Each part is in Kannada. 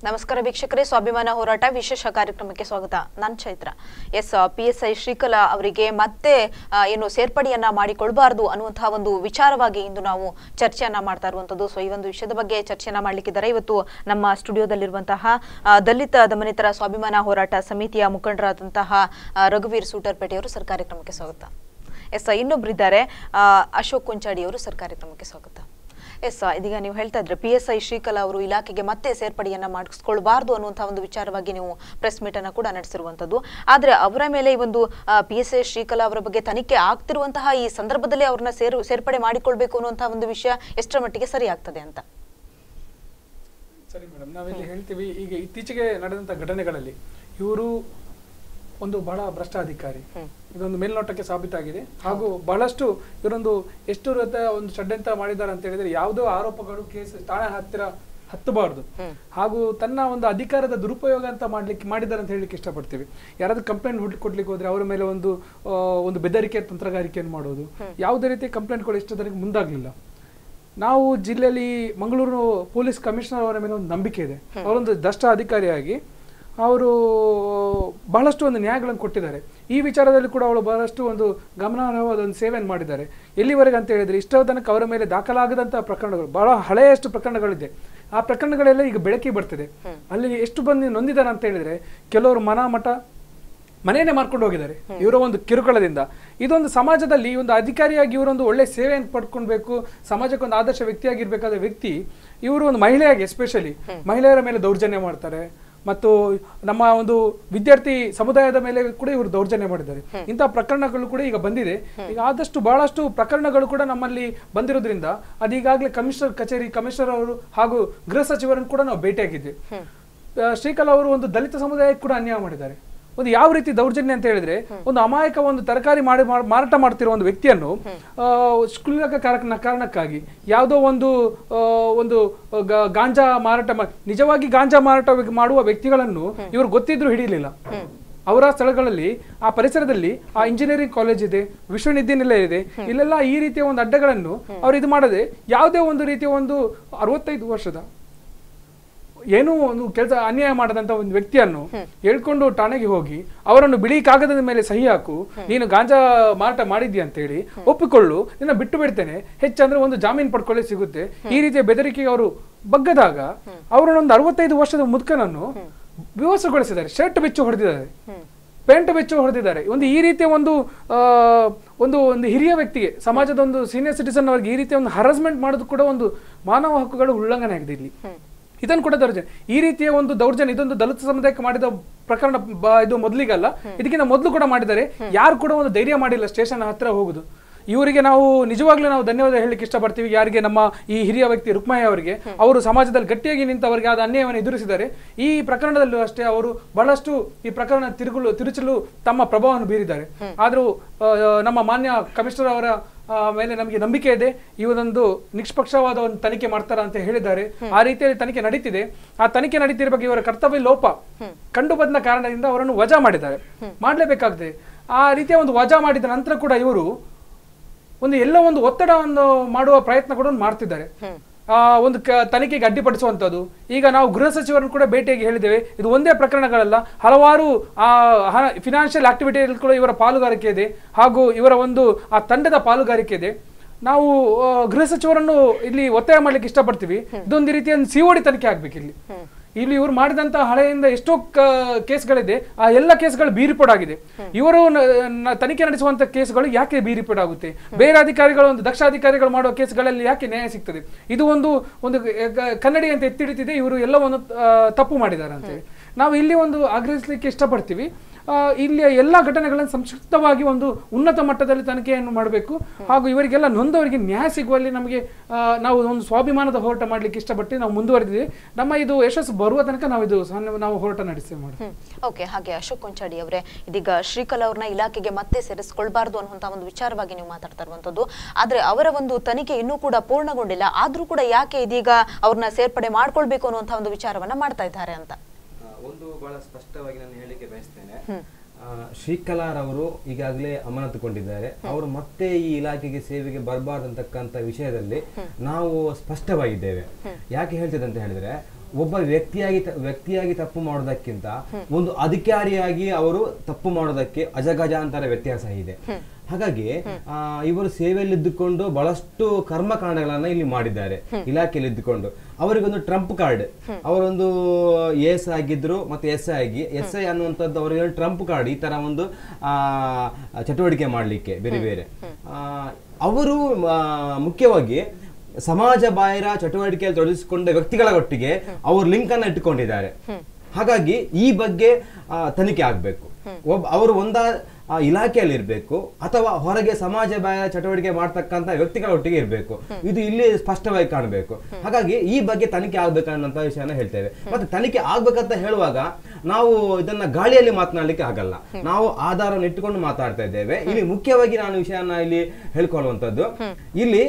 ನಮಸ್ಕಾರ ವೀಕ್ಷಕರೇ, ಸ್ವಾಭಿಮಾನ ಹೋರಾಟ ವಿಶೇಷ ಕಾರ್ಯಕ್ರಮಕ್ಕೆ ಸ್ವಾಗತ. ನಾನು ಚೈತ್ರ. PSI ಶ್ರೀಕಲಾ ಅವರಿಗೆ ಮತ್ತೆ ಏನು ಸೇರ್ಪಡೆಯನ್ನ ಮಾಡಿಕೊಳ್ಳಬಾರದು ಅನ್ನುವಂತಹ ಒಂದು ವಿಚಾರವಾಗಿ ಇಂದು ನಾವು ಚರ್ಚೆಯನ್ನ ಮಾಡ್ತಾ ಇರುವಂತದ್ದು. ಈ ಒಂದು ವಿಷಯದ ಬಗ್ಗೆ ಚರ್ಚೆಯನ್ನ ಮಾಡ್ಲಿಕ್ಕಿದ್ದಾರೆ ಇವತ್ತು ನಮ್ಮ ಸ್ಟುಡಿಯೋದಲ್ಲಿರುವಂತಹ ದಲಿತ ದಮನಿತರ ಸ್ವಾಭಿಮಾನ ಹೋರಾಟ ಸಮಿತಿಯ ಮುಖಂಡರಾದಂತಹ ರಘುವೀರ್ ಸೂಟರ್ಪೇಟೆ ಅವರು. ಸರ್, ಕಾರ್ಯಕ್ರಮಕ್ಕೆ ಸ್ವಾಗತ. ಇನ್ನೊಬ್ಬರಿದ್ದಾರೆ ಅಶೋಕ್ ಕೊಂಚಾಡಿ ಅವರು. ಸರ್, ಕಾರ್ಯಕ್ರಮಕ್ಕೆ ಸ್ವಾಗತ. ಇದೀಗ ನೀವು ಹೇಳ್ತಾ ಇದ್ರೆ PSI ಶ್ರೀಕಲಾ ಅವರು ಇಲಾಖೆಗೆ ಮತ್ತೆ ಸೇರ್ಪಡೆಯನ್ನ ಮಾಡಿಸ್ಕೊಳ್ಬಾರ್ದು ಅನ್ನುವಂತಹ ಒಂದು ವಿಚಾರವಾಗಿ ನೀವು ಪ್ರೆಸ್ ಮೀಟ್ ಅನ್ನ ಕೂಡ ನಡೆಸಿರುವಂತದ್ದು. ಆದ್ರೆ ಅವರ ಮೇಲೆ ಈ ಒಂದು PSI ಶ್ರೀಕಲಾ ಅವರ ಬಗ್ಗೆ ತನಿಖೆ ಆಗ್ತಿರುವಂತಹ ಈ ಸಂದರ್ಭದಲ್ಲಿ ಅವ್ರನ್ನ ಸೇರ್ಪಡೆ ಮಾಡಿಕೊಳ್ಬೇಕು ಅನ್ನುವಂತಹ ಒಂದು ವಿಷಯ ಎಷ್ಟರ ಮಟ್ಟಿಗೆ ಸರಿ ಆಗ್ತದೆ ಅಂತ? ಸರಿ ಮೇಡಮ್, ನಾವಿಲ್ಲಿ ಹೇಳ್ತೀವಿ, ಈಗ ಇತ್ತೀಚೆಗೆ ನಡೆದಂತ ಘಟನೆಗಳಲ್ಲಿ ಇವರು ಒಂದು ಬಹಳ ಭ್ರಷ್ಟ ಅಧಿಕಾರಿ, ಇದೊಂದು ಮೇಲ್ನೋಟಕ್ಕೆ ಸಾಬೀತಾಗಿದೆ. ಹಾಗೂ ಬಹಳಷ್ಟು ಇವರೊಂದು ಎಷ್ಟು ಒಂದು ಷಡ್ಯಂತ್ರ ಮಾಡಿದ್ದಾರೆ ಅಂತ ಹೇಳಿದ್ರೆ ಯಾವುದೋ ಆರೋಪಗಳು ಕೇಸ್ ಠಾಣೆ ಹತ್ತಿರ ಹತ್ತಬಾರ್ದು, ಹಾಗೂ ತನ್ನ ಒಂದು ಅಧಿಕಾರದ ದುರುಪಯೋಗ ಅಂತ ಮಾಡಿದ್ದಾರೆ ಅಂತ ಹೇಳಲಿಕ್ಕೆ ಇಷ್ಟಪಡ್ತೀವಿ. ಯಾರಾದ್ರೂ ಕಂಪ್ಲೇಂಟ್ ಕೊಡ್ಲಿಕ್ಕೆ ಹೋದ್ರೆ ಅವರ ಮೇಲೆ ಒಂದು ಬೆದರಿಕೆ ತಂತ್ರಗಾರಿಕೆಯನ್ನು ಮಾಡೋದು, ಯಾವುದೇ ರೀತಿ ಕಂಪ್ಲೇಂಟ್ಗಳು ಇಷ್ಟದವರೆಗೆ ಮುಂದಾಗ್ಲಿಲ್ಲ. ನಾವು ಜಿಲ್ಲೆಯಲ್ಲಿ ಮಂಗಳೂರು ಪೊಲೀಸ್ ಕಮಿಷನರ್ ಅವರ ಮೇಲೆ ಒಂದು ನಂಬಿಕೆ ಇದೆ. ಅವರೊಂದು ದಷ್ಟ ಅಧಿಕಾರಿಯಾಗಿ ಅವರು ಬಹಳಷ್ಟು ಒಂದು ನ್ಯಾಯಗಳನ್ನು ಕೊಟ್ಟಿದ್ದಾರೆ. ಈ ವಿಚಾರದಲ್ಲಿ ಕೂಡ ಅವಳು ಬಹಳಷ್ಟು ಒಂದು ಗಮನಾರ್ಹವಾದ ಒಂದು ಸೇವೆಯನ್ನು ಮಾಡಿದ್ದಾರೆ. ಎಲ್ಲಿವರೆಗೆ ಅಂತ ಹೇಳಿದ್ರೆ ಇಷ್ಟೋ ತನಕ ಅವರ ಮೇಲೆ ದಾಖಲಾಗದಂತಹ ಪ್ರಕರಣಗಳು, ಬಹಳ ಹಳೆಯಷ್ಟು ಪ್ರಕರಣಗಳಿದೆ. ಆ ಪ್ರಕರಣಗಳೆಲ್ಲ ಈಗ ಬೆಳಕಿಗೆ ಬರ್ತಿದೆ. ಅಲ್ಲಿ ಎಷ್ಟು ಬಂದು ನೊಂದಿದ್ದಾರೆ ಅಂತ ಹೇಳಿದ್ರೆ ಕೆಲವರು ಮನೆಯನ್ನೇ ಮಾರ್ಕೊಂಡು ಹೋಗಿದ್ದಾರೆ ಇವರ ಒಂದು ಕಿರುಕುಳದಿಂದ. ಇದೊಂದು ಸಮಾಜದಲ್ಲಿ ಈ ಒಂದು ಅಧಿಕಾರಿಯಾಗಿ ಇವರೊಂದು ಒಳ್ಳೆ ಸೇವೆಯನ್ನು ಪಡ್ಕೊಳ್ಬೇಕು, ಸಮಾಜಕ್ಕೆ ಒಂದು ಆದರ್ಶ ವ್ಯಕ್ತಿಯಾಗಿರ್ಬೇಕಾದ ವ್ಯಕ್ತಿ ಇವರು ಒಂದು ಮಹಿಳೆಯಾಗಿ ಎಸ್ಪೆಷಲಿ ಮಹಿಳೆಯರ ಮೇಲೆ ದೌರ್ಜನ್ಯ ಮಾಡ್ತಾರೆ. ಮತ್ತು ನಮ್ಮ ಒಂದು ವಿದ್ಯಾರ್ಥಿ ಸಮುದಾಯದ ಮೇಲೆ ಕೂಡ ಇವರು ದೌರ್ಜನ್ಯ ಮಾಡಿದ್ದಾರೆ. ಇಂತಹ ಪ್ರಕರಣಗಳು ಕೂಡ ಈಗ ಬಂದಿದೆ. ಈಗ ಆದಷ್ಟು ಬಹಳಷ್ಟು ಪ್ರಕರಣಗಳು ಕೂಡ ನಮ್ಮಲ್ಲಿ ಬಂದಿರೋದ್ರಿಂದ ಅದೀಗಾಗಲೇ ಕಮಿಷನರ್ ಅವರು ಹಾಗೂ ಗೃಹ ಸಚಿವರನ್ನು ಕೂಡ ನಾವು ಭೇಟಿಯಾಗಿದ್ವಿ. ಶ್ರೀಕಲಾ ಅವರು ಒಂದು ದಲಿತ ಸಮುದಾಯಕ್ಕೆ ಕೂಡ ಅನ್ಯಾಯ ಮಾಡಿದ್ದಾರೆ. ಒಂದು ಯಾವ ರೀತಿ ದೌರ್ಜನ್ಯ ಅಂತ ಹೇಳಿದ್ರೆ, ಒಂದು ಅಮಾಯಕ ಒಂದು ತರಕಾರಿ ಮಾರಾಟ ಮಾಡ್ತಿರೋ ಒಂದು ವ್ಯಕ್ತಿಯನ್ನು ಕ್ಷುಲ್ಲಕ ಕಾರಣಕ್ಕಾಗಿ ಯಾವುದೋ ಒಂದು ಗಾಂಜಾ ಮಾರಾಟ ನಿಜವಾಗಿ ಗಾಂಜಾ ಮಾರಾಟ ಮಾಡುವ ವ್ಯಕ್ತಿಗಳನ್ನು ಇವರು ಗೊತ್ತಿದ್ರು ಹಿಡಿಯಲಿಲ್ಲ. ಅವರ ಸ್ಥಳಗಳಲ್ಲಿ ಆ ಪರಿಸರದಲ್ಲಿ ಆ ಇಂಜಿನಿಯರಿಂಗ್ ಕಾಲೇಜ್ ಇದೆ, ವಿಶ್ವವಿದ್ಯಾನಿಲಯ ಇದೆ, ಇಲ್ಲೆಲ್ಲ ಈ ರೀತಿಯ ಒಂದು ಅಡ್ಡಗಳನ್ನು ಅವ್ರು ಇದು ಮಾಡದೆ ಯಾವುದೇ ಒಂದು ರೀತಿಯ ಒಂದು 65 ವರ್ಷದ ಏನೋ ಒಂದು ಕೆಲಸ ಅನ್ಯಾಯ ಮಾಡದಂತ ಒಂದು ವ್ಯಕ್ತಿಯನ್ನು ಹೇಳ್ಕೊಂಡು ಠಾಣೆಗೆ ಹೋಗಿ ಅವರನ್ನು ಬಿಳಿ ಕಾಗದದ ಮೇಲೆ ಸಹಿ ಹಾಕು, ನೀನು ಗಾಂಜಾ ಮಾರಾಟ ಮಾಡಿದ್ಯಾ ಅಂತ ಹೇಳಿ ಒಪ್ಪಿಕೊಳ್ಳು, ನಿನ್ನ ಬಿಟ್ಟು ಬಿಡ್ತೇನೆ, ಹೆಚ್ಚಂದ್ರೆ ಒಂದು ಜಾಮೀನು ಪಡ್ಕೊಳ್ಳಿ ಸಿಗುತ್ತೆ, ಈ ರೀತಿಯ ಬೆದರಿಕೆಗೆ ಅವರು ಬಗ್ಗದಾಗ ಅವರನ್ನೊಂದು 65 ವರ್ಷದ ಮುದುಕನನ್ನು ವಿವಸಗೊಳಿಸಿದ್ದಾರೆ. ಶರ್ಟ್ ಬೆಚ್ಚು ಹೊಡೆದಿದ್ದಾರೆ, ಪೇಂಟ್ ಬೆಚ್ಚು ಹೊಡೆದಿದ್ದಾರೆ. ಈ ರೀತಿಯ ಒಂದು ಹಿರಿಯ ವ್ಯಕ್ತಿಗೆ, ಸಮಾಜದ ಒಂದು ಸೀನಿಯರ್ ಸಿಟಿಸನ್ ಅವರಿಗೆ ಈ ರೀತಿಯ ಒಂದು ಹರಾಸ್ಮೆಂಟ್ ಮಾಡೋದು ಕೂಡ ಒಂದು ಮಾನವ ಹಕ್ಕುಗಳು ಉಲ್ಲಂಘನೆ ಆಗಿದೆ. ಇಲ್ಲಿ ಇದನ್ನು ಕೂಡ ದೌರ್ಜನ್ಯ, ಈ ರೀತಿಯ ಒಂದು ದೌರ್ಜನ್ಯ ಇದೊಂದು ದಲಿತ ಸಮುದಾಯಕ್ಕೆ ಮಾಡಿದ ಪ್ರಕರಣ. ಇದು ಮೊದಲಿಗಲ್ಲ, ಇದಕ್ಕಿಂತ ಮೊದಲು ಕೂಡ ಮಾಡಿದ್ದಾರೆ. ಯಾರು ಕೂಡ ಒಂದು ಧೈರ್ಯ ಮಾಡಿಲ್ಲ ಸ್ಟೇಷನ್ ಹತ್ತಿರ ಹೋಗುದು. ಇವರಿಗೆ ನಾವು ನಿಜವಾಗ್ಲೂ ನಾವು ಧನ್ಯವಾದ ಹೇಳಲಿಕ್ಕೆ ಇಷ್ಟಪಡ್ತೀವಿ. ಯಾರಿಗೆ ನಮ್ಮ ಈ ಹಿರಿಯ ವ್ಯಕ್ತಿ ರುಕ್ಮಯ್ಯ ಅವರಿಗೆ, ಅವರು ಸಮಾಜದಲ್ಲಿ ಗಟ್ಟಿಯಾಗಿ ನಿಂತವರಿಗೆ ಆದ ಅನ್ಯಾಯವನ್ನು ಎದುರಿಸಿದ್ದಾರೆ. ಈ ಪ್ರಕರಣದಲ್ಲೂ ಅಷ್ಟೇ ಅವರು ಬಹಳಷ್ಟು ಈ ಪ್ರಕರಣ ತಿರುಚಲು ತಮ್ಮ ಪ್ರಭಾವವನ್ನು ಬೀರಿದ್ದಾರೆ. ಆದರೂ ನಮ್ಮ ಮಾನ್ಯ ಕಮಿಷನರ್ ಅವರ ಮೇಲೆ ನಮಗೆ ನಂಬಿಕೆ ಇದೆ. ಇವರೊಂದು ನಿಷ್ಪಕ್ಷವಾದ ಒಂದು ತನಿಖೆ ಮಾಡ್ತಾರ ಅಂತ ಹೇಳಿದ್ದಾರೆ. ಆ ರೀತಿಯಲ್ಲಿ ತನಿಖೆ ನಡೀತಿದೆ. ಆ ತನಿಖೆ ನಡೀತಿರುವ ಬಗ್ಗೆ ಇವರ ಕರ್ತವ್ಯ ಲೋಪ ಕಂಡು ಬಂದ ಕಾರಣದಿಂದ ಅವರನ್ನು ವಜಾ ಮಾಡಿದ್ದಾರೆ. ಮಾಡಲೇಬೇಕಾಗ್ತದೆ. ಆ ರೀತಿಯ ಒಂದು ವಜಾ ಮಾಡಿದ ನಂತರ ಕೂಡ ಇವರು ಒಂದು ಒತ್ತಡವನ್ನು ಮಾಡುವ ಪ್ರಯತ್ನ ಕೂಡ ಮಾಡ್ತಿದ್ದಾರೆ. ಒಂದು ತನಿಖೆಗೆ ಅಡ್ಡಿಪಡಿಸುವಂತದ್ದು. ಈಗ ನಾವು ಗೃಹ ಸಚಿವರನ್ನು ಕೂಡ ಭೇಟಿಯಾಗಿ ಹೇಳಿದ್ದೇವೆ, ಇದು ಒಂದೇ ಪ್ರಕರಣಗಳಲ್ಲ, ಹಲವಾರು ಫಿನಾನ್ಷಿಯಲ್ ಆಕ್ಟಿವಿಟಿಯಲ್ಲಿ ಕೂಡ ಇವರ ಪಾಲುಗಾರಿಕೆ ಇದೆ, ಹಾಗೂ ಇವರ ಆ ತಂಡದ ಪಾಲುಗಾರಿಕೆ ಇದೆ. ನಾವು ಗೃಹ ಸಚಿವರನ್ನು ಇಲ್ಲಿ ಒತ್ತಾಯ ಮಾಡ್ಲಿಕ್ಕೆ ಇಷ್ಟಪಡ್ತೀವಿ, ಇದೊಂದು ರೀತಿಯ COD ತನಿಖೆ ಆಗ್ಬೇಕು. ಇಲ್ಲಿ ಇವರು ಮಾಡಿದಂತ ಹಳೆಯಿಂದ ಎಷ್ಟೋ ಕೇಸ್ಗಳಿದೆ, ಆ ಎಲ್ಲ ಕೇಸ್ಗಳು ಬಿ ರಿಪೋರ್ಟ್ ಆಗಿದೆ. ಇವರು ತನಿಖೆ ನಡೆಸುವಂತ ಕೇಸ್ಗಳು ಯಾಕೆ ಬಿ ರಿಪೋರ್ಟ್ ಆಗುತ್ತೆ? ಬೇರೆ ಅಧಿಕಾರಿಗಳು, ಒಂದು ದಕ್ಷ ಅಧಿಕಾರಿಗಳು ಮಾಡುವ ಕೇಸ್ಗಳಲ್ಲಿ ಯಾಕೆ ನ್ಯಾಯ ಸಿಗ್ತದೆ? ಇದು ಒಂದು ಕನ್ನಡಿ ಅಂತ ಎತ್ತಿಡಿತಿದೆ. ಇವರು ಎಲ್ಲವನ್ನು ತಪ್ಪು ಮಾಡಿದ್ದಾರೆ ಅಂತೇಳಿ ನಾವು ಇಲ್ಲಿ ಆಗ್ರಹಿಸಲಿಕ್ಕೆ ಇಷ್ಟಪಡ್ತೀವಿ. ಇಲ್ಲಿಯ ಎಲ್ಲಾ ಘಟನೆಗಳನ್ನು ಸಂಕ್ಷಿಪ್ತವಾಗಿ ಒಂದು ಉನ್ನತ ಮಟ್ಟದಲ್ಲಿ ತನಿಖೆಯನ್ನು ಮಾಡಬೇಕು, ಹಾಗೂ ಇವರಿಗೆಲ್ಲ ನೊಂದವರಿಗೆ ನ್ಯಾಯ ಸಿಗುವಲ್ಲಿ ನಮಗೆ ನಾವು ಒಂದು ಸ್ವಾಭಿಮಾನದ ಹೋರಾಟ ಮಾಡ್ಲಿಕ್ಕೆ ಇಷ್ಟಪಟ್ಟು ನಾವು ಮುಂದುವರೆದಿದ್ದೀವಿ. ನಮ್ಮ ಇದು ಯಶಸ್ಸು ಬರುವ ತನಕ ನಾವು ಹೋರಾಟ ನಡೆಸ್ತೇವೆ. ಓಕೆ, ಹಾಗೆ ಅಶೋಕ್ ಕೊಂಚಾಡಿ ಅವರೇ, ಇದೀಗ ಶ್ರೀಕಲಾ ಅವ್ರನ್ನ ಇಲಾಖೆಗೆ ಮತ್ತೆ ಸೇರಿಸಿಕೊಳ್ಬಾರ್ದು ಅನ್ನುವಂತ ಒಂದು ವಿಚಾರವಾಗಿ ನೀವು ಮಾತಾಡ್ತಾ ಇರುವಂತದ್ದು. ಆದ್ರೆ ಅವರ ಒಂದು ತನಿಖೆ ಇನ್ನೂ ಕೂಡ ಪೂರ್ಣಗೊಂಡಿಲ್ಲ. ಆದ್ರೂ ಕೂಡ ಯಾಕೆ ಇದೀಗ ಅವ್ರನ್ನ ಸೇರ್ಪಡೆ ಮಾಡ್ಕೊಳ್ಬೇಕು ಅನ್ನುವಂತ ಒಂದು ವಿಚಾರವನ್ನ ಮಾಡ್ತಾ ಇದ್ದಾರೆ ಅಂತ ಒಂದು ಬಹಳ ಸ್ಪಷ್ಟವಾಗಿ ನಾನು ಹೇಳಿಕೆ ಬಯಸ್ತೇನೆ. ಶ್ರೀಕಲಾರವರು ಈಗಾಗಲೇ ಅಮಾನತುಗೊಂಡಿದ್ದಾರೆ. ಅವರು ಮತ್ತೆ ಈ ಇಲಾಖೆಗೆ ಸೇವೆಗೆ ಬರಬಾರ್ದಂತಕ್ಕಂಥ ವಿಷಯದಲ್ಲಿ ನಾವು ಸ್ಪಷ್ಟವಾಗಿದ್ದೇವೆ. ಯಾಕೆ ಹೇಳ್ತಿದೆ ಅಂತ ಹೇಳಿದ್ರೆ, ಒಬ್ಬ ವ್ಯಕ್ತಿಯಾಗಿ ತಪ್ಪು ಮಾಡೋದಕ್ಕಿಂತ ಒಂದು ಅಧಿಕಾರಿಯಾಗಿ ಅವರು ತಪ್ಪು ಮಾಡೋದಕ್ಕೆ ಅಜಗಜಾಂತರ ವ್ಯತ್ಯಾಸ ಇದೆ. ಹಾಗಾಗಿ ಇವರು ಸೇವೆಯಲ್ಲಿದ್ದುಕೊಂಡು ಬಹಳಷ್ಟು ಕರ್ಮಕಾಂಡಗಳನ್ನ ಇಲ್ಲಿ ಮಾಡಿದ್ದಾರೆ. ಇಲಾಖೆಯಲ್ಲಿ ಇದ್ದುಕೊಂಡು ಅವರಿಗೊಂದು ಟ್ರಂಪ್ ಕಾರ್ಡ್, ಅವರೊಂದು ಎಸ್ ಆಗಿದ್ರು ಮತ್ತೆ ಎಸ್ ಐ ಅನ್ನುವಂಥದ್ದು ಅವರಿಗೆ ಟ್ರಂಪ್ ಕಾರ್ಡ್, ಈ ತರ ಒಂದು ಚಟುವಟಿಕೆ ಮಾಡ್ಲಿಕ್ಕೆ ಬೇರೆ ಬೇರೆ. ಅವರು ಮುಖ್ಯವಾಗಿ ಸಮಾಜ ಬಾಹಿರ ಚಟುವಟಿಕೆಯಲ್ಲಿ ತೊಡಗಿಸಿಕೊಂಡ ವ್ಯಕ್ತಿಗಳ ಒಟ್ಟಿಗೆ ಅವರು ಲಿಂಕ್ ಅನ್ನ ಇಟ್ಟುಕೊಂಡಿದ್ದಾರೆ. ಹಾಗಾಗಿ ಈ ಬಗ್ಗೆ ತನಿಖೆ ಆಗ್ಬೇಕು. ಅವರು ಇಲಾಖೆಯಲ್ಲಿ ಇರ್ಬೇಕು ಅಥವಾ ಹೊರಗೆ ಸಮಾಜ ಬಾಹಿರ ಚಟುವಟಿಕೆ ಮಾಡ್ತಕ್ಕಂಥ ವ್ಯಕ್ತಿಗಳ ಒಟ್ಟಿಗೆ ಇರಬೇಕು. ಇದು ಇಲ್ಲಿ ಸ್ಪಷ್ಟವಾಗಿ ಕಾಣಬೇಕು. ಹಾಗಾಗಿ ಈ ಬಗ್ಗೆ ತನಿಖೆ ಆಗ್ಬೇಕನ್ನಂತ ವಿಷಯನ ಹೇಳ್ತೇವೆ. ಮತ್ತೆ ತನಿಖೆ ಆಗ್ಬೇಕಂತ ಹೇಳುವಾಗ ನಾವು ಇದನ್ನ ಗಾಳಿಯಲ್ಲಿ ಮಾತನಾಡ್ಲಿಕ್ಕೆ ಆಗಲ್ಲ, ನಾವು ಆಧಾರವನ್ನು ಇಟ್ಟುಕೊಂಡು ಮಾತಾಡ್ತಾ ಇದ್ದೇವೆ. ಇಲ್ಲಿ ಮುಖ್ಯವಾಗಿ ನಾನು ವಿಷಯನ ಇಲ್ಲಿ ಹೇಳ್ಕೊಳ್ಳುವಂತದ್ದು, ಇಲ್ಲಿ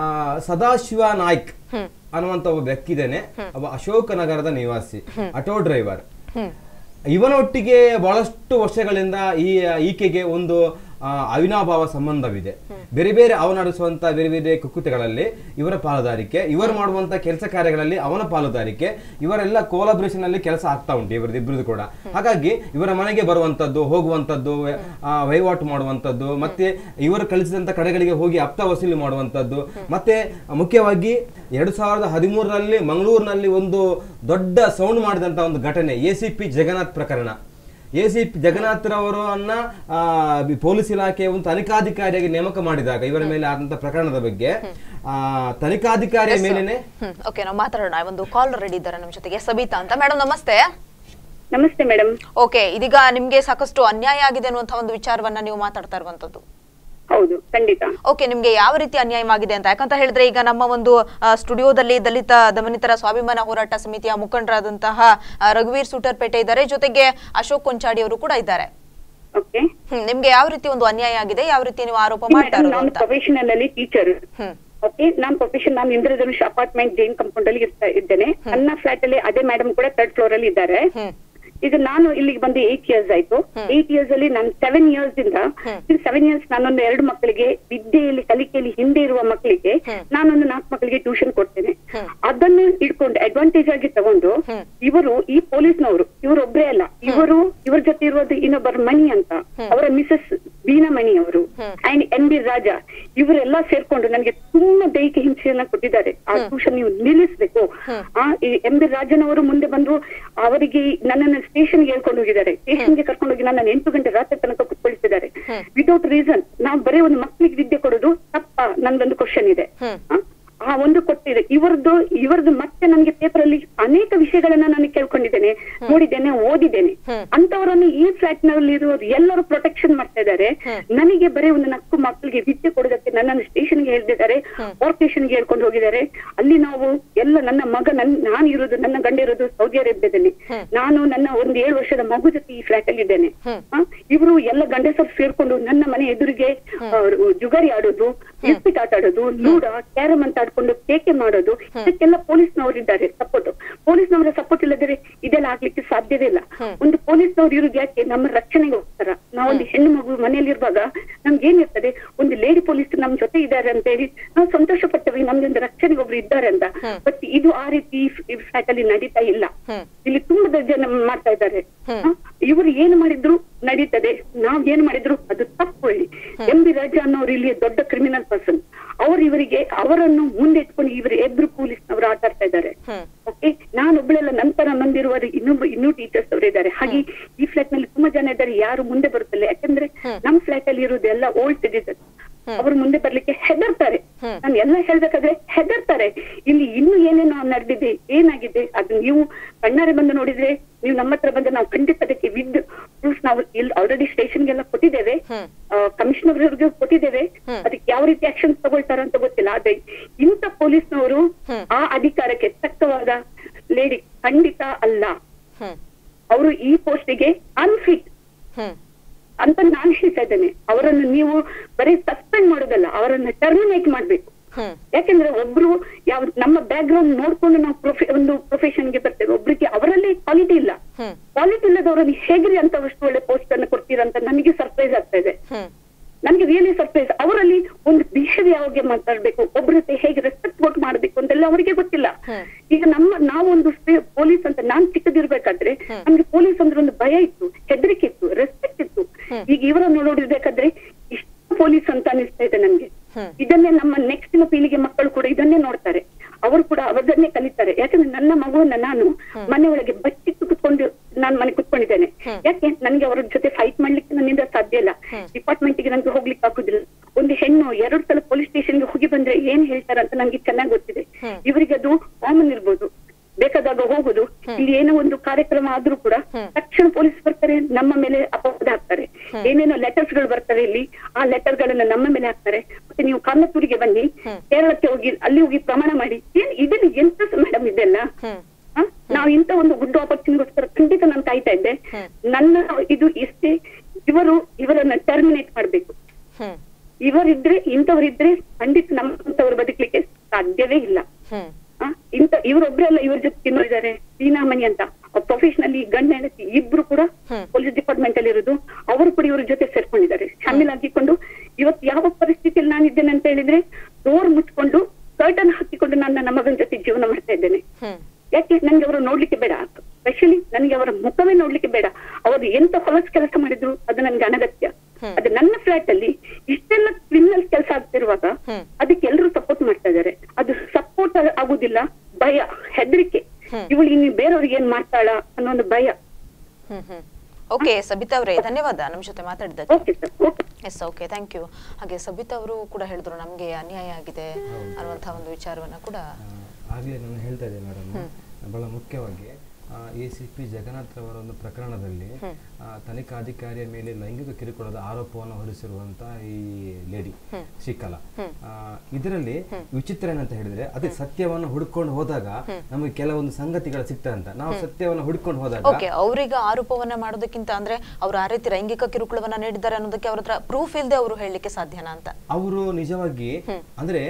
ಸದಾಶಿವ ನಾಯ್ಕ್ ಅನ್ನುವಂತ ಒಬ್ಬ ವ್ಯಕ್ತಿ ಇದ್ದೇನೆ, ಒಬ್ಬ ಅಶೋಕ ನಗರದ ನಿವಾಸಿ, ಆಟೋ ಡ್ರೈವರ್. ಇವನೊಟ್ಟಿಗೆ ಬಹಳಷ್ಟು ವರ್ಷಗಳಿಂದ ಈಕೆಗೆ ಒಂದು ಅವಿನಾಭಾವ ಸಂಬಂಧವಿದೆ. ಬೇರೆ ಬೇರೆ ಅವ ನಡೆಸುವಂತ ಬೇರೆ ಬೇರೆ ಕುಕೃತ್ಯಗಳಲ್ಲಿ ಇವರ ಪಾಲುದಾರಿಕೆ, ಇವರು ಮಾಡುವಂತ ಕೆಲಸ ಕಾರ್ಯಗಳಲ್ಲಿ ಅವನ ಪಾಲುದಾರಿಕೆ, ಇವರೆಲ್ಲ ಕೋಲಾಬ್ರೇಷನ್ ಅಲ್ಲಿ ಕೆಲಸ ಆಗ್ತಾ ಉಂಟು ಇಬ್ಬರದ್ದು ಕೂಡ. ಹಾಗಾಗಿ ಇವರ ಮನೆಗೆ ಬರುವಂತದ್ದು, ಹೋಗುವಂತದ್ದು, ವಹಿವಾಟು ಮಾಡುವಂತದ್ದು, ಮತ್ತೆ ಇವರು ಕಳಿಸಿದಂತ ಕಡೆಗಳಿಗೆ ಹೋಗಿ ಹಪ್ತ ವಸೂಲಿ ಮಾಡುವಂತದ್ದು. ಮತ್ತೆ ಮುಖ್ಯವಾಗಿ 2013ರಲ್ಲಿ ಮಂಗಳೂರಿನಲ್ಲಿ ಒಂದು ದೊಡ್ಡ ಸೌಂಡ್ ಮಾಡಿದಂತ ಒಂದು ಘಟನೆ ACP ಜಗನ್ನಾಥ್ ಪ್ರಕರಣ. ACP ಜಗನ್ನಾಥ್ ರವರನ್ನ ಪೊಲೀಸ್ ಇಲಾಖೆ ಒಂದು ತನಿಖಾಧಿಕಾರಿಯಾಗಿ ನೇಮಕ ಮಾಡಿದಾಗ ಇವರ ಮೇಲೆ ಆದಂತ ಪ್ರಕರಣದ ಬಗ್ಗೆ ತನಿಖಾಧಿಕಾರಿಯ ಮೇಲೆನೆ ನಾವು ಮಾತಾಡೋಣ. ಒಂದು ಕಾಲ್ ರೆಡಿ ಇದ್ದಾರೆ ನಮ್ಮ ಜೊತೆಗೆ, ಸಬಿತಾ ಅಂತ. ಮೇಡಮ್ ನಮಸ್ತೆ. ನಮಸ್ತೆ ಮೇಡಮ್. ಓಕೆ, ಇದೀಗ ನಿಮ್ಗೆ ಸಾಕಷ್ಟು ಅನ್ಯಾಯ ಆಗಿದೆ ಅನ್ನುವಂತ ಒಂದು ವಿಚಾರವನ್ನ ನೀವು ಮಾತಾಡ್ತಾ ಇರುವಂತದ್ದು. ಹೌದು, ಖಂಡಿತ. ಓಕೆ, ನಿಮ್ಗೆ ಯಾವ ರೀತಿ ಅನ್ಯಾಯವಾಗಿದೆ ಅಂತ? ಯಾಕಂತ ಹೇಳಿದ್ರೆ ಈಗ ನಮ್ಮ ಒಂದು ಸ್ಟುಡಿಯೋದಲ್ಲಿ ದಲಿತ ದಮನಿತರ ಸ್ವಾಭಿಮಾನ ಹೋರಾಟ ಸಮಿತಿಯ ಮುಖಂಡರಾದಂತಹ ರಘುವೀರ್ ಸುಟರ್ಪೇಟೆ ಇದ್ದಾರೆ, ಜೊತೆಗೆ ಅಶೋಕ್ ಕೊಂಚಾಡಿ ಅವರು ಕೂಡ ಇದ್ದಾರೆ. ನಿಮ್ಗೆ ಯಾವ ರೀತಿ ಒಂದು ಅನ್ಯಾಯ ಆಗಿದೆ, ಯಾವ ರೀತಿ ನೀವು ಆರೋಪ ಮಾಡ್ತಾ ಇರೋದು ಅಂತ? ಪ್ರೊಫೆಷನಲ್ ಅಲ್ಲಿ ಟೀಚರ್. ಓಕೆ, ನಾನು ಇಂದ್ರಧನುಷ್ ಅಪಾರ್ಟ್ಮೆಂಟ್ ಜೈನ್ ಕಾಂಪೌಂಡ್ ಅಲ್ಲಿ ಇದ್ದೇನೆ. ನನ್ನ ಫ್ಲಾಟ್ ಅಲ್ಲಿ ಅದೇ ಮೇಡಮ್ ಕೂಡ 3rd ಫ್ಲೋರ್ ಅಲ್ಲಿ ಇದ್ದಾರೆ. ಈಗ ನಾನು ಇಲ್ಲಿಗೆ ಬಂದು 8 years ಆಯ್ತು. 8 years ಅಲ್ಲಿ ನಾನು 7 years ಇಂದ 7 years ನಾನೊಂದು 2 ಮಕ್ಕಳಿಗೆ ವಿದ್ಯೆಯಲ್ಲಿ ಕಲಿಕೆಯಲ್ಲಿ ಹಿಂದೆ ಇರುವ ಮಕ್ಕಳಿಗೆ ನಾನೊಂದು 4 ಮಕ್ಕಳಿಗೆ ಟ್ಯೂಷನ್ ಕೊಡ್ತೇನೆ. ಅದನ್ನು ಇಟ್ಕೊಂಡು ಅಡ್ವಾಂಟೇಜ್ ಆಗಿ ತಗೊಂಡು ಇವರು ಈ ಪೊಲೀಸ್ನವರು, ಇವರೊಬ್ಬರೇ ಅಲ್ಲ, ಇವ್ರ ಜೊತೆ ಇರೋದು ಇನ್ನೊಬ್ಬರ ಮಣಿ ಅಂತ, ಅವರ ಮಿಸಸ್ ಬೀನಾ ಮಣಿ ಅವರು ಅಂಡ್ MB ರಾಜಾ, ಇವರೆಲ್ಲ ಸೇರ್ಕೊಂಡು ನನಗೆ ತುಂಬಾ ದೈಹಿಕ ಹಿಂಸೆಯನ್ನ ಕೊಟ್ಟಿದ್ದಾರೆ. ಆ ಟ್ಯೂಷನ್ ನೀವು ನಿಲ್ಲಿಸ್ಬೇಕು. MB ರಾಜನವರು ಮುಂದೆ ಬಂದು ಅವರಿಗೆ ನನ್ನನ್ನು ಸ್ಟೇಷನ್ಗೆ ಹೇಳ್ಕೊಂಡು ಹೋಗಿದ್ದಾರೆ. ಸ್ಟೇಷನ್ಗೆ ಕರ್ಕೊಂಡು ಹೋಗಿ ನನ್ನ 8 ಗಂಟೆ ರಾತ್ರಿ ತನಕ ಕುತ್ಕೊಳಿಸಿದ್ದಾರೆ ವಿತೌಟ್ ರೀಸನ್. ನಾವು ಬರೀ ಒಂದು ಮಕ್ಕಳಿಗೆ ವಿದ್ಯೆ ಕೊಡೋದು ತಪ್ಪಾ? ನಂದೊಂದು ಕ್ವಶನ್ ಇದೆ. ಆ ಒಂದು ಕೊಟ್ಟಿದೆ ಇವರದ್ದು ಮತ್ತೆ ನನಗೆ ಪೇಪರ್ ಅಲ್ಲಿ ಅನೇಕ ವಿಷಯಗಳನ್ನ ನಾನು ಕೇಳ್ಕೊಂಡಿದ್ದೇನೆ, ನೋಡಿದ್ದೇನೆ, ಓದಿದ್ದೇನೆ. ಅಂತವರನ್ನು ಈ ಫ್ಲಾಟ್ ನಲ್ಲಿ ಇರೋರು ಎಲ್ಲರೂ ಪ್ರೊಟೆಕ್ಷನ್ ಮಾಡ್ತಾ ಇದ್ದಾರೆ. ನನಗೆ ಬರೀ ಒಂದು 4 ಮಕ್ಕಳಿಗೆ ವಿದ್ಯೆ ಕೊಡೋದಕ್ಕೆ ನನ್ನನ್ನು ಸ್ಟೇಷನ್ಗೆ ಹೇಳ್ತಿದ್ದಾರೆ, ಪೋರ್ಟ್ ಸ್ಟೇಷನ್ಗೆ ಹೇಳ್ಕೊಂಡು ಹೋಗಿದ್ದಾರೆ. ಅಲ್ಲಿ ನಾವು ಎಲ್ಲ ನನ್ನ ಮಗ ನಾನು ಇರೋದು, ನನ್ನ ಗಂಡ ಇರೋದು ಸೌದಿ ಅರೇಬಿಯಾದಲ್ಲಿ. ನಾನು ನನ್ನ ಒಂದು 7 ವರ್ಷದ ಮಗು ಜೊತೆ ಈ ಫ್ಲಾಟ್ ಅಲ್ಲಿ ಇದ್ದೇನೆ. ಇವರು ಎಲ್ಲ ಗಂಡಸರು ಸೇರ್ಕೊಂಡು ನನ್ನ ಮನೆ ಎದುರಿಗೆ ಜುಗಾರಿ ಆಡೋದು, ಇಸ್ಪಿಟ್ ಆಟ ಆಡೋದು, ಲೂಡ, ಕ್ಯಾರಮ್ ಅಂತ ಆಡ್ಕೊಂಡು ಕೇಕೆ ಮಾಡೋದು, ಇದಕ್ಕೆಲ್ಲ ಪೊಲೀಸ್ನವರು ಇದ್ದಾರೆ ಸಪೋರ್ಟ್. ಪೊಲೀಸ್ನವರ ಸಪೋರ್ಟ್ ಇಲ್ಲದ್ರೆ ಇದೆಲ್ಲ ಆಗ್ಲಿಕ್ಕೆ ಸಾಧ್ಯವೇ ಇಲ್ಲ. ಒಂದು ಪೊಲೀಸ್ನವ್ರು ಇರೋದು ಯಾಕೆ? ನಮ್ಮ ರಕ್ಷಣೆಗೆ ಹೋಗ್ತಾರ. ನಾವೊಂದು ಹೆಣ್ಣು ಮಗು ಮನೆಯಲ್ಲಿ ಇರುವಾಗ ನಮ್ಗೆ ಏನಿರ್ತದೆ, ಒಂದು ಲೇಡಿ ಪೊಲೀಸ್ ನಮ್ ಜೊತೆ ಇದ್ದಾರೆ ಅಂತ ಹೇಳಿ ನಾವು ಸಂತೋಷ ಪಡ್ತೇವೆ, ನಮ್ದೊಂದು ರಕ್ಷಣೆಗೆ ಒಬ್ರು ಇದ್ದಾರೆ ಅಂತ. ಬಟ್ ಇದು ಆ ರೀತಿ ಫ್ಲಾಟ್ ಅಲ್ಲಿ ನಡೀತಾ ಇಲ್ಲ. ಇಲ್ಲಿ ತುಂಬಾ ಜನ ಮಾಡ್ತಾ ಇದ್ದಾರೆ. ಇವರು ಏನು ಮಾಡಿದ್ರು ನಡೀತದೆ, ನಾವ್ ಏನ್ ಮಾಡಿದ್ರು ಅದು ತಪ್ಪು ಹೇಳಿ. MB ರಾಜಾ ಅನ್ನೋರು ಇಲ್ಲಿ ದೊಡ್ಡ ಕ್ರಿಮಿನಲ್ ಪರ್ಸನ್. ಅವರನ್ನು ಮುಂದೆ ಇಟ್ಕೊಂಡು ಇವರು ಎಬ್ರು ಪೊಲೀಸ್ನವರು ಆಟ ಆಡ್ತಾ ಇದ್ದಾರೆ. ಓಕೆ, ನಾನೊಬ್ಬಳೆಲ್ಲ ನಂತರ ಬಂದಿರುವರು ಇನ್ನೂ ಟೀಚರ್ಸ್ ಅವರು ಇದ್ದಾರೆ. ಹಾಗೆ ಈ ಫ್ಲಾಟ್ ನಲ್ಲಿ ತುಂಬಾ ಜನ ಇದ್ದಾರೆ, ಯಾರು ಮುಂದೆ ಬರುತ್ತಿಲ್ಲ. ಯಾಕಂದ್ರೆ ನಮ್ ಫ್ಲಾಟ್ ಅಲ್ಲಿ ಇರುವುದೆಲ್ಲ ಓಲ್ಡ್ ಸಿಟಿಸನ್. ಅವರು ಮುಂದೆ ಬರ್ಲಿಕ್ಕೆ ಹೆದರ್ತಾರೆ. ನಾನು ಎಲ್ಲ ಹೇಳ್ಬೇಕಾದ್ರೆ ಹೆದರ್ತಾರೆ. ಇಲ್ಲಿ ಇನ್ನು ಏನೇನೋ ನಡೆದಿದೆ, ಏನಾಗಿದೆ ಅದು ನೀವು ಕಣ್ಣಾರೆ ಬಂದು ನೋಡಿದ್ರೆ, ನೀವು ನಮ್ಮ ಹತ್ರ ಬಂದ್ರೆ ನಾವು ಖಂಡಿತ ಅದಕ್ಕೆ ವಿದ್ ಪ್ರೂಫ್ ನಾವು ಇಲ್ಲಿ ಆಲ್ರೆಡಿ ಸ್ಟೇಷನ್ಗೆಲ್ಲ ಕೊಟ್ಟಿದ್ದೇವೆ, ಕಮಿಷನರ್ ಅವ್ರಿಗೆ ಕೊಟ್ಟಿದ್ದೇವೆ. ಅದಕ್ಕೆ ಯಾವ ರೀತಿ ಆಕ್ಷನ್ ತಗೊಳ್ತಾರ ಅಂತ ಗೊತ್ತಿಲ್ಲ. ಆದ್ರೆ ಇಂಥ ಪೊಲೀಸ್ನವರು ಆ ಅಧಿಕಾರಕ್ಕೆ ತಕ್ಕವಾದ ಲೇಡಿ ಖಂಡಿತ ಅಲ್ಲ. ಅವರು ಈ ಪೋಸ್ಟಿಗೆ ಅನ್ಫಿಟ್ ಅಂತ ನಾನು ಹೇಳ್ತಾ ಇದ್ದೇನೆ. ಅವರನ್ನು ನೀವು ಬರೀ ಸಸ್ಪೆಂಡ್ ಮಾಡೋದಲ್ಲ, ಅವರನ್ನು ಟರ್ಮಿನೇಟ್ ಮಾಡ್ಬೇಕು. ಯಾಕೆಂದ್ರೆ ಒಬ್ರು ನಮ್ಮ ಬ್ಯಾಕ್ ಗ್ರೌಂಡ್ ನೋಡ್ಕೊಂಡು ನಾವು ಒಂದು ಪ್ರೊಫೆಷನ್ಗೆ ಬರ್ತೇವೆ. ಒಬ್ರಿಗೆ ಅವರಲ್ಲಿ ಕ್ವಾಲಿಟಿ ಇಲ್ಲ. ಕ್ವಾಲಿಟಿ ಇಲ್ಲದವರನ್ನು ಹೇಗ್ರಿ ಅಂತ ಅಷ್ಟು ಒಳ್ಳೆ ಪೋಸ್ಟ್ ಅನ್ನು ಕೊಡ್ತೀರಾ ಅಂತ ನನಗೆ ಸರ್ಪ್ರೈಸ್ ಆಗ್ತಾ ಇದೆ. ನನ್ಗೆ ರಿಯಲಿ ಸರ್ಪ್ರೈಸ್. ಅವರಲ್ಲಿ ಒಂದು ಬಿಹೇವಿಯರ್ ಯಾವಾಗ ಮಾತಾಡ್ಬೇಕು, ಒಬ್ಬರ ಜೊತೆ ಹೇಗೆ ರೆಸ್ಪೆಕ್ಟ್ ವರ್ಕ್ ಮಾಡ್ಬೇಕು ಅಂತೆಲ್ಲ ಅವರಿಗೆ ಗೊತ್ತಿಲ್ಲ. ಈಗ ನಾವೊಂದು ಪೊಲೀಸ್ ಅಂತ ನಾನ್ ಚಿಕ್ಕದಿರ್ಬೇಕಾದ್ರೆ ನಮ್ಗೆ ಪೊಲೀಸ್ ಅಂದ್ರೆ ಒಂದು ಭಯ ಇತ್ತು, ಹೆದರಿಕೆ ಇತ್ತು, ರೆಸ್ಪೆಕ್ಟ್ ಇತ್ತು. ಈಗ ಇವರನ್ನು ನೋಡಿರ್ಬೇಕಾದ್ರೆ ಇಷ್ಟು ಪೊಲೀಸ್ ಅಂತ ಅನಿಸ್ತಾ ಇದೆ ನನ್ಗೆ. ಇದನ್ನೇ ನಮ್ಮ ನೆಕ್ಸ್ಟ್ ಪೀಳಿಗೆ ಮಕ್ಕಳು ಕೂಡ ಇದನ್ನೇ ನೋಡ್ತಾರೆ, ಅವರು ಕೂಡ ಅವರನ್ನೇ ಕಲಿತಾರೆ. ಯಾಕಂದ್ರೆ ನನ್ನ ಮಗುವನ್ನ ನಾನು ಮನೆ ಒಳಗೆ ಬಚ್ಚಿಟ್ಟು ಕುತ್ಕೊಂಡು ನಾನು ಮನೆ ಕುತ್ಕೊಂಡಿದ್ದೇನೆ. ಯಾಕೆ ನನ್ಗೆ ಅವರ ಜೊತೆ ಫೈಟ್ ಮಾಡ್ಲಿಕ್ಕೆ ನನ್ನಿಂದ ಸಾಧ್ಯ ಇಲ್ಲ. ಡಿಪಾರ್ಟ್ಮೆಂಟ್ ಗೆ ನನ್ಗೆ ಹೋಗ್ಲಿಕ್ಕೆ ಆಗುದಿಲ್ಲ. ಒಂದು ಹೆಣ್ಣು 2 ಸಲ ಪೊಲೀಸ್ ಸ್ಟೇಷನ್ಗೆ ಹೋಗಿ ಬಂದ್ರೆ ಏನ್ ಹೇಳ್ತಾರಂತ ನಂಗೆ ಚೆನ್ನಾಗಿ ಗೊತ್ತಿದೆ. ಇವರಿಗೆ ಅದು ಕಾಮನ್ ಇರ್ಬೋದು, ಬೇಕಾದಾಗ ಹೋಗುದು. ಇಲ್ಲಿ ಏನೋ ಒಂದು ಕಾರ್ಯಕ್ರಮ ಆದ್ರೂ ಕೂಡ ತಕ್ಷಣ ಪೊಲೀಸ್ ಬರ್ತಾರೆ, ನಮ್ಮ ಮೇಲೆ ಅಪವಾದ ಹಾಕ್ತಾರೆ. ಏನೇನೋ ಲೆಟರ್ಸ್ ಗಳು ಬರ್ತವೆ ಇಲ್ಲಿ, ಆ ಲೆಟರ್ ಗಳನ್ನ ನಮ್ಮ ಮೇಲೆ ಹಾಕ್ತಾರೆ. ಮತ್ತೆ ನೀವು ಕಾಮತ್ತೂರಿಗೆ ಬನ್ನಿ, ಕೇರಳಕ್ಕೆ ಹೋಗಿ ಅಲ್ಲಿ ಹೋಗಿ ಪ್ರಮಾಣ ಮಾಡಿ. ಇದನ್ನ ಎಂತ ಮೇಡಮ್ ಇದೆಲ್ಲ? ನಾವು ಇಂತ ಒಂದು ಗುಡ್ ಆಪರ್ಚುನಿಟಿಗೋಸ್ಕರ ಖಂಡಿತ ನಾನು ಕಾಯ್ತಾ ಇದ್ದೆ. ನನ್ನ ಇದು ಇಷ್ಟೇ, ಇವರನ್ನ ಟರ್ಮಿನೇಟ್ ಮಾಡ್ಬೇಕು. ಇವರಿದ್ರೆ ಇಂಥವರಿದ್ರೆ ಖಂಡಿತ ನಮ್ಮಂತವ್ರು ಬದುಕಲಿಕ್ಕೆ ಸಾಧ್ಯವೇ ಇಲ್ಲ. ಇವರೊಬ್ರಲ್ಲ ಇವ್ರ ಜೊತೆ ತಿನ್ನೋರಿದ್ದಾರೆ, ಸೀನಾಮಣಿ ಅಂತ ಪ್ರೊಫೆಷನಲಿ ಗಂಡ ಹೆಂಡತಿ ಇಬ್ರು ಕೂಡ ಪೊಲೀಸ್ ಡಿಪಾರ್ಟ್ಮೆಂಟ್ ಅಲ್ಲಿ ಇರೋದು. ಅವರು ಕೂಡ ಇವ್ರ ಜೊತೆ ಸೇರ್ಕೊಂಡಿದ್ದಾರೆ, ಶಾಮೀಲಾಗಿಕೊಂಡು. ಇವತ್ತು ಯಾವ ಪರಿಸ್ಥಿತಿಯಲ್ಲಿ ನಾನಿದ್ದೇನೆ ಅಂತ ಹೇಳಿದ್ರೆ, ಡೋರ್ ಮುಚ್ಕೊಂಡು ಕರ್ಟನ್ ಹಾಕಿಕೊಂಡು ನನ್ನ ಮಗನ ಜೊತೆ ಜೀವನ ಮಾಡ್ತಾ ಇದ್ದೇನೆ. ಯಾಕೆ ನನ್ಗೆ ಅವರು ನೋಡ್ಲಿಕ್ಕೆ ಬೇಡ, ಸ್ಪೆಷಲಿ ನನ್ಗೆ ಅವರ ಮುಖವೇ ನೋಡ್ಲಿಕ್ಕೆ ಬೇಡ. ಅವರು ಎಂತ ಹೊಲಸ್ ಕೆಲಸ ಮಾಡಿದ್ರು ಅದು ನನ್ಗೆ ಅನಗತ್ಯ. ಅದು ನನ್ನ ಫ್ಲಾಟ್ ಅಲ್ಲಿ ಇಷ್ಟೆಲ್ಲ ಕ್ರಿಮಿನಲ್ ಕೆಲಸ ಆಗ್ತಿರುವಾಗ ಅದಕ್ಕೆ ಎಲ್ಲರೂ ಸಪೋರ್ಟ್ ಮಾಡ್ತಾ ಇದ್ದಾರೆ. ಅದು ಸಪೋರ್ಟ್ ಆಗುದಿಲ್ಲ, ಭಯ, ಹೆದರಿಕೆ. ಇವಳು ಇನ್ನು ಬೇರೆಯವ್ರಿಗೆ ಏನ್ ಮಾಡ್ತಾಳ ಅನ್ನೋ ಒಂದು ಭಯ. ಓಕೆ ಸಬಿತಾ ಅವರೇ, ಧನ್ಯವಾದ ನಮ್ಮ ಜೊತೆ ಮಾತಾಡಿದ್ದಕ್ಕೆ. Yes, okay, thank you. ಹಾಗೆ ಸಬಿತಾ ಅವರು ಕೂಡ ಹೇಳಿದ್ರು ನಮ್ಗೆ ಅನ್ಯಾಯ ಆಗಿದೆ ಅನ್ನುವಂತಹ ಒಂದು ವಿಚಾರವನ್ನ ಕೂಡ ಆಗ್ಲೇ ನಾನು ಹೇಳ್ತಾ ಇದ್ದೆ ಮೇಡಮ್. ಬಹಳ ಮುಖ್ಯವಾಗಿ ACP ಜಗನ್ನಾಥ್ ಅವರ ಒಂದು ಪ್ರಕರಣದಲ್ಲಿ ತನಿಖಾಧಿಕಾರಿಯ ಮೇಲೆ ಲೈಂಗಿಕ ಕಿರುಕುಳದ ಆರೋಪವನ್ನು ಹೊರಿಸಿರುವಂತ ಈ ಲೇಡಿ ಶ್ರೀಕಲಾ, ಇದರಲ್ಲಿ ವಿಚಿತ್ರ ಏನಂತ ಹೇಳಿದ್ರೆ, ಅದೇ ಸತ್ಯವನ್ನು ಹುಡ್ಕೊಂಡು ಹೋದಾಗ ನಮಗೆ ಕೆಲವೊಂದು ಸಂಗತಿಗಳು ಸಿಗ್ತಂತ. ನಾವು ಸತ್ಯವನ್ನು ಹುಡ್ಕೊಂಡು ಹೋದಾಗ ಅವರಿಗೆ ಆರೋಪವನ್ನ ಮಾಡೋದಕ್ಕಿಂತ ಅಂದ್ರೆ ಅವ್ರು ಆ ರೀತಿ ಲೈಂಗಿಕ ಕಿರುಕುಳವನ್ನ ನೀಡಿದ್ದಾರೆ ಅನ್ನೋದಕ್ಕೆ ಅವ್ರ ಹತ್ರ ಪ್ರೂಫ್ ಇಲ್ಲದೆ ಅವರು ಹೇಳಲಿಕ್ಕೆ ಸಾಧ್ಯನಾ ಅಂತ ಅವರು ನಿಜವಾಗಿ ಅಂದ್ರೆ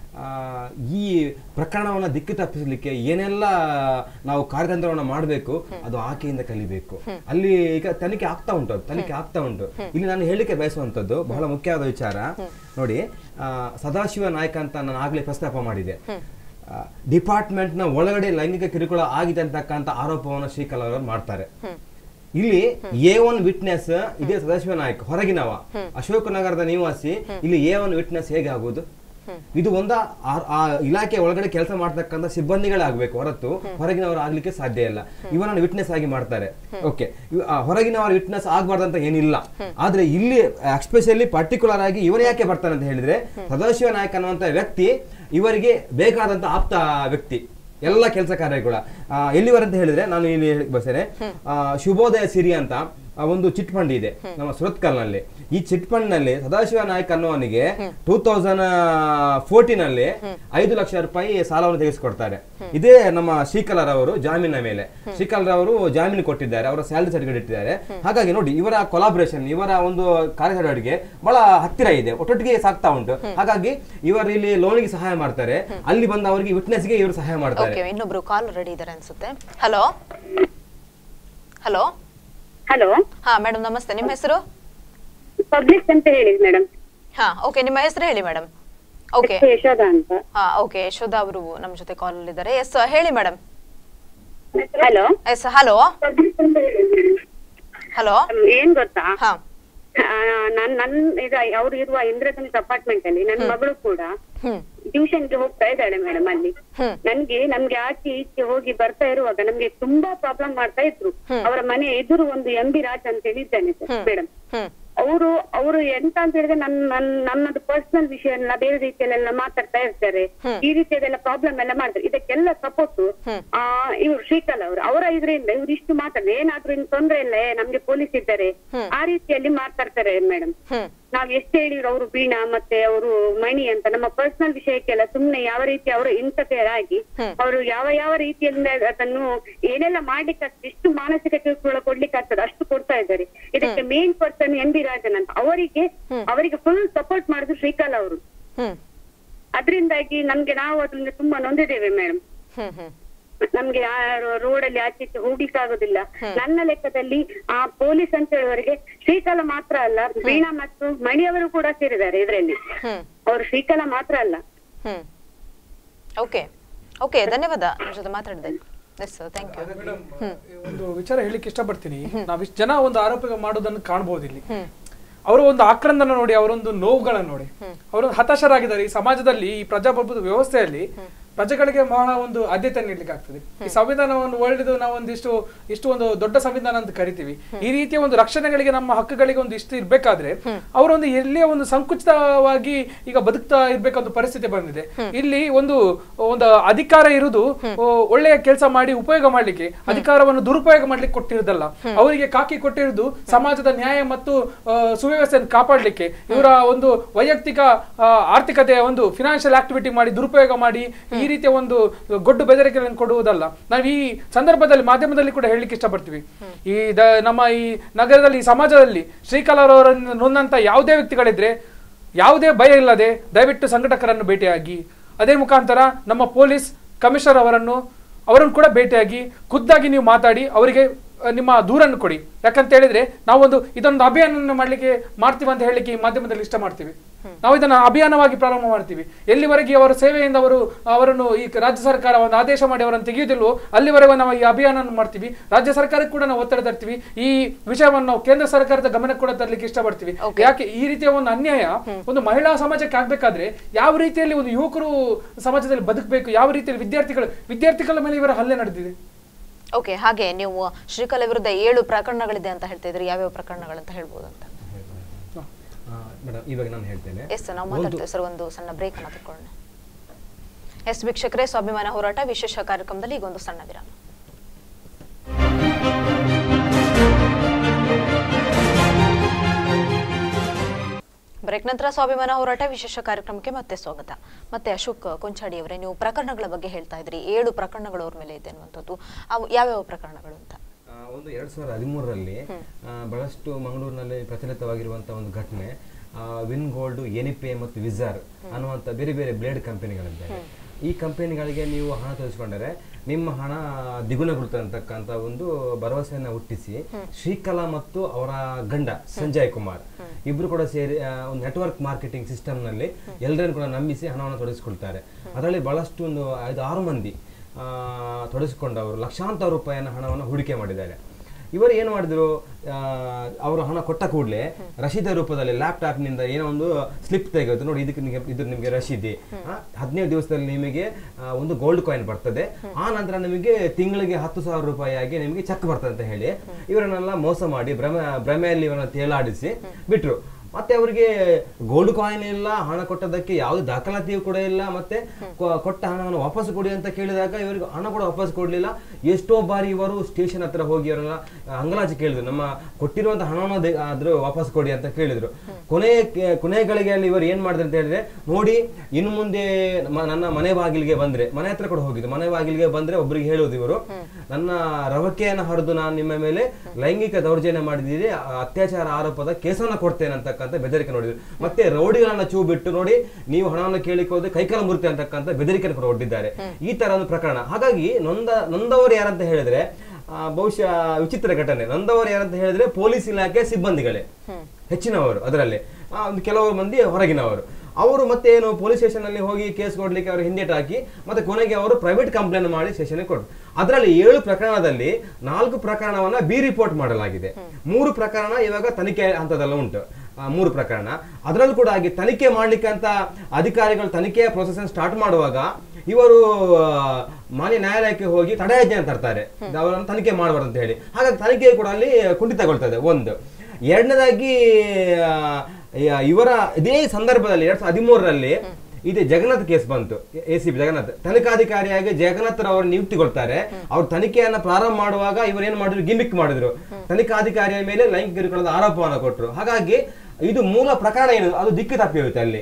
ಈ ಪ್ರಕರಣವನ್ನ ದಿಕ್ಕು ತಪ್ಪಿಸಲಿಕ್ಕೆ ಏನೆಲ್ಲ ನಾವು ಕಾರ್ಯತಂತ್ರವನ್ನ ಮಾಡಬೇಕು ಅದು ಆಕೆಯಿಂದ ಕಲಿಬೇಕು. ಅಲ್ಲಿ ಈಗ ತನಿಖೆ ಆಗ್ತಾ ಉಂಟು. ಇಲ್ಲಿ ನಾನು ಹೇಳಿಕೆ ಬಯಸುವಂತದ್ದು ಬಹಳ ಮುಖ್ಯವಾದ ವಿಚಾರ ನೋಡಿ. ಸದಾಶಿವ ನಾಯ್ಕ ಅಂತ ನಾನು ಆಗ್ಲೇ ಪ್ರಸ್ತಾಪ ಮಾಡಿದೆ. ಡಿಪಾರ್ಟ್ಮೆಂಟ್ ನ ಒಳಗಡೆ ಲೈಂಗಿಕ ಕಿರುಕುಳ ಆಗಿದೆ ಅಂತಕ್ಕಂಥ ಆರೋಪವನ್ನು ಶ್ರೀಕಲಾ ಅವರು ಮಾಡ್ತಾರೆ. ಇಲ್ಲಿ A1 ವಿಟ್ನೆಸ್ ಇದೇ ಸದಾಶಿವ ನಾಯ್ಕ, ಹೊರಗಿನವ, ಅಶೋಕ ನಗರದ ನಿವಾಸಿ. ಇಲ್ಲಿ A1 ವಿಟ್ನೆಸ್ ಹೇಗೆ ಆಗುವುದು? ಇದು ಆ ಇಲಾಖೆ ಒಳಗಡೆ ಕೆಲಸ ಮಾಡ್ತಕ್ಕಂಥ ಸಿಬ್ಬಂದಿಗಳಾಗಬೇಕು ಹೊರತು ಹೊರಗಿನವರು ಆಗ್ಲಿಕ್ಕೆ ಸಾಧ್ಯ ಇಲ್ಲ. ಇವನನ್ನು ವಿಟ್ನೆಸ್ ಆಗಿ ಮಾಡ್ತಾರೆ. ಓಕೆ, ಹೊರಗಿನವರ ವಿಟ್ನೆಸ್ ಆಗ್ಬಾರ್ದಂತ ಏನಿಲ್ಲ. ಆದ್ರೆ ಇಲ್ಲಿ ಎಸ್ಪೆಷಲಿ ಪರ್ಟಿಕ್ಯುಲರ್ ಆಗಿ ಇವನು ಯಾಕೆ ಬರ್ತಾನೆ ಅಂತ ಹೇಳಿದ್ರೆ, ಸದಾಶಿವ ನಾಯ್ಕ ಅನ್ನುವಂತ ವ್ಯಕ್ತಿ ಇವರಿಗೆ ಬೇಕಾದಂತ ಆಪ್ತ ವ್ಯಕ್ತಿ. ಎಲ್ಲ ಕೆಲಸ ಕಾರ್ಯಗಳ ಎಲ್ಲಿವರಂತ ಹೇಳಿದ್ರೆ, ನಾನು ಇಲ್ಲಿ ಬರ್ತೇನೆ, ಶುಭೋದಯ ಸಿರಿ ಅಂತ ಒಂದು ಚಿಟ್ ಫಂಡ್ ಇದೆ ನಮ್ಮ ಸುರತ್ಕಲ್ ನಲ್ಲಿ. ಈ ಚಿಟ್ ಫಂಡ್ ನಲ್ಲಿ ಸದಾಶಿವ ನಾಯ್ಕ ಅನ್ನುವನಿಗೆ 2014 ನಲ್ಲಿ 5 ಲಕ್ಷ ರೂಪಾಯಿ ಸಾಲವನ್ನು ತೆಗೆಸಿಕೊಡ್ತಾರೆ. ಇದೇ ನಮ್ಮ ಶ್ರೀಕಲಾರವರು ಜಾಮೀನ ಮೇಲೆ. ಶ್ರೀಕಲಾರವರು ಜಾಮೀನು ಕೊಟ್ಟಿದ್ದಾರೆ, ಅವರ ಸ್ಯಾಲರಿ ಸರ್ಟಿಫಿಕೇಟ್ ಇಟ್ಟಿದ್ದಾರೆ. ಹಾಗಾಗಿ ನೋಡಿ, ಇವರ ಕೊಲಾಬರೇಷನ್, ಇವರ ಒಂದು ಕಾರ್ಯಚಟುವಟಿಕೆ ಬಹಳ ಹತ್ತಿರ ಇದೆ, ಒಟ್ಟೊಟ್ಟಿಗೆ ಸಾಕ್ತಾ ಉಂಟು. ಹಾಗಾಗಿ ಇವರು ಇಲ್ಲಿ ಲೋನಿಗೆ ಸಹಾಯ ಮಾಡ್ತಾರೆ, ಅಲ್ಲಿ ಬಂದ ಅವರಿಗೆ ವಿಟ್ನೆಸ್ ಗೆ ಇವರು ಸಹಾಯ ಮಾಡ್ತಾರೆ. ಇನ್ನೊಬ್ರು ಕಾಲ್ ರೆಡಿ ಇದ್ದಾರೆ ಅನ್ಸುತ್ತೆ. ಹಲೋ ಹಲೋ ಹಲೋ, ಹಾ ಮೇಡಮ್ ನಮಸ್ತೆ, ನಿಮ್ಮ ಹೆಸರು? ಪಬ್ಲಿಕ್ ಅಂತ ಹೇಳಿ ಮೇಡಮ್. ಹಾ ಓಕೆ, ನಿಮ್ಮ ಹೆಸರು ಹೇಳಿ ಮೇಡಮ್. ಓಕೆ, ಯಶೋಧ ಅಂತ. ಹಾ ಓಕೆ, ಯಶೋಧ ಅವರು ನಮ್ಮ ಜೊತೆ ಕಾಲ್ ಅಲ್ಲಿ ಇದ್ದಾರೆ. ಎಸ್ ಹೇಳಿ madam. Hello. Yes hello hello, ಏನ್ ಗೊತ್ತಾ, ಹಾ ಈಗ ಅವ್ರು ಇರುವ ಇಂದ್ರಧನುಷ್ ಅಪಾರ್ಟ್ಮೆಂಟ್ ಅಲ್ಲಿ ನನ್ನ ಮಗಳು ಕೂಡ ಟ್ಯೂಷನ್ಗೆ ಹೋಗ್ತಾ ಇದ್ದಾಳೆ ಮೇಡಮ್. ಅಲ್ಲಿ ನಮ್ಗೆ ಆಚೆ ಈಚೆ ಹೋಗಿ ಬರ್ತಾ ಇರುವಾಗ ನಮ್ಗೆ ತುಂಬಾ ಪ್ರಾಬ್ಲಮ್ ಮಾಡ್ತಾ ಇದ್ರು. ಅವರ ಮನೆ ಎದುರು ಒಂದು MB ರಾಜ್ ಅಂತ ಹೇಳಿದ್ದಾನೆ ಮೇಡಮ್. ಅವರು ಎಂತ ಅಂತ ಹೇಳಿದ್ರೆ ನನ್ನದು ಪರ್ಸನಲ್ ವಿಷಯ ಬೇರೆ ರೀತಿಯಲ್ಲೆಲ್ಲ ಮಾತಾಡ್ತಾ ಇರ್ತಾರೆ. ಈ ರೀತಿಯದೆಲ್ಲ ಪ್ರಾಬ್ಲಮ್ ಎಲ್ಲ ಮಾಡ್ತಾರೆ. ಇದಕ್ಕೆಲ್ಲ ಸಪೋರ್ಟ್ ಇವ್ರು ಶ್ರೀಕಲಾ ಅವರ ಇದರಿಂದ ಇವ್ರು ಇಷ್ಟು ಮಾತಾಡ್ತಾರೆ. ಏನಾದ್ರೂ ಇನ್ ತೊಂದ್ರೆ ಇಲ್ಲ, ನಮ್ಗೆ ಪೊಲೀಸ್ ಇದ್ದಾರೆ, ಆ ರೀತಿಯಲ್ಲಿ ಮಾತಾಡ್ತಾರೆ ಮೇಡಮ್. ನಾವ್ ಎಷ್ಟು ಹೇಳಿದ್ರು ಅವರು ವೀಣಾ ಮತ್ತೆ ಅವರು ಮಣಿ ಅಂತ ನಮ್ಮ ಪರ್ಸನಲ್ ವಿಷಯಕ್ಕೆಲ್ಲ ಸುಮ್ನೆ ಯಾವ ರೀತಿ ಅವರು ಇಂಟರ್ಫಿಯರ್ ಆಗಿ ಅವರು ಯಾವ ರೀತಿಯಿಂದ ಅದನ್ನು ಏನೆಲ್ಲ ಮಾಡ್ಲಿಕ್ಕೆ ಆಗ್ತದೆ, ಎಷ್ಟು ಮಾನಸಿಕ ಕಿರುಕುಳ ಕೊಡ್ಲಿಕ್ಕೆ ಆಗ್ತದೆ ಅಷ್ಟು ಕೊಡ್ತಾ ಇದ್ದಾರೆ. ಇದಕ್ಕೆ ಮೇನ್ ಪರ್ಸನ್ MB ರಾಜನ್ ಅಂತ, ಅವರಿಗೆ ಫುಲ್ ಸಪೋರ್ಟ್ ಮಾಡಿದ್ರು ಶ್ರೀಕಲಾ ಅವರು. ಅದರಿಂದಾಗಿ ನಾವು ಅದರಿಂದ ತುಂಬಾ ನೊಂದಿದ್ದೇವೆ ಮೇಡಮ್. ನಮ್ಗೆ ಆ ರೋಡಲ್ಲಿ ಆಚೆ ಈಚೆ ಹೋಗ್ಲಿಕ್ಕೆ ಆಗೋದಿಲ್ಲ. ನನ್ನ ಲೆಕ್ಕದಲ್ಲಿ ಆ ಪೊಲೀಸ್ ಅಂತ ಹೇಳುವವರಿಗೆ ಶ್ರೀಕಲಾ ಮಾತ್ರ ಅಲ್ಲ, ವೀಣಾ ಮತ್ತು ಮಣಿಯವರು ಕೂಡ ಸೇರಿದ್ದಾರೆ ಇದರಲ್ಲಿ. ಅವರು ಶ್ರೀಕಲಾ ಮಾತ್ರ ಅಲ್ಲ. ಓಕೆ ಓಕೆ, ಧನ್ಯವಾದ ನಮ್ಮ ಜೊತೆ ಮಾತಾಡಿದ್ದಕ್ಕೆ. Yes sir, thank you. ಒಂದು ವಿಚಾರ ಹೇಳಿಕ್ಕೆ ಇಷ್ಟಪಡ್ತೀನಿ. ನಾವಿಷ್ಟು ಜನ ಒಂದು ಆರೋಪ ಮಾಡೋದನ್ನು ಕಾಣಬಹುದು ಇಲ್ಲಿ. ಅವರ ಒಂದು ಆಕ್ರಂದನ ನೋಡಿ, ಅವರೊಂದು ನೋವುಗಳನ್ನ ನೋಡಿ, ಅವರು ಹತಾಶರಾಗಿದ್ದಾರೆ. ಈ ಸಮಾಜದಲ್ಲಿ, ಈ ಪ್ರಜಾಪ್ರಭುತ್ವ ವ್ಯವಸ್ಥೆಯಲ್ಲಿ ಪ್ರಜೆಗಳಿಗೆ ಬಹಳ ಒಂದು ಆದ್ಯತೆ ನೀಡಲಿಕ್ಕೆ ಆಗ್ತದೆ. ಈ ಸಂವಿಧಾನವನ್ನು ಒಳ್ಳೆದು ನಾವು ಇಷ್ಟು ಒಂದು ದೊಡ್ಡ ಸಂವಿಧಾನ ಅಂತ ಕರಿತೀವಿ. ಈ ರೀತಿಯ ಒಂದು ರಕ್ಷಣೆಗಳಿಗೆ, ನಮ್ಮ ಹಕ್ಕುಗಳಿಗೆ ಒಂದು ಇಷ್ಟು ಇರ್ಬೇಕಾದ್ರೆ ಅವರೊಂದು ಎಲ್ಲಿಯ ಒಂದು ಸಂಕುಚಿತವಾಗಿ ಈಗ ಬದುಕ್ತಾ ಇರ್ಬೇಕಂತ ಪರಿಸ್ಥಿತಿ ಬಂದಿದೆ. ಇಲ್ಲಿ ಒಂದು ಅಧಿಕಾರ ಇರುವುದು ಒಳ್ಳೆಯ ಕೆಲಸ ಮಾಡಿ ಉಪಯೋಗ ಮಾಡ್ಲಿಕ್ಕೆ, ಅಧಿಕಾರವನ್ನು ದುರುಪಯೋಗ ಮಾಡ್ಲಿಕ್ಕೆ ಕೊಟ್ಟಿರೋದಲ್ಲ. ಅವರಿಗೆ ಕಾಕಿ ಕೊಟ್ಟಿರುವುದು ಸಮಾಜದ ನ್ಯಾಯ ಮತ್ತು ಸುವ್ಯವಸ್ಥೆಯನ್ನು ಕಾಪಾಡ್ಲಿಕ್ಕೆ, ಇವರ ಒಂದು ವೈಯಕ್ತಿಕ ಆರ್ಥಿಕತೆಯ ಒಂದು ಫಿನಾನ್ಷಿಯಲ್ ಆಕ್ಟಿವಿಟಿ ಮಾಡಿ ದುರುಪಯೋಗ ಮಾಡಿ ಈ ರೀತಿಯ ಒಂದು ಗೊಡ್ಡು ಬೆದರಿಕೆಗಳನ್ನು ಕೊಡುವುದಲ್ಲ. ನಾವು ಈ ಸಂದರ್ಭದಲ್ಲಿ ಮಾಧ್ಯಮದಲ್ಲಿ ಕೂಡ ಹೇಳಲಿಕ್ಕೆ ಇಷ್ಟಪಡ್ತೀವಿ. ನಮ್ಮ ಈ ನಗರದಲ್ಲಿ, ಈ ಸಮಾಜದಲ್ಲಿ ಶ್ರೀಕಲಾರವರನ್ನು ನೊಂದಂತ ಯಾವುದೇ ವ್ಯಕ್ತಿಗಳಿದ್ರೆ ಯಾವುದೇ ಭಯ ಇಲ್ಲದೆ ದಯವಿಟ್ಟು ಸಂಘಟಕರನ್ನು ಭೇಟಿಯಾಗಿ, ಅದೇ ಮುಖಾಂತರ ನಮ್ಮ ಪೊಲೀಸ್ ಕಮಿಷನರ್ ಅವರನ್ನು ಕೂಡ ಭೇಟಿಯಾಗಿ ಖುದ್ದಾಗಿ ನೀವು ಮಾತಾಡಿ ಅವರಿಗೆ ನಿಮ್ಮ ದೂರನ್ನು ಕೊಡಿ. ಯಾಕಂತ ಹೇಳಿದ್ರೆ ನಾವೊಂದು ಇದೊಂದು ಅಭಿಯಾನ ಮಾಡ್ತೀವಿ ಅಂತ ಹೇಳಲಿಕ್ಕೆ ಈ ಮಾಧ್ಯಮದಲ್ಲಿ ಇಷ್ಟ ಮಾಡ್ತೀವಿ. ನಾವು ಇದನ್ನ ಅಭಿಯಾನವಾಗಿ ಪ್ರಾರಂಭ ಮಾಡ್ತೀವಿ. ಎಲ್ಲಿವರೆಗೆ ಅವರ ಸೇವೆಯಿಂದ ಅವರನ್ನು ಈ ರಾಜ್ಯ ಸರ್ಕಾರ ಒಂದು ಆದೇಶ ಮಾಡಿ ಅವರನ್ನು ತೆಗೆಯುವುದಿಲ್ಲವೋ ಅಲ್ಲಿವರೆಗೂ ನಾವು ಈ ಅಭಿಯಾನ ಮಾಡ್ತೀವಿ. ರಾಜ್ಯ ಸರ್ಕಾರಕ್ಕೆ ಕೂಡ ನಾವು ಒತ್ತಡ ತರ್ತೀವಿ. ಈ ವಿಷಯವನ್ನು ನಾವು ಕೇಂದ್ರ ಸರ್ಕಾರದ ಗಮನಕ್ಕೆ ಕೂಡ ತರಲಿಕ್ಕೆ ಇಷ್ಟಪಡ್ತೀವಿ. ಯಾಕೆ ಈ ರೀತಿಯ ಒಂದು ಅನ್ಯಾಯ ಒಂದು ಮಹಿಳಾ ಸಮಾಜಕ್ಕೆ ಆಗ್ಬೇಕಾದ್ರೆ ಯಾವ ರೀತಿಯಲ್ಲಿ ಒಂದು ಯುವಕರು ಸಮಾಜದಲ್ಲಿ ಬದುಕಬೇಕು, ಯಾವ ರೀತಿಯಲ್ಲಿ ವಿದ್ಯಾರ್ಥಿಗಳ ಮೇಲೆ ಇವರ ಹಲ್ಲೆ ನಡೆದಿದೆ. ಓಕೆ, ಹಾಗೆ ನೀವು ಶ್ರೀಕಲಾ ವಿರುದ್ಧ 7 ಪ್ರಕರಣಗಳಿದೆ ಅಂತ ಹೇಳ್ತಾ ಇದ್ರಿ. ಯಾವ್ಯಾವ ಪ್ರಕರಣಗಳಂತ ಹೇಳ್ಬೋದು ಅಂತ? ಮೇಡಮ್, ಇವಾಗ ನಾನು ಹೇಳ್ತೇನೆ. ಎಸ್, ನಾವು ಮಾತಾಡ್ತೇವೆ ಸರ್. ಒಂದು ಸಣ್ಣ ಬ್ರೇಕ್ ತೆಗೆದುಕೊಳ್ಳೋಣ. ಎಸ್ ವೀಕ್ಷಕರೇ, ಸ್ವಾಭಿಮಾನ ಹೋರಾಟ ವಿಶೇಷ ಕಾರ್ಯಕ್ರಮದಲ್ಲಿ ಈಗ ಒಂದು ಸಣ್ಣ ವಿರಾಮ. ಬ್ರೇಕ್ ನಂತರ ಸ್ವಾಭಿಮಾನ ಹೋರಾಟ ವಿಶೇಷ ಕಾರ್ಯಕ್ರಮಕ್ಕೆ ಮತ್ತೆ ಸ್ವಾಗತ. ಮತ್ತೆ ಅಶೋಕ್ ಕೊಂಚಾಡಿ ಅವರೇ, ನೀವು ಪ್ರಕರಣಗಳ ಬಗ್ಗೆ ಹೇಳ್ತಾ ಇದ್ರಿ. 7 ಪ್ರಕರಣಗಳು ಅವ್ರ ಮೇಲೆ ಇದೆ ಅನ್ನುವಂಥದ್ದು. ಅವು ಯಾವ್ಯಾವ ಪ್ರಕರಣಗಳು ಅಂತ? ಒಂದು 2013ರಲ್ಲಿ ಬಹಳಷ್ಟು ಮಂಗಳೂರಿನಲ್ಲಿ ಪ್ರಚಲಿತವಾಗಿರುವಂತಹ ಒಂದು ಘಟನೆ, ವಿನ್ ಗೋಲ್ಡ್, ಎನಿಪೆ ಮತ್ತು ವಿಜಾರ್ ಅನ್ನುವಂಥ ಬೇರೆ ಬೇರೆ ಬ್ಲೇಡ್ ಕಂಪನಿಗಳಿದ್ದಾವೆ. ಈ ಕಂಪನಿಗಳಿಗೆ ನೀವು ಹಣ ತೋರಿಸಿಕೊಂಡರೆ ನಿಮ್ಮ ಹಣ ದ್ವಿಗುಣಗೊಳ್ಳುತ್ತೆ ಅಂತಕ್ಕಂಥ ಒಂದು ಭರವಸೆಯನ್ನು ಹುಟ್ಟಿಸಿ ಶ್ರೀಕಲಾ ಮತ್ತು ಅವರ ಗಂಡ ಸಂಜಯ್ ಕುಮಾರ್ ಇಬ್ರು ಕೂಡ ಸೇರಿ ಒಂದು ನೆಟ್ವರ್ಕ್ ಮಾರ್ಕೆಟಿಂಗ್ ಸಿಸ್ಟಮ್ ನಲ್ಲಿ ಎಲ್ಲರನ್ನು ಕೂಡ ನಂಬಿಸಿ ಹಣವನ್ನು ತೊಡಗಿಸಿಕೊಳ್ತಾರೆ. ಅದರಲ್ಲಿ ಬಹಳಷ್ಟು ಒಂದು 5-6 ಮಂದಿ ತೊಡಗಿಸಿಕೊಂಡವರು ಲಕ್ಷಾಂತರ ರೂಪಾಯಿಯ ಹಣವನ್ನು ಹೂಡಿಕೆ ಮಾಡಿದ್ದಾರೆ. ಇವರು ಏನು ಮಾಡಿದ್ರು, ಅವರು ಹಣ ಕೊಟ್ಟ ಕೂಡಲೇ ರಶೀದ ರೂಪದಲ್ಲಿ ಲ್ಯಾಪ್ಟಾಪ್ ನಿಂದ ಏನೋ ಒಂದು ಸ್ಲಿಪ್ ತೆಗೆದು ನೋಡಿ, ಇದು ನಿಮಗೆ ರಶೀದಿ, 15 ದಿವಸದಲ್ಲಿ ನಿಮಗೆ ಒಂದು ಗೋಲ್ಡ್ ಕಾಯಿನ್ ಬರ್ತದೆ, ಆ ನಂತರ ನಿಮಗೆ ತಿಂಗಳಿಗೆ 10,000 ರೂಪಾಯಿಯಾಗಿ ನಿಮಗೆ ಚೆಕ್ ಬರ್ತದೆ ಅಂತ ಹೇಳಿ ಇವರನ್ನೆಲ್ಲ ಮೋಸ ಮಾಡಿ ಭ್ರಮೆಯಲ್ಲಿ ಇವರನ್ನ ತೇಲಾಡಿಸಿ ಬಿಟ್ರು. ಮತ್ತೆ ಅವರಿಗೆ ಗೋಲ್ಡ್ ಕಾಯಿನ್ ಇಲ್ಲ, ಹಣ ಕೊಟ್ಟದಕ್ಕೆ ಯಾವುದೇ ದಾಖಲಾತಿಯೂ ಕೂಡ ಇಲ್ಲ, ಮತ್ತೆ ಕೊಟ್ಟ ಹಣವನ್ನು ವಾಪಸ್ ಕೊಡಿ ಅಂತ ಕೇಳಿದಾಗ ಇವರಿಗೆ ಹಣ ಕೂಡ ವಾಪಸ್ ಕೊಡ್ಲಿಲ್ಲ. ಎಷ್ಟೋ ಬಾರಿ ಇವರು ಸ್ಟೇಷನ್ ಹತ್ರ ಹೋಗಿ ಅವರೆಲ್ಲ ಅಂಗಲಾಚಿ ಕೇಳಿದ್ರು, ನಮ್ಮ ಕೊಟ್ಟಿರುವಂತಹ ಹಣವನ್ನು ಆದ್ರೂ ವಾಪಸ್ ಕೊಡಿ ಅಂತ ಕೇಳಿದ್ರು. ಕೊನೆ ಗಳಿಗೆಯಲ್ಲಿ ಇವರು ಏನ್ ಮಾಡಿದ್ರು ಅಂತ ಹೇಳಿದ್ರೆ, ನೋಡಿ ಇನ್ನು ಮುಂದೆ ನನ್ನ ಮನೆ ಬಾಗಿಲಿಗೆ ಬಂದ್ರೆ, ಮನೆ ಹತ್ರ ಕೂಡ ಹೋಗಿದ್ದು, ಮನೆ ಬಾಗಿಲಿಗೆ ಬಂದ್ರೆ ಒಬ್ಬರಿಗೆ ಹೇಳುವುದು ಇವರು, ನನ್ನ ರವಕೆಯನ್ನು ಹರಿದು ನಾನು ನಿಮ್ಮ ಮೇಲೆ ಲೈಂಗಿಕ ದೌರ್ಜನ್ಯ ಮಾಡಿದ್ದೀರಿ, ಅತ್ಯಾಚಾರ ಆರೋಪದ ಕೇಸನ್ನ ಕೊಡ್ತೇನೆ ಅಂತಕ್ಕಂಥ ಬೆದರಿಕೆ ನೋಡಿದ್ರು. ಮತ್ತೆ ರೌಡಿಗಳನ್ನ ಚೂ ಬಿಟ್ಟು ನೋಡಿ, ನೀವು ಹಣವನ್ನು ಕೇಳಿಕ್ಕೆ ಹೋದ್ರೆ ಕೈಕಾಲ ಮುರಿತೆ ಅಂತಕ್ಕಂಥ ಬೆದರಿಕೆ ಕೂಡ ಒಡ್ಡಿದ್ದಾರೆ. ಈ ತರ ಒಂದು ಪ್ರಕರಣ. ಹಾಗಾಗಿ ನೊಂದವರು ಯಾರಂತ ಹೇಳಿದ್ರೆ, ಬಹುಶಃ ವಿಚಿತ್ರ ಘಟನೆ. ನೊಂದವರು ಯಾರಂತ ಹೇಳಿದ್ರೆ ಪೊಲೀಸ್ ಇಲಾಖೆ ಸಿಬ್ಬಂದಿಗಳೇ ಹೆಚ್ಚಿನವರು, ಅದರಲ್ಲಿ ಒಂದು ಕೆಲವರು ಮಂದಿ ಹೊರಗಿನವರು. ಅವರು ಮತ್ತೆ ಏನು ಪೊಲೀಸ್ ಸ್ಟೇಷನ್ ಅಲ್ಲಿ ಹೋಗಿ ಕೇಸ್ ಕೊಡ್ಲಿಕ್ಕೆ ಅವರು ಹಿಂದೇಟ್ ಹಾಕಿ ಮತ್ತೆ ಕೊನೆಗೆ ಅವರು ಪ್ರೈವೇಟ್ ಕಂಪ್ಲೇಂಟ್ ಮಾಡಿ ಸ್ಟೇಷನ್ ಕೊಟ್ಟರು. ಅದರಲ್ಲಿ 7 ಪ್ರಕರಣದಲ್ಲಿ 4 ಪ್ರಕರಣವನ್ನ ಬಿ ರಿಪೋರ್ಟ್ ಮಾಡಲಾಗಿದೆ. 3 ಪ್ರಕರಣ ಇವಾಗ ತನಿಖೆ ಹಂತದಲ್ಲ ಉಂಟು. 3 ಪ್ರಕರಣ ಅದರಲ್ಲೂ ಕೂಡ ಆಗಿ ತನಿಖೆ ಮಾಡ್ಲಿಕ್ಕೆ ಅಂತ ಅಧಿಕಾರಿಗಳು ತನಿಖೆಯ ಪ್ರೊಸೆಸ್ ಸ್ಟಾರ್ಟ್ ಮಾಡುವಾಗ ಇವರು ಮಾನ್ಯ ನ್ಯಾಯಾಲಯಕ್ಕೆ ಹೋಗಿ ತಡೆಯಾಜ್ಞೆ ತರ್ತಾರೆ, ಅವರನ್ನು ತನಿಖೆ ಮಾಡಬಾರ್ದು ಅಂತ ಹೇಳಿ. ಹಾಗಾಗಿ ತನಿಖೆ ಕೂಡ ಅಲ್ಲಿ ಕುಂಠಿತಗೊಳ್ತದೆ. ಒಂದು. ಎರಡನೇದಾಗಿ ಇವರ ಇದೇ ಸಂದರ್ಭದಲ್ಲಿ 2013ರಲ್ಲಿ ಇದೇ ಜಗನ್ನಾಥ್ ಕೇಸ್ ಬಂತು. ACP ಜಗನ್ನಾಥ್ ತನಿಖಾಧಿಕಾರಿಯಾಗಿ ಜಗನ್ನಾಥ್ ಅವರು ನಿಯುಕ್ತಿಗೊಳ್ತಾರೆ. ಅವ್ರು ತನಿಖೆಯನ್ನ ಪ್ರಾರಂಭ ಮಾಡುವಾಗ ಇವರು ಏನ್ ಮಾಡಿದ್ರು, ಗಿಮಿಕ್ ಮಾಡಿದ್ರು, ತನಿಖಾಧಿಕಾರಿಯ ಮೇಲೆ ಲೈಂಗಿಕ ಕಿರುಕುಳದ ಆರೋಪವನ್ನು ಕೊಟ್ಟರು. ಹಾಗಾಗಿ ಇದು ಮೂಲ ಪ್ರಕರಣ ಏನು ಅದು ದಿಕ್ಕು ತಪ್ಪಿ ಹೋಯ್ತು. ಅಲ್ಲಿ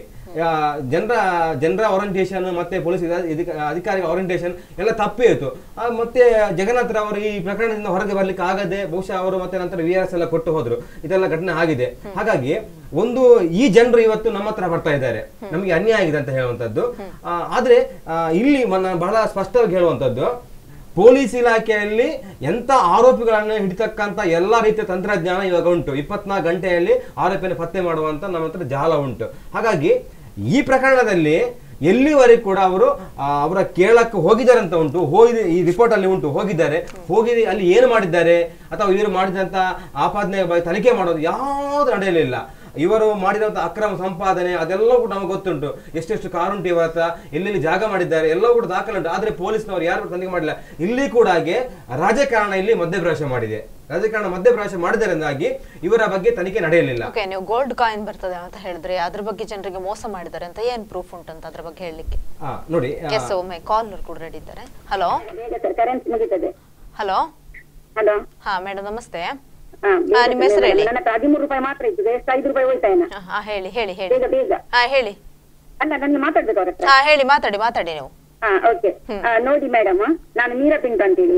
ಜನರ ಓರಿಯಂಟೇಷನ್ ಮತ್ತೆ ಪೊಲೀಸ್ ಅಧಿಕಾರಿಗಳ ಓರಿಯಂಟೇಷನ್ ಎಲ್ಲ ತಪ್ಪಿ ಹೋಯ್ತು. ಮತ್ತೆ ಜಗನ್ನಾಥ್ ಅವರು ಈ ಪ್ರಕರಣದಿಂದ ಹೊರಗೆ ಬರ್ಲಿಕ್ಕೆ ಆಗದೆ ಬಹುಶಃ ಅವರು ಮತ್ತೆ ನಂತರ VRS ಎಲ್ಲ ಕೊಟ್ಟು ಹೋದ್ರು. ಇದೆಲ್ಲ ಘಟನೆ ಆಗಿದೆ. ಹಾಗಾಗಿ ಒಂದು ಈ ಜನರು ಇವತ್ತು ನಮ್ಮ ಹತ್ರ ಬರ್ತಾ ಇದ್ದಾರೆ, ನಮಗೆ ಅನ್ಯಾಯ ಆಗಿದೆ ಅಂತ ಹೇಳುವಂತದ್ದು. ಆದ್ರೆ ಇಲ್ಲಿ ನಾನು ಬಹಳ ಸ್ಪಷ್ಟವಾಗಿ ಹೇಳುವಂತದ್ದು, ಪೊಲೀಸ್ ಇಲಾಖೆಯಲ್ಲಿ ಎಂತ ಆರೋಪಿಗಳನ್ನು ಹಿಡಿತಕ್ಕಂತ ಎಲ್ಲಾ ರೀತಿಯ ತಂತ್ರಜ್ಞಾನ ಇವಾಗ ಉಂಟು. 24 ಗಂಟೆಯಲ್ಲಿ ಆರೋಪಿಯನ್ನು ಪತ್ತೆ ಮಾಡುವಂತ ನಮ್ಮ ಹತ್ರ ಜಾಲ ಉಂಟು. ಹಾಗಾಗಿ ಈ ಪ್ರಕರಣದಲ್ಲಿ ಎಲ್ಲಿವರೆಗೂ ಕೂಡ ಅವರು ಅವರ ಕೇಳಕ್ಕೆ ಹೋಗಿದ್ದಾರೆ ಅಂತ ಉಂಟು, ಈ ರಿಪೋರ್ಟ್ ಅಲ್ಲಿ ಉಂಟು, ಹೋಗಿ ಅಲ್ಲಿ ಏನು ಮಾಡಿದ್ದಾರೆ ಅಥವಾ ಇವರು ಮಾಡಿದಂತ ಆಪಾದನೆ ತನಿಖೆ ಮಾಡೋದು ಯಾವುದು ನಡೆಯಲಿಲ್ಲ. ಇವರು ಮಾಡಿದಂತ ಅಕ್ರಮ ಸಂಪಾದನೆ ಅದೆಲ್ಲವೂ ಕೂಡ ನಮಗೆ ಗೊತ್ತುಂಟು. ಎಷ್ಟೆಷ್ಟು ಕಾರುಂಟು ಇವತ್ತ, ಎಲ್ಲೆಲ್ಲಿ ಜಾಗ ಮಾಡಿದ್ದಾರೆ ಎಲ್ಲವೂ ಕೂಡ ದಾಖಲೆ ಉಂಟು. ಆದ್ರೆ ಪೊಲೀಸ್ನವರು ಯಾರು ತನಿಖೆ ಮಾಡಿಲ್ಲ. ಇಲ್ಲಿ ಕೂಡ ರಾಜಕಾರಣ ಇಲ್ಲಿ ಮಧ್ಯಪ್ರವೇಶ ಮಾಡಿದೆ. ರಾಜಕಾರಣ ಮಧ್ಯಪ್ರವೇಶ ಮಾಡಿದರಿಂದಾಗಿ ಇವರ ಬಗ್ಗೆ ತನಿಖೆ ನಡೆಯಲಿಲ್ಲ. ನೀವು ಗೋಲ್ಡ್ ಕಾಯಿನ್ ಬರ್ತದೆ ಅಂತ ಹೇಳಿದ್ರೆ ಅದ್ರ ಬಗ್ಗೆ ಜನರಿಗೆ ಮೋಸ ಮಾಡಿದ್ದಾರೆ ಅಂತ ಏನ್ ಪ್ರೂಫ್ ಉಂಟಂತ ಅದ್ರ ಬಗ್ಗೆ ಹೇಳಲಿಕ್ಕೆ ನೋಡಿ. ಒಮ್ಮೆ ಕಾಲರ್ ಕೂಡ ರೆಡಿ ಇದ್ದಾರೆ. Hello hello hello. ಹಾ ಮೇಡಮ್ ನಮಸ್ತೆ. ನಿಮ್ಮ ಹೆಸರು ಹೇಳಿ. ನನ್ನ 13 ರೂಪಾಯಿ ಮಾತ್ರ ಇತ್ತು, ಎಷ್ಟು 5 ರೂಪಾಯಿ ಹೋಯ್ತಾಯಿನ. ಹೇಳಿ ಹೇಳಿ ಹೇಳಿ. ಬೇಗ ಬೇಗ. ಹೇಳಿ. ಅಲ್ಲ ನನಗೆ ಮಾತಾಡ್ಬೇಕು ಅವ್ರ ಹತ್ರ. ಹೇಳಿ ಮಾತಾಡಿ ನೀವು. ಓಕೆ. ನೋಡಿ ಮೇಡಮ್, ನಾನು ಮೀರಾ ಪಿಂಕ್ ಅಂತೇಳಿ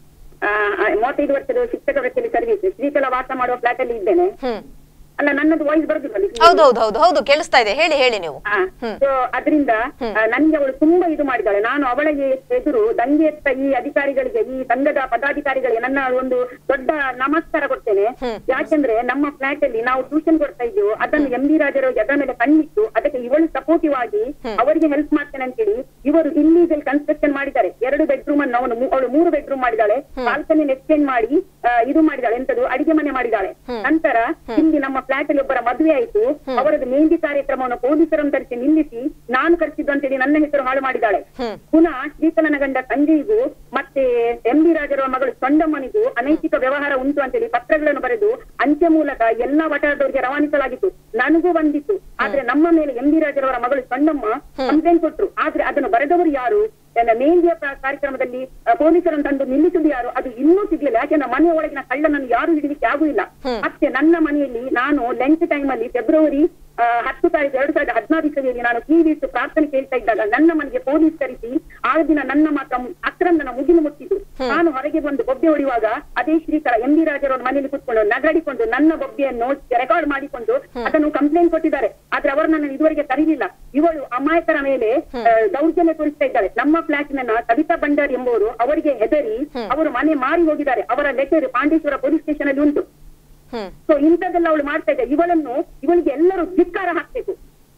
35 ವರ್ಷದ ಶಿಕ್ಷಕ ವೃತ್ತಿಯಲ್ಲಿ ಸರ್ವಿಸ್, ಶ್ರೀಕಲಾ ವಾಸ ಮಾಡುವ ಫ್ಲಾಟ್ ಅಲ್ಲಿ ಇದ್ದೇನೆ. ಅಲ್ಲ ನನ್ನದು ವಾಯ್ಸ್ ಬರುದಿಲ್ಲ? ಹೌದು ಕೇಳಿಸ್ತಾ ಇದೆ, ಹೇಳಿ ನೀವು. ಸೊ ಅದರಿಂದ ನನ್ಗೆ ಅವಳು ತುಂಬಾ ಇದು ಮಾಡಿದ್ದಾಳೆ. ನಾನು ಅವಳಿಗೆ ಎದುರು ದಂಗೆ ಎತ್ತ ಈ ಅಧಿಕಾರಿಗಳಿಗೆ, ಈ ಸಂಘದ ಪದಾಧಿಕಾರಿಗಳಿಗೆ ನನ್ನ ಒಂದು ದೊಡ್ಡ ನಮಸ್ಕಾರ ಕೊಡ್ತೇನೆ. ಯಾಕೆಂದ್ರೆ ನಮ್ಮ ಫ್ಲಾಟ್ ಅಲ್ಲಿ ನಾವು ಟ್ಯೂಷನ್ ಕೊಡ್ತಾ ಇದ್ದೀವಿ, ಅದನ್ನು MB ರಾಜರು ಅದರ ಮೇಲೆ ಕಣ್ಣಿಟ್ಟು ಅದಕ್ಕೆ ಇವಳು ಸಪೋರ್ಟಿವ್ ಆಗಿ ಅವರಿಗೆ ಹೆಲ್ಪ್ ಮಾಡ್ತೇನೆ ಅಂತೇಳಿ ಇವರು ಇಲ್ಲಿಗಲ್ ಕನ್ಸ್ಟ್ರಕ್ಷನ್ ಮಾಡಿದ್ದಾರೆ. 2 ಬೆಡ್ರೂಮ್ ಅನ್ನು ಅವಳು 3 ಬೆಡ್ರೂಮ್ ಮಾಡಿದ್ದಾಳೆ. ಬಾಲ್ಕನಿ ಎಕ್ಸ್ಟೆಂಡ್ ಮಾಡಿ ಇದು ಮಾಡಿದ್ದಾಳೆ, ಎಂತದು ಅಡಿಗೆ ಮನೆ ಮಾಡಿದ್ದಾಳೆ. ನಂತರ ಇಲ್ಲಿ ನಮ್ಮ ಫ್ಲಾಟ್ ಅಲ್ಲಿ ಒಬ್ಬರ ಮದುವೆ ಆಯ್ತು, ಅವರದ್ದು ಮೆಹಂದಿ ಕಾರ್ಯಕ್ರಮವನ್ನು ಪೊಲೀಸರನ್ನು ತರಿಸಿ ನಿಲ್ಲಿಸಿ ನಾನು ಕರೆಸಿದ್ದು ಅಂತೇಳಿ ನನ್ನ ಹೆಸರು ಹಾಳು ಮಾಡಿದ್ದಾಳೆ. ಪುನಃ ಶ್ರೀಕಲನ ಗಂಡ ಸಂಜಯ್ಗೂ ಮತ್ತೆ MB ರಾಜರ ಮಗಳು ಸೊಂಡಮ್ಮನಿಗೂ ಅನೈತಿಕ ವ್ಯವಹಾರ ಉಂಟು ಅಂತೇಳಿ ಪತ್ರಗಳನ್ನು ಬರೆದು ಅಂಚೆ ಮೂಲಕ ಎಲ್ಲಾ ವಠಾರದವರಿಗೆ ರವಾನಿಸಲಾಗಿತ್ತು. ನನಗೂ ಬಂದಿತ್ತು. ಆದ್ರೆ ನಮ್ಮ ಮೇಲೆ MB ರಾಜರವರ ಮಗಳು ಸೊಂಡಮ್ಮ ಕಂಪ್ಲೇಂಟ್ ಕೊಟ್ರು. ಆದ್ರೆ ಅದನ್ನು ಬರೆದವರು ಯಾರು, ಮೆಹಂದಿಯ ಕಾರ್ಯಕ್ರಮದಲ್ಲಿ ಪೊಲೀಸರನ್ನು ತಂದು ನಿಲ್ಲಿಸುವುದು ಯಾರು, ಅದು ಇನ್ನೂ ಸಿಗ್ಲಿಲ್ಲ. ಯಾಕೆಂದ್ರೆ ಮನೆಯ ಒಳಗಿನ ಕಳ್ಳನನ್ನು ಯಾರು ಹಿಡಿಲಿಕ್ಕೆ ಆಗುದಿಲ್ಲ. ಮತ್ತೆ ನನ್ನ ಮನೆಯಲ್ಲಿ ನಾನು ಲಂಚ್ ಟೈಮ್ ಅಲ್ಲಿ ಫೆಬ್ರವರಿ 10 ತಾರೀಕು 2016 ನಾನು ಕಿವಿಟ್ಟು ಪ್ರಾರ್ಥನೆ ಕೇಳ್ತಾ ಇದ್ದಾಗ ನನ್ನ ಮನೆಗೆ ಪೊಲೀಸ್ ಕರೆಸಿ ಆ ದಿನ ನನ್ನ ಮಾತ್ರ ಅಕ್ರಮನ ಮುಗಿಲು ಮುಟ್ಟಿದ್ರು. ನಾನು ಹೊರಗೆ ಬಂದು ಬೊಬ್ಬೆ ಹೊಡೆಯುವಾಗ ಅದೇ ಶ್ರೀಕರ MB ರಾಜರವ್ರ ಮನೆಯಲ್ಲಿ ಕುತ್ಕೊಂಡು ನಗಡಿಕೊಂಡು ನನ್ನ ಬೊಬ್ಬೆಯನ್ನು ರೆಕಾರ್ಡ್ ಮಾಡಿಕೊಂಡು ಅದನ್ನು ಕಂಪ್ಲೇಂಟ್ ಕೊಟ್ಟಿದ್ದಾರೆ. ಆದ್ರೆ ಅವರು ನನ್ನ ಇದುವರೆಗೆ ಕರೀಲಿಲ್ಲ. ಇವಳು ಅಮಾಯಕರ ಮೇಲೆ ದೌರ್ಜನ್ಯ ತೋರಿಸ್ತಾ ಇದ್ದಾಳೆ. ನಮ್ಮ ಫ್ಲಾಟ್ನ ಕವಿತಾ ಭಂಡಾರಿ ಎಂಬುವರು ಅವರಿಗೆ ಹೆದರಿ ಅವರು ಮನೆ ಮಾರಿ ಹೋಗಿದ್ದಾರೆ. ಅವರ ಲೆಟರ್ ಪಾಂಡೇಶ್ವರ ಪೊಲೀಸ್ ಸ್ಟೇಷನ್ ಅಲ್ಲಿ ಉಂಟು. ಸೊ ಇಂಥದ್ದೆಲ್ಲ ಅವಳು ಮಾಡ್ತಾ ಇದ್ದ. ಇವಳಿಗೆ ಎಲ್ಲರೂ ಧಿಕ್ಕಾರ ಹಾಕ್ಬೇಕು.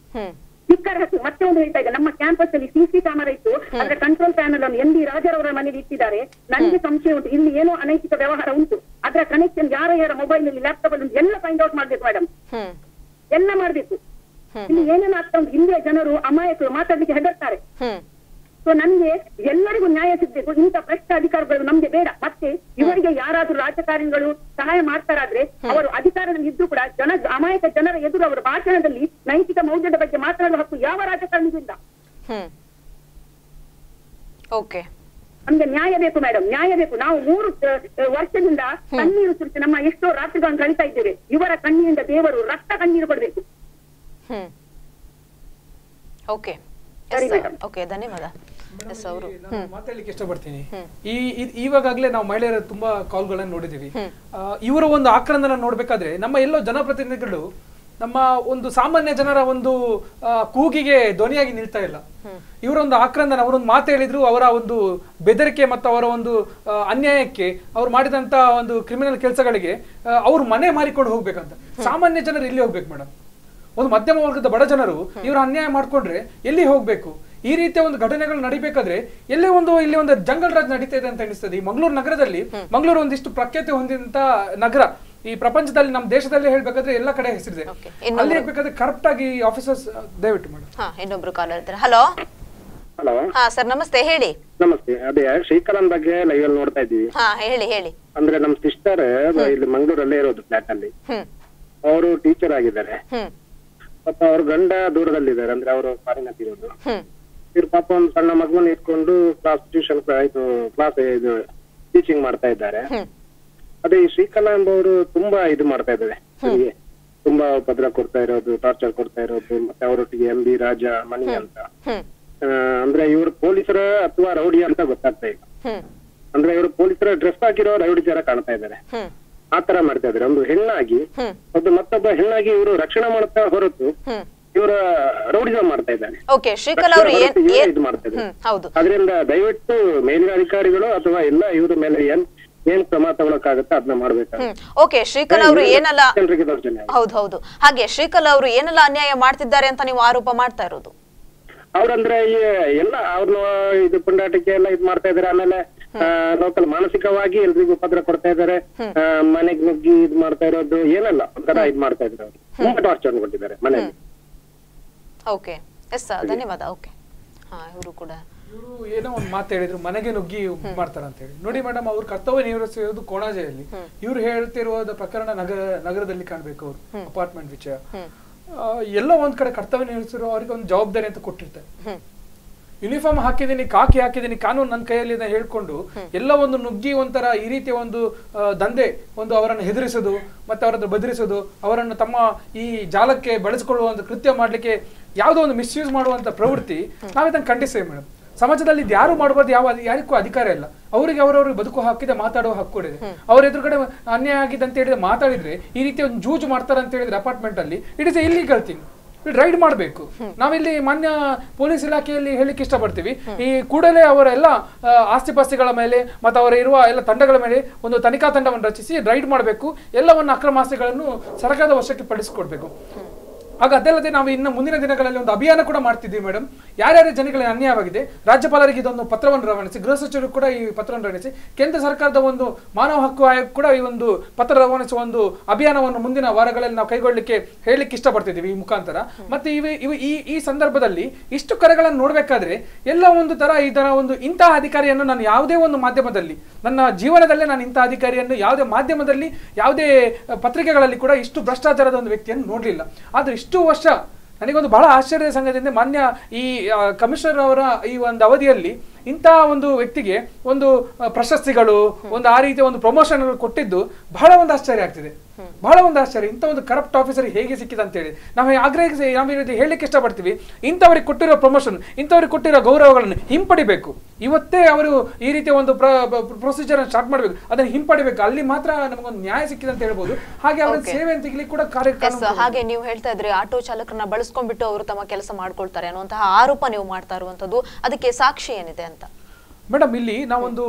ಮತ್ತೆ ಒಂದು ಹೇಳ್ತಾ ಇದ್ದ, ನಮ್ಮ ಕ್ಯಾಂಪಸ್ ಅಲ್ಲಿ CC ಕ್ಯಾಮರಾ ಇತ್ತು, ಅದರ ಕಂಟ್ರೋಲ್ ಪ್ಯಾನಲ್ ಅನ್ನು MB ರಾಜರವರ ಮನೆಯಲ್ಲಿ ಇಟ್ಟಿದ್ದಾರೆ. ನನಗೆ ಸಂಶಯ ಉಂಟು, ಇಲ್ಲಿ ಏನೋ ಅನೈತಿಕ ವ್ಯವಹಾರ ಉಂಟು. ಅದರ ಕನೆಕ್ಷನ್ ಯಾರ ಮೊಬೈಲ್ ಅಲ್ಲಿ ಲ್ಯಾಪ್ಟಾಪ್ ಅಲ್ಲಿ ಎಲ್ಲ ಫೈಂಡ್ ಔಟ್ ಮಾಡ್ಬೇಕು ಮೇಡಮ್, ಎಲ್ಲ ಮಾಡ್ಬೇಕು. ಇಲ್ಲಿ ಏನೇನು ಆಗ್ತಾ ಉಂಟು, ಇಲ್ಲಿಯ ಜನರು ಅಮಾಯಕರು ಮಾತಾಡ್ಲಿಕ್ಕೆ ಹೆದರ್ತಾರೆ. ಸೊ ನಮ್ಗೆ ಎಲ್ಲರಿಗೂ ನ್ಯಾಯ ಸಿಗ್ಬೇಕು. ಇಂಥ ಭ್ರಷ್ಟ ಅಧಿಕಾರಿಗಳು ನಮ್ಗೆ ಬೇಡ. ಮತ್ತೆ ಇವರಿಗೆ ಯಾರಾದ್ರೂ ರಾಜಕಾರಣಿಗಳು ಸಹಾಯ ಮಾಡ್ತಾರಾದ್ರೆ ಅವರು ಅಧಿಕಾರದಲ್ಲಿ ಇದ್ದು ಕೂಡ ಅಮಾಯಕ ಜನರ ಎದುರು ಅವರ ಭಾಷಣದಲ್ಲಿ ನೈತಿಕ ಮೌಲ್ಯದ ಬಗ್ಗೆ ಮಾತನಾಡುವ ಹಕ್ಕು ಯಾವ ರಾಜಕಾರಣಿಗೂ ಇಲ್ಲ. ನಮ್ಗೆ ನ್ಯಾಯ ಬೇಕು ಮೇಡಮ್, ನ್ಯಾಯ ಬೇಕು. ನಾವು 3 ವರ್ಷದಿಂದ ಕಣ್ಣೀರು ಸುರಿಸಿ ನಮ್ಮ ಎಷ್ಟೋ ರಾತ್ರಿಗಳನ್ನು ಕಳೀತಾ ಇದ್ದೇವೆ. ಇವರ ಕಣ್ಣಿನಿಂದ ದೇವರು ರಕ್ತ ಕಣ್ಣೀರು ಕೊಡ್ಬೇಕು. ಧನ್ಯವಾದ. ಮಾತಾಡ್ಲಿಕ್ಕೆ ಇಷ್ಟಪಡ್ತೀನಿ. ಇವಾಗಲೇ ನಾವು ಮಹಿಳೆಯರ ತುಂಬಾ ಕಾಲ್ಗಳನ್ನು ನೋಡಿದೀವಿ. ಇವರ ಒಂದು ಆಕ್ರಂದನ ನೋಡ್ಬೇಕಾದ್ರೆ ನಮ್ಮ ಎಲ್ಲೋ ಜನಪ್ರತಿನಿಧಿಗಳು ನಮ್ಮ ಒಂದು ಸಾಮಾನ್ಯ ಜನರ ಒಂದು ಕೂಗಿಗೆ ಧ್ವನಿಯಾಗಿ ನಿಲ್ತಾ ಇಲ್ಲ. ಇವರೊಂದು ಆಕ್ರಂದನ, ಅವರೊಂದು ಮಾತು ಹೇಳಿದ್ರು, ಅವರ ಒಂದು ಬೆದರಿಕೆ ಮತ್ತು ಅವರ ಒಂದು ಅನ್ಯಾಯಕ್ಕೆ ಅವ್ರು ಮಾಡಿದಂತ ಒಂದು ಕ್ರಿಮಿನಲ್ ಕೆಲಸಗಳಿಗೆ ಅವ್ರು ಮನೆ ಮಾರಿಕೊಂಡು ಹೋಗ್ಬೇಕಂತ ಸಾಮಾನ್ಯ ಜನರು ಎಲ್ಲಿ ಹೋಗ್ಬೇಕು ಮೇಡಮ್? ಒಂದು ಮಧ್ಯಮ ವರ್ಗದ ಬಡ ಜನರು ಇವರು ಅನ್ಯಾಯ ಮಾಡ್ಕೊಂಡ್ರೆ ಎಲ್ಲಿ ಹೋಗ್ಬೇಕು? ಈ ರೀತಿಯ ಒಂದು ಘಟನೆಗಳು ನಡಿಬೇಕಾದ್ರೆ ಇಲ್ಲಿ ಒಂದು ಜಂಗಲ್ ರಾಜ್ ನಡೀತಾ ಇದೆ ಅಂತ ಅನಿಸ್ತದೆ. ಈ ಮಂಗಳೂರು ನಗರದಲ್ಲಿ, ಮಂಗಳೂರು ಒಂದಿಷ್ಟು ಪ್ರಖ್ಯಾತಿ ಹೊಂದಿದಂತ ನಗರ ಈ ಪ್ರಪಂಚದಲ್ಲಿ, ನಮ್ಮ ದೇಶದಲ್ಲಿ ಹೇಳ್ಬೇಕಾದ್ರೆ ಎಲ್ಲ ಕಡೆ ಹೆಸರಿದೆ. ಅಲ್ಲಿ ಹೇಳ್ಬೇಕಾದ್ರೆ ಕರೆಕ್ಟ್ ಆಗಿ ಆಫೀಸರ್ಸ್ ದಯವಿಟ್ಟು ಮಾಡಿ. ಇನ್ನೊಬ್ರು ಕಾಲ್ ಹೇಳ್ತಾರೆ. ಹಲೋ ಹಲೋ ಸರ್ ನಮಸ್ತೆ, ಹೇಳಿ. ನಮಸ್ತೆ. ಅದೇ ಶ್ರೀಕಲನ್ ಬಗ್ಗೆ ಲೈವ್ ಅಲ್ಲಿ ನೋಡ್ತಾ ಇದ್ದೀವಿ. ಹೇಳಿ. ಅಂದ್ರೆ ನಮ್ ಸಿಸ್ಟರ್ ಇಲ್ಲಿ ಮಂಗಳೂರಲ್ಲೇ ಇರೋದು ಫ್ಲಾಟ್ ಅಲ್ಲಿ. ಅವರು ಟೀಚರ್ ಆಗಿದ್ದಾರೆ. ಪಾಪ ಅವ್ರ ಗಂಡ ದೂರದಲ್ಲಿದ್ದಾರೆ, ಅಂದ್ರೆ ಅವರು ಫಾರಿನ್ ಅಲ್ಲಿ ಇರೋದು. ಇವ್ರು ಪಾಪ ಒಂದು ಸಣ್ಣ ಮಗುವನ್ನು ಇಟ್ಕೊಂಡು ಕ್ಲಾಸ್ ಇದು ಟೀಚಿಂಗ್ ಮಾಡ್ತಾ ಇದ್ದಾರೆ. ಅದೇ ಈ ಶ್ರೀಕಲಾ ಎಂಬವರು ತುಂಬಾ ಇದು ಮಾಡ್ತಾ ಇದ್ದಾರೆ, ತುಂಬಾ ಉಪದ್ರ ಕೊಡ್ತಾ ಇರೋದು, ಟಾರ್ಚರ್ ಕೊಡ್ತಾ ಇರೋದು. ಮತ್ತೆ ಅವರೊಟ್ಟಿಗೆ MB ರಾಜ ಮಣಿ ಅಂತ, ಅಂದ್ರೆ ಇವರು ಪೊಲೀಸರ ಅಥವಾ ರೌಡಿ ಅಂತ ಗೊತ್ತಾಗ್ತಾ ಇಲ್ಲ. ಅಂದ್ರೆ ಇವರು ಪೊಲೀಸರ ಡ್ರೆಸ್ ಹಾಕಿರೋ ರೌಡಿ ತರ ಕಾಣ್ತಾ ಇದ್ದಾರೆ. ಆತರ ಮಾಡ್ತಾ ಇದ್ದಾರೆ. ಒಂದು ಹೆಣ್ಣಾಗಿ ಮತ್ತೊಬ್ಬ ಹೆಣ್ಣಾಗಿ ಇವರು ರಕ್ಷಣೆ ಮಾಡ್ತಾ ಹೊರತು ಇವರ ರೌಡಿಸಂ ಮಾಡ್ತಾ ಇದ್ದಾನೆ. ಓಕೆ, ಶ್ರೀಕಲಾ ಅವರು ಇದು ಮಾಡ್ತಾ ಇದ್ದಾರೆ. ಹೌದು, ಅದರಿಂದ ದಯವಿಟ್ಟು ಮೇಲಿನ ಅಧಿಕಾರಿಗಳು ಅಥವಾ ಎಲ್ಲ ಇವ್ರ ಮೇಲೆ ಏನ್ ಕ್ರಮ ತಗೊಳಕ್ಕಾಗತ್ತೆ ಅದನ್ನ ಮಾಡ್ಬೇಕು. ಓಕೆ, ಶ್ರೀಕಲಾ ಅವರು ಏನೆಲ್ಲ ಹೌದು ಹಾಗೆ ಶ್ರೀಕಲಾ ಅವರು ಏನೆಲ್ಲ ಅನ್ಯಾಯ ಮಾಡ್ತಿದ್ದಾರೆ ಅಂತ ನೀವು ಆರೋಪ ಮಾಡ್ತಾ ಇರೋದು? ಅವ್ರಂದ್ರೆ ಎಲ್ಲ ಅವ್ರನ್ನ ಇದು ಪುಂಡಾಟಿಕೆ ಎಲ್ಲ ಇದ್ ಮಾಡ್ತಾ ಇದಾರೆ. ಆಮೇಲೆ ಲೋಕಲ್ ಮಾನಸಿಕವಾಗಿ ಎಲ್ರಿಗೂ ಪತ್ರ ಕೊಡ್ತಾ ಇದಾರೆ. ಮನೆಗ್ ನುಗ್ಗಿ ಇದ್ ಮಾಡ್ತಾ ಇರೋದು ಏನೆಲ್ಲ ಒಂಥರ ಇದ್ ಮಾಡ್ತಾ ಇದ್ದಾರೆ. ಅವ್ರು ತುಂಬಾ ಟಾರ್ಚರ್ ಕೊಟ್ಟಿದ್ದಾರೆ ಮನೆಯಲ್ಲಿ. ಓಕೆ, ಎಸ್ ಧನ್ಯವಾದ. ಓಕೆ, ಇವರು ಕೂಡ ಇವರು ಏನೋ ಒಂದು ಮಾತು ಹೇಳಿದ್ರು, ಮನೆಗೆ ನುಗ್ಗಿ ಮಾಡ್ತಾರ ಅಂತ ಹೇಳಿ. ನೋಡಿ ಮೇಡಮ್, ಅವ್ರ ಕರ್ತವ್ಯ ನಿರ್ವಹಿಸಿರೋದು ಕೊಣಾಜೆಯಲ್ಲಿ. ಇವ್ರು ಹೇಳ್ತಿರುವ ಪ್ರಕರಣ ನಗರದಲ್ಲಿ ಕಾಣ್ಬೇಕು. ಅವ್ರು ಅಪಾರ್ಟ್ಮೆಂಟ್ ವಿಷಯ ಎಲ್ಲ ಒಂದ್ ಕಡೆ ಕರ್ತವ್ಯ ನಿರ್ವಹಿಸಿರೋ ಅವ್ರಿಗೆ ಒಂದು ಜವಾಬ್ದಾರಿ ಅಂತ ಕೊಟ್ಟಿರ್ತಾರೆ. ಯೂನಿಫಾರ್ಮ್ ಹಾಕಿದೀನಿ, ಕಾಕಿ ಹಾಕಿದೀನಿ, ಕಾನೂನು ನನ್ನ ಕೈಯಲ್ಲಿ ಹೇಳ್ಕೊಂಡು ಎಲ್ಲ ಒಂದು ನುಗ್ಗಿ ಒಂಥರ ಈ ರೀತಿಯ ಒಂದು ದಂಧೆ, ಒಂದು ಅವರನ್ನು ಹೆದರಿಸೋದು ಮತ್ತೆ ಅವರನ್ನು ಬೆದರಿಸೋದು, ಅವರನ್ನು ತಮ್ಮ ಈ ಜಾಲಕ್ಕೆ ಬಳಸಿಕೊಳ್ಳುವಂತ ಕೃತ್ಯ ಮಾಡ್ಲಿಕ್ಕೆ ಯಾವುದೋ ಒಂದು ಮಿಸ್ಯೂಸ್ ಮಾಡುವಂತ ಪ್ರವೃತ್ತಿ ನಾವಿದನ್ನು ಖಂಡಿಸ್ತೇವೆ ಮೇಡಮ್. ಸಮಾಜದಲ್ಲಿ ಇದು ಯಾರು ಮಾಡಬಾರ್ದು, ಯಾರಿಗೂ ಅಧಿಕಾರ ಇಲ್ಲ. ಅವರಿಗೆ ಅವರವ್ರಿಗೆ ಬದುಕು ಹಾಕಿದೆ, ಮಾತಾಡುವ ಹಕ್ಕು ಇದೆ. ಅವ್ರ ಎದುರುಗಡೆ ಅನ್ಯಾಯ ಆಗಿದೆ ಅಂತ ಹೇಳಿದ್ರೆ ಮಾತಾಡಿದ್ರೆ ಈ ರೀತಿ ಒಂದು ಜೂಜು ಮಾಡ್ತಾರೆ ಅಂತ ಹೇಳಿದ್ರೆ ಅಪಾರ್ಟ್ಮೆಂಟ್ ಅಲ್ಲಿ it is illegal thing. Raid ಮಾಡಬೇಕು. ನಾವಿಲ್ಲಿ ಮಾನ್ಯ ಪೊಲೀಸ್ ಇಲಾಖೆಯಲ್ಲಿ ಹೇಳಿಕ್ಕೆ ಇಷ್ಟಪಡ್ತೀವಿ, ಈ ಕೂಡಲೇ ಅವರ ಎಲ್ಲ ಆಸ್ತಿ ಪಾಸ್ತಿಗಳ ಮೇಲೆ ಮತ್ತು ಅವರ ಇರುವ ಎಲ್ಲ ತಂಡಗಳ ಮೇಲೆ ಒಂದು ತನಿಖಾ ತಂಡವನ್ನು ರಚಿಸಿ ರೈಡ್ ಮಾಡಬೇಕು. ಎಲ್ಲವನ್ನು ಅಕ್ರಮ ಆಸ್ತಿಗಳನ್ನು ಸರ್ಕಾರದ ವಶಕ್ಕೆ ಪಡಿಸಿಕೊಡ್ಬೇಕು. ಆಗ ಅದಲ್ಲದೆ ನಾವು ಇನ್ನು ಮುಂದಿನ ದಿನಗಳಲ್ಲಿ ಒಂದು ಅಭಿಯಾನ ಕೂಡ ಮಾಡ್ತಿದ್ದೀವಿ ಮೇಡಮ್. ಯಾರ್ಯಾರ ಜನಗಳಿಗೆ ಅನ್ಯಾಯವಾಗಿದೆ ರಾಜ್ಯಪಾಲರಿಗೆ ಇದೊಂದು ಪತ್ರವನ್ನು ರವಾನಿಸಿ, ಗೃಹ ಸಚಿವರು ಕೂಡ ಈ ಪತ್ರವನ್ನು ರವಾನಿಸಿ, ಕೇಂದ್ರ ಸರ್ಕಾರದ ಒಂದು ಮಾನವ ಹಕ್ಕು ಆಯೋಗ ಕೂಡ ಈ ಒಂದು ಪತ್ರ ರವಾನಿಸುವ ಒಂದು ಅಭಿಯಾನವನ್ನು ಮುಂದಿನ ವಾರಗಳಲ್ಲಿ ನಾವು ಕೈಗೊಳ್ಳಲಿಕ್ಕೆ ಹೇಳಲಿಕ್ಕೆ ಇಷ್ಟಪಡ್ತಿದ್ದೀವಿ ಈ ಮುಖಾಂತರ. ಮತ್ತೆ ಈ ಸಂದರ್ಭದಲ್ಲಿ ಇಷ್ಟು ಕರೆಗಳನ್ನು ನೋಡ್ಬೇಕಾದ್ರೆ ಎಲ್ಲ ಒಂದು ತರ ಇದರ ಒಂದು ಇಂತಹ ಅಧಿಕಾರಿಯನ್ನು ನಾನು ಯಾವುದೇ ಒಂದು ಮಾಧ್ಯಮದಲ್ಲಿ ನನ್ನ ಜೀವನದಲ್ಲೇ ನಾನು ಇಂತಹ ಅಧಿಕಾರಿಯನ್ನು ಯಾವುದೇ ಮಾಧ್ಯಮದಲ್ಲಿ ಯಾವುದೇ ಪತ್ರಿಕೆಗಳಲ್ಲಿ ಕೂಡ ಇಷ್ಟು ಭ್ರಷ್ಟಾಚಾರದ ಒಂದು ವ್ಯಕ್ತಿಯನ್ನು ನೋಡ್ಲಿಲ್ಲ. ಆದ್ರೆ ಇಷ್ಟು ವರ್ಷ ನನಗೊಂದು ಬಹಳ ಆಶ್ಚರ್ಯದ ಸಂಗತಿಯಿಂದ ಮಾನ್ಯ ಈ ಕಮಿಷನರ್ ಅವರ ಈ ಒಂದು ಅವಧಿಯಲ್ಲಿ ಇಂತಹ ಒಂದು ವ್ಯಕ್ತಿಗೆ ಒಂದು ಪ್ರಶಸ್ತಿಗಳು, ಒಂದು ಆ ರೀತಿಯ ಒಂದು ಪ್ರಮೋಷನ್ ಕೊಟ್ಟಿದ್ದು ಬಹಳ ಒಂದು ಆಶ್ಚರ್ಯ ಆಗ್ತಿದೆ. ಬಹಳ ಒಂದು ಆಶ್ಚರ್ಯ. ಇಂಥ ಒಂದು ಕರಪ್ಟ್ ಆಫೀಸರ್ ಹೇಗೆ ಸಿಕ್ಕಿದೆ ಅಂತ ಹೇಳಿ ನಾವು ಹೇಳಲಿಕ್ಕೆ ಇಷ್ಟಪಡ್ತೀವಿ. ಇಂಥವ್ರಿಗೆ ಕೊಟ್ಟಿರೋ ಪ್ರಮೋಷನ್, ಇಂಥವ್ರಿಗೆ ಕೊಟ್ಟಿರೋ ಗೌರವಗಳನ್ನು ಹಿಂಪಡಿಬೇಕು. ಇವತ್ತೇ ಅವರು ಈ ರೀತಿಯ ಒಂದು ಪ್ರೊಸೀಜರ್ ಸ್ಟಾರ್ಟ್ ಮಾಡಬೇಕು, ಅದನ್ನು ಹಿಂಪಡಿಬೇಕು. ಅಲ್ಲಿ ಮಾತ್ರ ನಮಗೊಂದು ನ್ಯಾಯ ಸಿಕ್ಕಿದೆ ಅಂತ ಹೇಳ್ಬೋದು. ಹಾಗೆ ಅವರ ಸೇವೆ ತೆಗಿಲಿಕ್ಕೆ ಕೂಡ ಕಾರ್ಯಕ್ರಮ. ಹಾಗೆ ನೀವು ಹೇಳ್ತಾ ಇದ್ರಿ ಆಟೋ ಚಾಲಕರನ್ನ ಬಳಸ್ಕೊಂಡ್ಬಿಟ್ಟು ಅವರು ತಮ್ಮ ಕೆಲಸ ಮಾಡ್ಕೊಳ್ತಾರೆ ಅನ್ನುವಂತಹ ಆರೋಪ ನೀವು ಮಾಡ್ತಾ ಇರುವಂತದ್ದು, ಅದಕ್ಕೆ ಸಾಕ್ಷಿ ಏನಿದೆ ಅಂತ? ಮೇಡಮ್, ಇಲ್ಲಿ ನಾವೊಂದು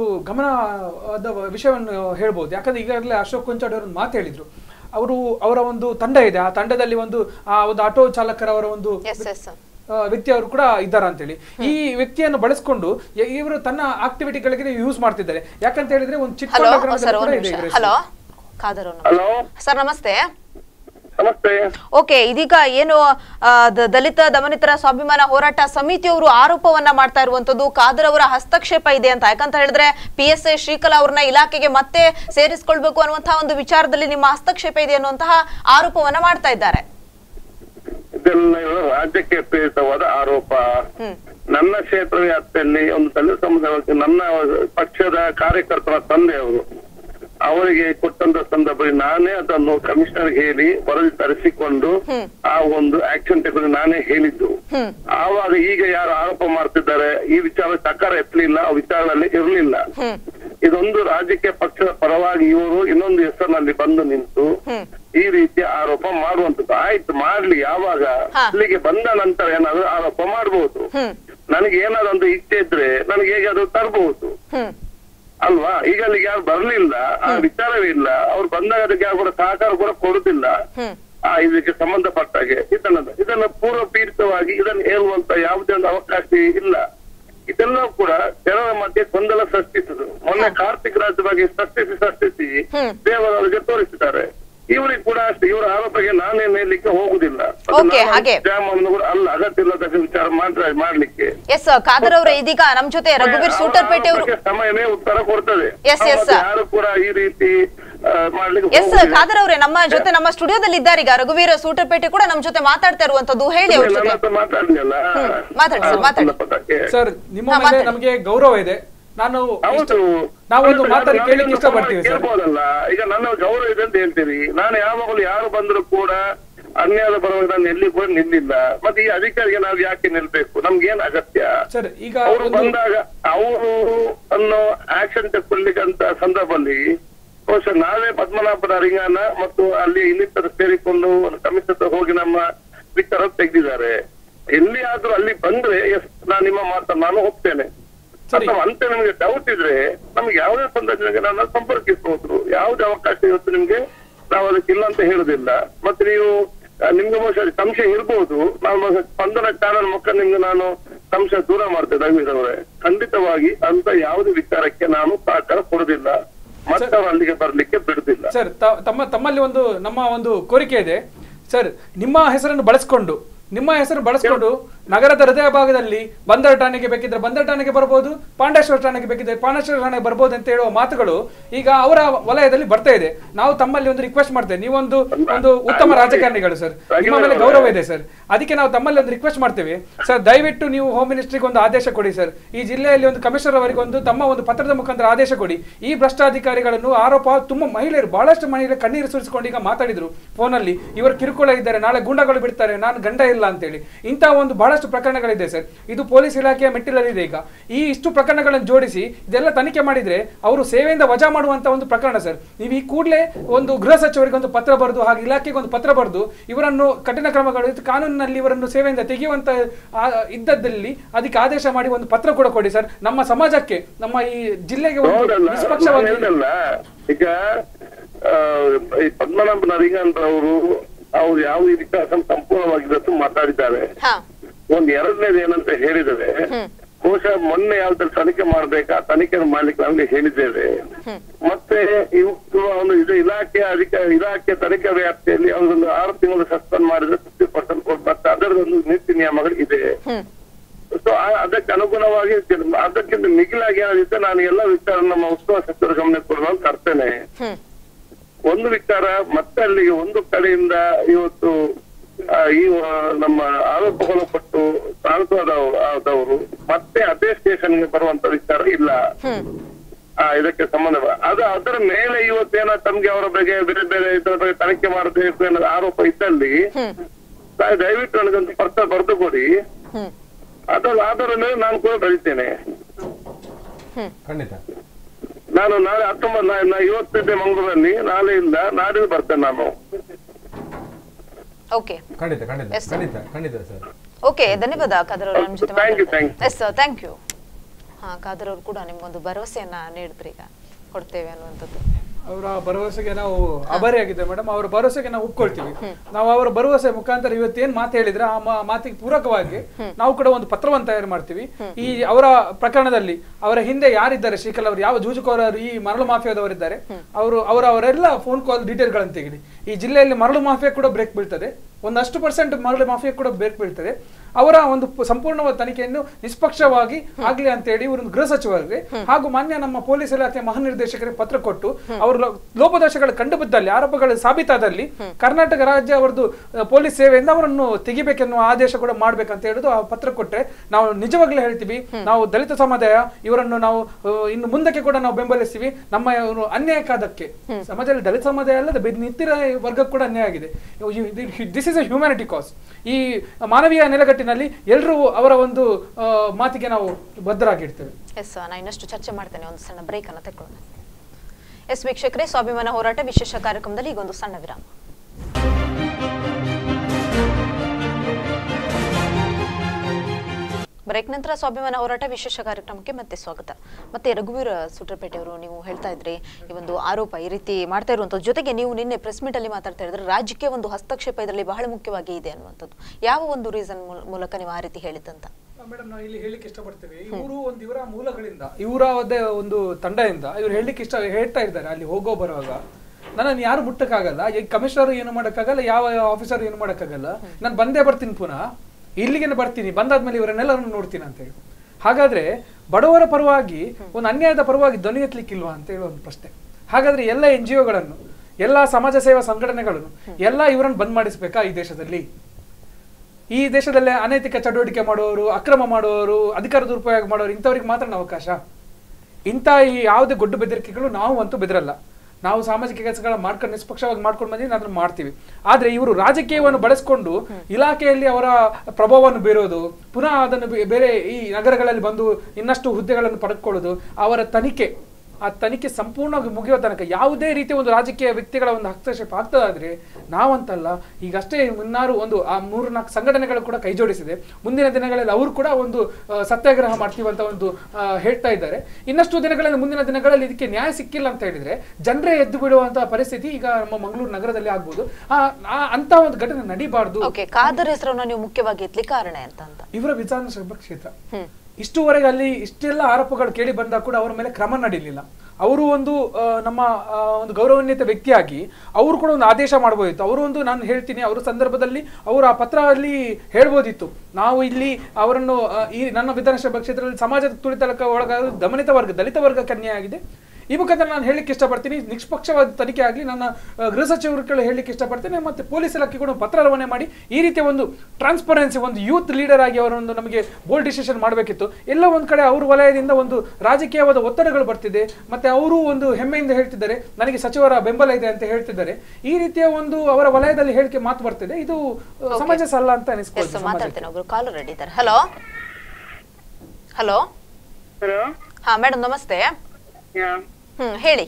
ಗಮನದ ವಿಷಯವನ್ನು ಹೇಳ್ಬೋದು. ಯಾಕಂದ್ರೆ ಈಗಾಗಲೇ ಅಶೋಕ್ ಕೊಂಚಾಡ್ ಅವರು ಮಾತು ಹೇಳಿದ್ರು. ಅವರ ಒಂದು ತಂಡ ಇದೆ, ಆ ತಂಡದಲ್ಲಿ ಒಂದು ಆಟೋ ಚಾಲಕರವರ ಒಂದು ವ್ಯಕ್ತಿ ಅವರು ಕೂಡ ಇದ್ದಾರೆ ಅಂತೇಳಿ. ಈ ವ್ಯಕ್ತಿಯನ್ನು ಬಳಸ್ಕೊಂಡು ಇವರು ತನ್ನ ಆಕ್ಟಿವಿಟಿಗಳಿಗೆ ಯೂಸ್ ಮಾಡ್ತಿದ್ದಾರೆ. ಯಾಕಂತ ಹೇಳಿದ್ರೆ ಒಂದು ಚಿಕ್ಕ ಸರ್ ನಮಸ್ತೆ. ನಮಸ್ತೆ. ಓಕೆ, ಇದೀಗ ಏನು ದಲಿತ ದಮನಿತರ ಸ್ವಾಭಿಮಾನ ಹೋರಾಟ ಸಮಿತಿಯವರು ಆರೋಪವನ್ನ ಮಾಡ್ತಾ ಇರುವಂತದ್ದು ಖಾದರ್ ಅವರ ಹಸ್ತಕ್ಷೇಪ ಇದೆ ಅಂತ. ಯಾಕಂತ ಹೇಳಿದ್ರೆ PSI ಶ್ರೀಕಲಾ ಅವ್ರನ್ನ ಇಲಾಖೆಗೆ ಮತ್ತೆ ಸೇರಿಸಿಕೊಳ್ಬೇಕು ಅನ್ನುವಂತಹ ಒಂದು ವಿಚಾರದಲ್ಲಿ ನಿಮ್ಮ ಹಸ್ತಕ್ಷೇಪ ಇದೆ ಅನ್ನುವಂತಹ ಆರೋಪವನ್ನ ಮಾಡ್ತಾ ಇದ್ದಾರೆ. ಇದೆಲ್ಲ ರಾಜ್ಯಕ್ಕೆ ಪ್ರೇರಿತವಾದ ಆರೋಪ. ನನ್ನ ಕ್ಷೇತ್ರ ವ್ಯಾಪ್ತಿಯಲ್ಲಿ ಒಂದು ದಲಿತ ಸಮುದಾಯಕ್ಕೆ ನನ್ನ ಪಕ್ಷದ ಕಾರ್ಯಕರ್ತರ ತಂದೆ ಅವರಿಗೆ ಕೊಟ್ಟಂತ ಸಂದರ್ಭದಲ್ಲಿ ನಾನೇ ಅದನ್ನು ಕಮಿಷನರ್ ಹೇಳಿ ವರದಿ ತರಿಸಿಕೊಂಡು ಆ ಒಂದು ಆಕ್ಷನ್ ತೆಗೆದು ನಾನೇ ಹೇಳಿದ್ದು. ಆವಾಗ ಈಗ ಯಾರು ಆರೋಪ ಮಾಡ್ತಿದ್ದಾರೆ ಈ ವಿಚಾರ ಸರ್ಕಾರ ಎತ್ತಲಿಲ್ಲ, ಆ ವಿಚಾರದಲ್ಲಿ ಇರಲಿಲ್ಲ. ಇದೊಂದು ರಾಜಕೀಯ ಪಕ್ಷದ ಪರವಾಗಿ ಇವರು ಇನ್ನೊಂದು ಹೆಸರಿನಲ್ಲಿ ಬಂದು ನಿಂತು ಈ ರೀತಿಯ ಆರೋಪ ಮಾಡುವಂತದ್ದು. ಆಯ್ತು, ಮಾಡ್ಲಿ. ಯಾವಾಗ ಇಲ್ಲಿಗೆ ಬಂದ ನಂತರ ಏನಾದ್ರು ಆರೋಪ ಮಾಡಬಹುದು. ನನಗೆ ಏನಾದ್ರು ಒಂದು ಇಚ್ಛೆ ಇದ್ರೆ ನನಗೆ ಹೇಗಾದ್ರೂ ತರಬಹುದು ಅಲ್ವಾ? ಈಗ ಅಲ್ಲಿಗೆ ಯಾರು ಬರ್ಲಿಲ್ಲ, ಆ ವಿಚಾರವೇ ಇಲ್ಲ. ಅವ್ರು ಬಂದಾಗ ಅದಕ್ಕೆ ಯಾರು ಕೂಡ ಸಹಕಾರ ಕೂಡ ಕೊಡುದಿಲ್ಲ. ಇದಕ್ಕೆ ಸಂಬಂಧಪಟ್ಟಾಗೆ ಇದನ್ನ ಪೂರ್ವ ಪೀಡಿತವಾಗಿ ಇದನ್ನು ಹೇಳುವಂತ ಯಾವುದೇ ಒಂದು ಅವಕಾಶ ಇಲ್ಲ. ಇದೆಲ್ಲ ಕೂಡ ಜನರ ಮಧ್ಯೆ ಗೊಂದಲ ಸೃಷ್ಟಿಸುದು. ಮೊನ್ನೆ ಕಾರ್ತಿಕ್ ರಾಜ್ ಬಗ್ಗೆ ಸೃಷ್ಟಿಸಿ ದೇವರವರಿಗೆ ತೋರಿಸಿದ್ದಾರೆ. ಇವರಿಗೆ ಕೂಡ ಅಷ್ಟೇ, ಇವರ ಆರೋಪಕ್ಕೆ ನಾನೇ ಮೇಲಿಕ್ಕೆ ಹೋಗುದಿಲ್ಲ. ಅಲ್ಲ, ಅಗತ್ಯ ಇಲ್ಲದ ವಿಚಾರ ಮಾಡ್ಲಿಕ್ಕೆ. ಎಸ್ ಖಾದರ್ ಅವರೇ, ಇದೀಗ ನಮ್ ಜೊತೆ ರಘುವೀರ್ ಸೂಟರ್ಪೇಟೆ ಅವರು ಸಮಯವೇ ಉತ್ತರ ಕೊಡ್ತದೆ. ಯಾರು ಕೂಡ ಈ ರೀತಿ ಮಾಡ್ಲಿಕ್ಕೆ. ಎಸ್ ಖಾದರ್ ಅವರೇ, ನಮ್ಮ ಜೊತೆ ನಮ್ಮ ಸ್ಟುಡಿಯೋದಲ್ಲಿ ಇದ್ದಾರೆ ಈಗ ರಘುವೀರ್ ಸೂಟರ್ಪೇಟೆ ಕೂಡ ನಮ್ ಜೊತೆ ಮಾತಾಡ್ತಾ ಇರುವಂತದ್ದು. ಹೇಳಿ ಅವ್ರ ಜೊತೆ. ಮಾತಾಡಿ ಸರ್. ನಿಮ್ಮ ಮೇಲೆ ನಮಗೆ ಗೌರವ ಇದೆ. ನಾವೊಂದು ಮಾತನ್ನು ಕೇಳಲಿಕ್ಕೆ ಇಷ್ಟಪಡ್ತೀವಿ. ಕೇಳ್ಬೋದಲ್ಲ, ಈಗ ನನ್ನ ಗೌರವ ಇದೆ ಅಂತ ಹೇಳ್ತೀರಿ. ನಾನು ಯಾವಾಗಲೂ ಯಾರು ಬಂದ್ರು ಕೂಡ ಅನ್ಯಾಯದ ಪರವಾಗಿ ನಾನು ಎಲ್ಲಿ ಕೂಡ ನಿಲ್ಲಿಲ್ಲ. ಮತ್ತೆ ಈ ಅಧಿಕಾರಿಗೆ ನಾವು ಯಾಕೆ ನಿಲ್ಬೇಕು? ನಮ್ಗೇನ್ ಅಗತ್ಯ? ಈಗ ಅವರು ಬಂದಾಗ ಅವರು ಅನ್ನೋ ಆಕ್ಷನ್ ತಗೊಳ್ಳಿಕ್ಕಂತ ಸಂದರ್ಭದಲ್ಲಿ ಬಹುಶಃ ನಾವೇ ಪದ್ಮನಾಭರ ರಿಂಗಾನ ಮತ್ತು ಅಲ್ಲಿ ಇನ್ನಿತರ ಸೇರಿಕೊಂಡು ಒಂದು ಕಮಿಷನ್ ಹೋಗಿ ನಮ್ಮ ವಿಚಾರ ತೆಗೆದಿದ್ದಾರೆ. ಎಲ್ಲಿಯಾದ್ರೂ ಅಲ್ಲಿ ಬಂದ್ರೆ ನಾನು ನಿಮ್ಮ ಮಾತನ್ನು ನಾನು ಹೋಗ್ತೇನೆ. ಅಥವಾ ಅಂತ ನಿಮ್ಗೆ ಡೌಟ್ ಇದ್ರೆ ನಮ್ಗೆ ಯಾವುದೇ ಸಂದರ್ಭಕ್ಕೆ ನನ್ನ ಸಂಪರ್ಕಿಸಬಹುದು. ಯಾವುದೇ ಅವಕಾಶ ಇವತ್ತು ನಿಮ್ಗೆ ನಾವು ಅದಕ್ಕಿಲ್ಲ ಅಂತ ಹೇಳುದಿಲ್ಲ. ಮತ್ತೆ ನೀವು ನಿಮ್ಗೆ ಬಹುಶಃ ಸಂಶಯ ಇರ್ಬೋದು. ನಾನು ಸ್ಪಂದನ ಚಾನಲ್ ಮುಖ ನಿಮ್ಗೆ ನಾನು ಸಂಶಯ ದೂರ ಮಾಡ್ತೇನೆ. ದಯವಿಟ್ಟವರೇ, ಖಂಡಿತವಾಗಿ ಅಂತ ಯಾವುದೇ ವಿಚಾರಕ್ಕೆ ನಾನು ಸಹಕಾರ ಕೊಡುದಿಲ್ಲ, ಮತ್ತೆ ಅವ್ರು ಅಲ್ಲಿಗೆ ಬರ್ಲಿಕ್ಕೆ ಬಿಡುದಿಲ್ಲ. ಸರ್, ತಮ್ಮಲ್ಲಿ ನಮ್ಮ ಒಂದು ಕೋರಿಕೆ ಇದೆ ಸರ್. ನಿಮ್ಮ ಹೆಸರನ್ನು ಬಳಸ್ಕೊಂಡು ನಗರದ ಹೃದಯ ಭಾಗದಲ್ಲಿ ಬಂದರ ಠಾಣೆಗೆ ಬೇಕಿದ್ರೆ ಬಂದರ ಠಾಣೆಗೆ ಬರ್ಬೋದು, ಪಾಂಡೇಶ್ವರ ಠಾಣೆಗೆ ಬೇಕಿದ್ರೆ ಪಾಂಡೇಶ್ವರ ಠಾಣೆಗೆ ಬರ್ಬೋದು ಅಂತ ಹೇಳುವ ಮಾತುಗಳು ಈಗ ಅವರ ವಲಯದಲ್ಲಿ ಬರ್ತಾ ಇದೆ. ನಾವು ತಮ್ಮಲ್ಲಿ ಒಂದು ರಿಕ್ವೆಸ್ಟ್ ಮಾಡ್ತೇವೆ. ನೀವೊಂದು ಉತ್ತಮ ರಾಜಕಾರಣಿಗಳು ಸರ್, ನಿಮ್ಮ ಮೇಲೆ ಗೌರವ ಇದೆ ಸರ್. ಅದಕ್ಕೆ ನಾವು ತಮ್ಮಲ್ಲಿ ಒಂದು ರಿಕ್ವೆಸ್ಟ್ ಮಾಡ್ತೇವೆ ಸರ್, ದಯವಿಟ್ಟು ನೀವು ಹೋಮ್ ಮಿನಿಸ್ಟ್ರಿಗೆ ಒಂದು ಆದೇಶ ಕೊಡಿ ಸರ್. ಈ ಜಿಲ್ಲೆಯಲ್ಲಿ ಒಂದು ಕಮಿಷನರ್ ಅವರಿಗೆ ತಮ್ಮ ಒಂದು ಪತ್ರದ ಮುಖಾಂತರ ಆದೇಶ ಕೊಡಿ. ಈ ಭ್ರಷ್ಟಾಧಿಕಾರಿಗಳನ್ನು ಆರೋಪ ತುಂಬಾ ಮಹಿಳೆಯರು, ಬಹಳಷ್ಟು ಮಹಿಳೆಯರು ಕಣ್ಣೀರು ಸುರಿಸಿಕೊಂಡು ಈಗ ಮಾತಾಡಿದ್ರು ಫೋನಲ್ಲಿ. ಇವರು ಕಿರುಕುಳ ಇದ್ದಾರೆ, ನಾಳೆ ಗೂಂಡಾಗಳು ಬಿಡ್ತಾರೆ, ನಾನು ಗಂಡ ಇಲ್ಲ ಅಂತೇಳಿ. ಇಂತಹ ಒಂದು ಬಹಳಷ್ಟು ಪ್ರಕರಣಗಳಿದೆ ಸರ್. ಇದು ಪೊಲೀಸ್ ಇಲಾಖೆಯ ಮೆಟ್ಟಿಲಲ್ಲಿದೆ. ಈಗ ಈ ಇಷ್ಟು ಪ್ರಕರಣಗಳನ್ನು ಜೋಡಿಸಿ ಇದೆಲ್ಲ ತನಿಖೆ ಮಾಡಿದ್ರೆ ಅವರು ಸೇವೆಯಿಂದ ವಜಾ ಮಾಡುವಂತ ಒಂದು ಪ್ರಕರಣ ಸರ್. ನೀವು ಈ ಕೂಡಲೇ ಒಂದು ಗೃಹ ಸಚಿವರಿಗೆ ಒಂದು ಪತ್ರ ಬರೆದು, ಹಾಗೆ ಇಲಾಖೆಗೆ ಒಂದು ಪತ್ರ ಬರೆದು ಇವರನ್ನು ಕಠಿಣ ಕ್ರಮಗಳು ಕಾನೂನಿನಲ್ಲಿ ಇವರನ್ನು ಸೇವೆಯಿಂದ ತೆಗೆಯುವಂತ ಇದ್ದದಲ್ಲಿ ಅದಕ್ಕೆ ಆದೇಶ ಮಾಡಿ ಒಂದು ಪತ್ರ ಕೂಡ ಕೊಡಿ ಸರ್. ನಮ್ಮ ಸಮಾಜಕ್ಕೆ, ನಮ್ಮ ಈ ಜಿಲ್ಲೆಗೆ ಒಂದು ನಿಷ್ಪಕ್ಷವಾಗಿ. ಈಗ ಪದ್ಮನಾಭ ನರಿಗಂದ್ರ ಅವರು ಯಾವ ವಿಕಾಸ ಸಂಪೂರ್ಣವಾಗಿ ಮಾತಾಡಿದ್ದಾರೆ. ಒಂದ್ ಎರಡನೇದು ಏನಂತ ಹೇಳಿದರೆ, ಬಹುಶಃ ಮೊನ್ನೆ ಯಾವ್ದು ತನಿಖೆ ಮಾಡ್ಬೇಕಾ, ತನಿಖೆ ಮಾಡ್ಲಿಕ್ಕೆ ನಮ್ಗೆ ಹೇಳಿದ್ದೇವೆ. ಮತ್ತೆ ಒಂದು ಇದು ಇಲಾಖೆ ತನಿಖೆ ವ್ಯಾಪ್ತಿಯಲ್ಲಿ ಅವರೊಂದು 6 ತಿಂಗಳು ಸಸ್ಪೆಂಡ್ ಮಾಡಿದ್ರೆ 50% ಮತ್ತೆ ಅದರದೊಂದು ನೀತಿ ನಿಯಮಗಳು ಇದೆ. ಸೊ ಅದಕ್ಕೆ ಅನುಗುಣವಾಗಿ ಅದಕ್ಕಿಂತ ಮಿಗಿಲಾಗಿ ಏನಾದಿತ್ತು, ನಾನು ಎಲ್ಲ ವಿಚಾರ ನಮ್ಮ ಉಸ್ತುವಾರಿ ಸಚಿವರ ಗಮನಕ್ಕೆ ಕೊಡಲು ತರ್ತೇನೆ. ಒಂದು ವಿಚಾರ, ಮತ್ತೆ ಅಲ್ಲಿಗೆ ಒಂದು ಕಡೆಯಿಂದ ಇವತ್ತು ಈ ನಮ್ಮ ಆರೋಪಗೊಳಪಟ್ಟು ಆದವರು ಮತ್ತೆ ಅದೇ ಸ್ಟೇಷನ್ಗೆ ಬರುವಂತ ವಿಚಾರ ಇಲ್ಲ. ಇದಕ್ಕೆ ಸಂಬಂಧ ಅದರ ಮೇಲೆ ಇವತ್ತೇನ ತಮ್ಗೆ ಅವರ ಬಗ್ಗೆ ಬೇರೆ ಇದರ ಬಗ್ಗೆ ತನಿಖೆ ಮಾಡಬೇಕು ಅನ್ನೋದು ಆರೋಪ ಇದ್ದಲ್ಲಿ ದಯವಿಟ್ಟು ನನಗೊಂದು ಪತ್ರ ಬರೆದು ಕೊಡಿ. ಅದರ ಮೇಲೆ ನಾನು ಕೂಡ ಬರೀತೇನೆ. ಖಂಡಿತ. ನಾನು ನಾಳೆ 19 ಇವತ್ತಿದ್ದೆ ಮಂಗಳೂರಲ್ಲಿ, ನಾಳೆಯಿಂದ ನಾಡಿದ್ದು ಬರ್ತೇನೆ ನಾನು. ಓಕೆ, ಖಂಡಿತ ಸರ್. ಓಕೆ, ಧನ್ಯವಾದ ಕಾದರ್ ಅವರು ನಮ್ಮ ಜೊತೆ ಮಾತಾಡಿದ್ದಕ್ಕೆ. Yes sir, thank you. Khader ಅವರು ಕೂಡ ನಿಮ್ಗೊಂದು ಭರವಸೆಯನ್ನ ನೀಡಿದ್ರಿ, ಈಗ ಕೊಡ್ತೇವೆ ಅನ್ನುವಂಥದ್ದು. ಅವರ ಭರವಸೆಗೆ ನಾವು ಆಭಾರಿಯಾಗಿದ್ದೇವೆ ಮೇಡಮ್. ಅವರ ಭರವಸೆಗೆ ನಾವು ಒಪ್ಕೊಳ್ತೀವಿ. ನಾವು ಅವರ ಭರವಸೆ ಮುಖಾಂತರ ಇವತ್ತೇನ್ ಮಾತು ಹೇಳಿದ್ರೆ ಆ ಮಾತಿಗೆ ಪೂರಕವಾಗಿ ನಾವು ಕೂಡ ಒಂದು ಪತ್ರವನ್ನು ತಯಾರು ಮಾಡ್ತೀವಿ. ಈ ಅವರ ಪ್ರಕರಣದಲ್ಲಿ ಅವರ ಹಿಂದೆ ಯಾರಿದ್ದಾರೆ, ಶ್ರೀಕಲಾ ಅವರು, ಯಾವ ಜೂಜುಕೋರರು, ಈ ಮರಳು ಮಾಫಿಯಾದವರಿದ್ದಾರೆ, ಅವರೆಲ್ಲ ಫೋನ್ ಕಾಲ್ ಡೀಟೇಲ್ ಗಳನ್ನು ತೆಗೆದಿ. ಈ ಜಿಲ್ಲೆಯಲ್ಲಿ ಮರಳು ಮಾಫಿಯಾ ಕೂಡ ಬ್ರೇಕ್ ಬೀಳ್ತದೆ, ಒಂದಷ್ಟು % ಮರಳು ಮಾಫಿಯಾ ಕೂಡ ಬ್ರೇಕ್ ಬೀಳ್ತದೆ. ಅವರ ಒಂದು ಸಂಪೂರ್ಣವಾದ ತನಿಖೆಯನ್ನು ನಿಷ್ಪಕ್ಷವಾಗಿ ಆಗ್ಲಿ ಅಂತ ಹೇಳಿ ಇವರು ಗೃಹ ಸಚಿವರಿಗೆ ಹಾಗೂ ಮಾನ್ಯ ನಮ್ಮ ಪೊಲೀಸ್ ಇಲಾಖೆ ಮಹಾನಿರ್ದೇಶಕರಿಗೆ ಪತ್ರ ಕೊಟ್ಟು ಅವರು ಲೋಪದೋಷಗಳು ಕಂಡುಬಿದ್ದಲ್ಲಿ, ಆರೋಪಗಳು ಸಾಬೀತಾದಲ್ಲಿ ಕರ್ನಾಟಕ ರಾಜ್ಯ ಅವರದ್ದು ಪೊಲೀಸ್ ಸೇವೆಯಿಂದ ಅವರನ್ನು ತೆಗಿಬೇಕೆನ್ನುವ ಆದೇಶ ಕೂಡ ಮಾಡ್ಬೇಕಂತ ಹೇಳುದು ಆ ಪತ್ರ ಕೊಟ್ಟರೆ ನಾವು ನಿಜವಾಗ್ಲೂ ಹೇಳ್ತೀವಿ, ನಾವು ದಲಿತ ಸಮುದಾಯ ಇವರನ್ನು ನಾವು ಇನ್ನು ಮುಂದಕ್ಕೆ ಕೂಡ ನಾವು ಬೆಂಬಲಿಸ್ತೀವಿ. ನಮ್ಮ ಅನ್ಯಾಯಕ್ಕಾದಕ್ಕೆ ಸಮಾಜದಲ್ಲಿ ದಲಿತ ಸಮುದಾಯ ಅಲ್ಲದೆ ನಿಂತಿರ ವರ್ಗ ಕೂಡ ಅನ್ಯಾಯ ಆಗಿದೆ. This is a humanity cause. ಈ ಮಾನವೀಯ ನೆಲೆಗಟ್ಟಿನಲ್ಲಿ ಎಲ್ಲರೂ ಅವರ ಒಂದು ಮಾತಿಗೆ ನಾವು ಬದ್ಧರಾಗಿರ್ತೇವೆ. ಎಸ್, ನಾನು ಇನ್ನಷ್ಟು ಚರ್ಚೆ ಮಾಡ್ತೇನೆ. ಒಂದು ಸಣ್ಣ ಬ್ರೇಕ್ ಅನ್ನು ತಗೊಳ್ಳೋಣ. ಎಸ್ ವೀಕ್ಷಕರೇ, ಸ್ವಾಭಿಮಾನ ಹೋರಾಟ ವಿಶೇಷ ಕಾರ್ಯಕ್ರಮದಲ್ಲಿ ಈಗ ಒಂದು ಸಣ್ಣ ವಿರಾಮ. ಬ್ರೇಕ್ ನಂತರ ಸ್ವಾಭಿಮಾನ ಹೋರಾಟ ವಿಶೇಷ ಕಾರ್ಯಕ್ರಮಕ್ಕೆ ಮತ್ತೆ ಸ್ವಾಗತ. ಮತ್ತೆ ರಘುವೀರ್ ಸುಟ್ರಪೇಟೆ ಅವರು, ನೀವು ಹೇಳ್ತಾ ಇದ್ರಿ ಈ ಒಂದು ಆರೋಪ ಈ ರೀತಿ ಮಾಡ್ತಾ ಇರುವಂತ ಜೊತೆಗೆ ನೀವು ನಿನ್ನೆ ಪ್ರೆಸ್ ಮೀಟ್ ಅಲ್ಲಿ ಮಾತಾಡ್ತಾ ಇದ್ರೆ ರಾಜ್ಯಕ್ಕೆ ಒಂದು ಹಸ್ತಕ್ಷೇಪ ಇದರಲ್ಲಿ ಬಹಳ ಮುಖ್ಯವಾಗಿ ಇದೆ ಅನ್ನುವಂಥದ್ದು. ಯಾವ ಒಂದು ರೀಸನ್ ಮೂಲಕ ನೀವು ಆ ರೀತಿ ಹೇಳಿದಂತ? ಮೇಡಮ್, ನಾವು ಇಲ್ಲಿ ಹೇಳಿಕ್ಕೆ ಇಷ್ಟಪಡ್ತೇವೆ, ಇವರ ಮೂಲಗಳಿಂದ, ಇವರದೇ ಒಂದು ತಂಡದಿಂದ ಇವ್ರು ಹೇಳ್ತಾ ಇದ್ದಾರೆ, ಅಲ್ಲಿ ಹೋಗೋ ಬರುವಾಗ ನನ್ನನ್ನು ಯಾರು ಮುಟ್ಟಕ್ಕಾಗಲ್ಲ, ಈ ಕಮಿಷನರ್ ಏನು ಮಾಡಕ್ಕಾಗಲ್ಲ, ಯಾವ ಆಫೀಸರ್ ಏನು ಮಾಡಕ್ಕಾಗಲ್ಲ, ನಾನು ಬಂದೇ ಬರ್ತೀನಿ, ಪುನಃ ಇಲ್ಲಿಗೆ ಬರ್ತೀನಿ, ಬಂದಾದ್ಮೇಲೆ ಇವರನ್ನೆಲ್ಲರನ್ನು ನೋಡ್ತೀನಿ ಅಂತ ಹೇಳಿ. ಹಾಗಾದ್ರೆ ಬಡವರ ಪರವಾಗಿ ಒಂದು ಅನ್ಯಾಯದ ಪರವಾಗಿ ಧ್ವನಿ ಎತ್ತಲಿಕ್ಕಿಲ್ವಾ ಅಂತ ಹೇಳೋ ಒಂದು ಪ್ರಶ್ನೆ. ಹಾಗಾದ್ರೆ ಎಲ್ಲ NGO ಗಳನ್ನು, ಎಲ್ಲಾ ಸಮಾಜ ಸೇವಾ ಸಂಘಟನೆಗಳನ್ನು ಎಲ್ಲ ಇವರನ್ನು ಬಂದ್ ಮಾಡಿಸ್ಬೇಕಾ ಈ ದೇಶದಲ್ಲಿ? ಈ ದೇಶದಲ್ಲಿ ಅನೈತಿಕ ಚಟುವಟಿಕೆ ಮಾಡುವವರು, ಅಕ್ರಮ ಮಾಡುವವರು, ಅಧಿಕಾರ ದುರುಪಯೋಗ ಮಾಡುವವರು, ಇಂಥವ್ರಿಗೆ ಮಾತ್ರ ಅವಕಾಶ. ಇಂಥ ಈ ಯಾವುದೇ ಗೊಡ್ಡು ಬೆದರಿಕೆಗಳು ನಾವು ಅಂತೂ ಬೆದರಲ್ಲ. ನಾವು ಸಾಮಾಜಿಕ ಕೆಲಸಗಳ ಮಾಡ್ಕೊಂಡು ನಿಷ್ಪಕ್ಷವಾಗಿ ಮಾಡ್ಕೊಂಡು ಬಂದಿದ್ದು ಅದನ್ನು ಮಾಡ್ತೀವಿ. ಆದ್ರೆ ಇವರು ರಾಜಕೀಯವನ್ನು ಬಳಸಿಕೊಂಡು ಇಲಾಖೆಯಲ್ಲಿ ಅವರ ಪ್ರಭಾವವನ್ನು ಬೀರೋದು, ಪುನಃ ಅದನ್ನು ಬೇರೆ ಈ ನಗರಗಳಲ್ಲಿ ಬಂದು ಇನ್ನಷ್ಟು ಹುದ್ದೆಗಳನ್ನು ಪಡೆದುಕೊಳ್ಳೋದು, ಅವರ ತನಿಖೆ ಆ ತನಿಖೆ ಸಂಪೂರ್ಣವಾಗಿ ಮುಗಿಯೋ ತನಕ ಯಾವುದೇ ರೀತಿಯ ಒಂದು ರಾಜಕೀಯ ವ್ಯಕ್ತಿಗಳ ಒಂದು ಹಸ್ತಕ್ಷೇಪ ಆಗ್ತದಾದ್ರೆ ನಾವಂತಲ್ಲ, ಈಗಷ್ಟೇ ಮುನ್ನಾರು ಒಂದು ಆ 3-4 ಸಂಘಟನೆಗಳು ಕೂಡ ಕೈ ಜೋಡಿಸಿದೆ. ಮುಂದಿನ ದಿನಗಳಲ್ಲಿ ಅವರು ಕೂಡ ಒಂದು ಸತ್ಯಾಗ್ರಹ ಮಾಡ್ತೀವಂತ ಒಂದು ಹೇಳ್ತಾ ಇದ್ದಾರೆ. ಇನ್ನಷ್ಟು ದಿನಗಳಲ್ಲಿ ಮುಂದಿನ ದಿನಗಳಲ್ಲಿ ಇದಕ್ಕೆ ನ್ಯಾಯ ಸಿಕ್ಕಿಲ್ಲ ಅಂತ ಹೇಳಿದ್ರೆ ಜನರೇ ಎದ್ದು ಬಿಡುವಂತಹ ಪರಿಸ್ಥಿತಿ ಈಗ ನಮ್ಮ ಮಂಗಳೂರು ನಗರದಲ್ಲಿ ಆಗ್ಬೋದು. ಅಂತ ಒಂದು ಘಟನೆ ನಡೀಬಾರ್ದು. ಖಾದರ್ ಹೆಸರನ್ನು ನೀವು ಮುಖ್ಯವಾಗಿ ಎತ್ತಲಿಕ್ಕೆ ಕಾರಣ ಅಂತ ಇವರ ವಿಧಾನಸಭಾ ಕ್ಷೇತ್ರ ಇಷ್ಟುವರೆಗೆ ಅಲ್ಲಿ ಇಷ್ಟೆಲ್ಲ ಆರೋಪಗಳು ಕೇಳಿ ಬಂದಾಗ ಕೂಡ ಅವರ ಮೇಲೆ ಕ್ರಮ ನಡೀಲಿಲ್ಲ. ಅವರು ಒಂದು ನಮ್ಮ ಒಂದು ಗೌರವಾನ್ವಿತ ವ್ಯಕ್ತಿಯಾಗಿ ಅವರು ಕೂಡ ಒಂದು ಆದೇಶ ಮಾಡಬಹುದಿತ್ತು. ಅವರು ಒಂದು ನಾನು ಹೇಳ್ತೀನಿ ಅವರ ಸಂದರ್ಭದಲ್ಲಿ ಅವರು ಆ ಪತ್ರದಲ್ಲಿ ಹೇಳ್ಬೋದಿತ್ತು, ನಾವು ಇಲ್ಲಿ ಅವರನ್ನು ಈ ನನ್ನ ವಿಧಾನಸಭಾ ಕ್ಷೇತ್ರದಲ್ಲಿ ಸಮಾಜದ ತುಳಿತಕ್ಕೆ ಒಳಗಾದ ದಮನಿತ ವರ್ಗ ದಲಿತ ವರ್ಗಕ್ಕೆ ಅನ್ಯಾಯ ಆಗಿದೆ. ಈ ಮುಖಾಂತರ ನಾನು ಹೇಳಲಿಕ್ಕೆ ಇಷ್ಟಪಡ್ತೀನಿ, ನಿಷ್ಪಕ್ಷವಾದ ತನಿಖೆ ಆಗಲಿ, ನನ್ನ ಗೃಹ ಸಚಿವರು ಹೇಳಲಿಕ್ಕೆ ಇಷ್ಟಪಡ್ತೇನೆ. ಮತ್ತೆ ಪೊಲೀಸ್ ಇಲಾಖೆ ಕೂಡ ಪತ್ರ ರವಾನೆ ಮಾಡಿ ಈ ರೀತಿಯ ಒಂದು ಟ್ರಾನ್ಸ್ಪರೆನ್ಸಿ, ಒಂದು ಯೂತ್ ಲೀಡರ್ ಆಗಿ ಅವರೊಂದು ನಮಗೆ ಬೋಲ್ಡ್ ಡಿಸಿಷನ್ ಮಾಡಬೇಕಿತ್ತು. ಎಲ್ಲ ಒಂದ್ ಕಡೆ ಅವ್ರ ವಲಯದಿಂದ ಒಂದು ರಾಜಕೀಯವಾದ ಒತ್ತಡಗಳು ಬರ್ತಿದೆ. ಮತ್ತೆ ಅವರು ಒಂದು ಹೆಮ್ಮೆಯಿಂದ ಹೇಳ್ತಿದ್ದಾರೆ ನನಗೆ ಸಚಿವರ ಬೆಂಬಲ ಇದೆ ಅಂತ ಹೇಳ್ತಿದ್ದಾರೆ. ಈ ರೀತಿಯ ಒಂದು ಅವರ ವಲಯದಲ್ಲಿ ಹೇಳಿಕೆ ಮಾತು ಬರ್ತಿದೆ. ಇದು ಸಮಾಜ ಸಲ್ಲ ಅಂತ ಅನಿಸ್ಕೊಳ್ತೇನೆ. ಕಾಲರ್ ರೆಡಿ ಇದ್ದಾರೆ. ಹಲೋ ಹಲೋ ಹಲೋ, ಹಾ ಮೇಡಮ್ ನಮಸ್ತೆ. ಹೇಳಿ.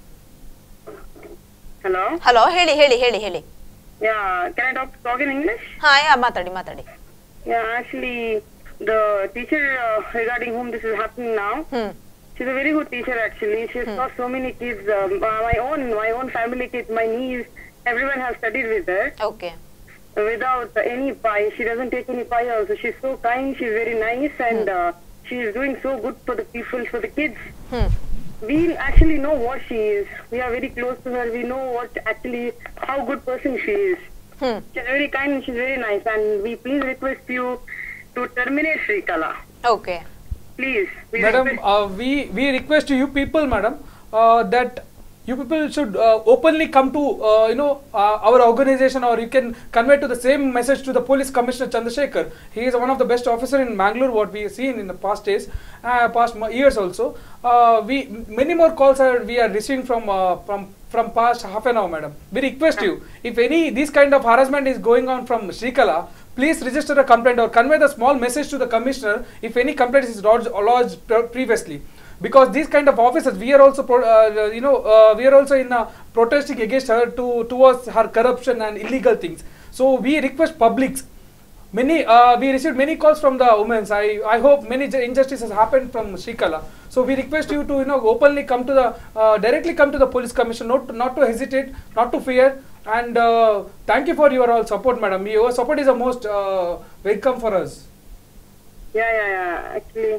ಹಲೋ ಹಲೋ ಹೇಳಿ ಹೇಳಿ ಹೇಳಿ ಹೇಳಿ. can I talk in English? ಹಾ ಮಾತಾಡಿ ಮಾತಾಡಿ. Actually the teacher regarding whom this is happening now, she's a very good teacher actually. She's taught so many kids, my own family kids, my niece, everyone has studied with her. Okay. Without any pie, she doesn't take any pie also. She's so kind, she's very nice, and she is doing so good for the people, for the kids. We actually know what she is. We are very close to her. We know how good person she is. She's very kind and she's very nice. And we please request you to terminate Shrikala. Okay. Please. Madam, we request you people, madam, that you people should openly come to our organization, or you can convey to the same message to the Police Commissioner Chandrasekhar. He is one of the best officer in Bangalore, what we have seen in the past days, past years also. Many more calls we are receiving from past half an hour, madam. We request you, if this kind of harassment is going on from Shrikala, please register a complaint or convey the small message to the commissioner if any complaint is lodged previously. Because these kind of officers, we are also we are also in protesting against her towards her corruption and illegal things. So we request publics. We received many calls from the women. I hope many injustices happened from Shrikala. So we request you to openly come to the directly come to the police commission, not to hesitate, not to fear. And thank you for your all support, madam. Your support is the most welcome for us. Yeah. Actually.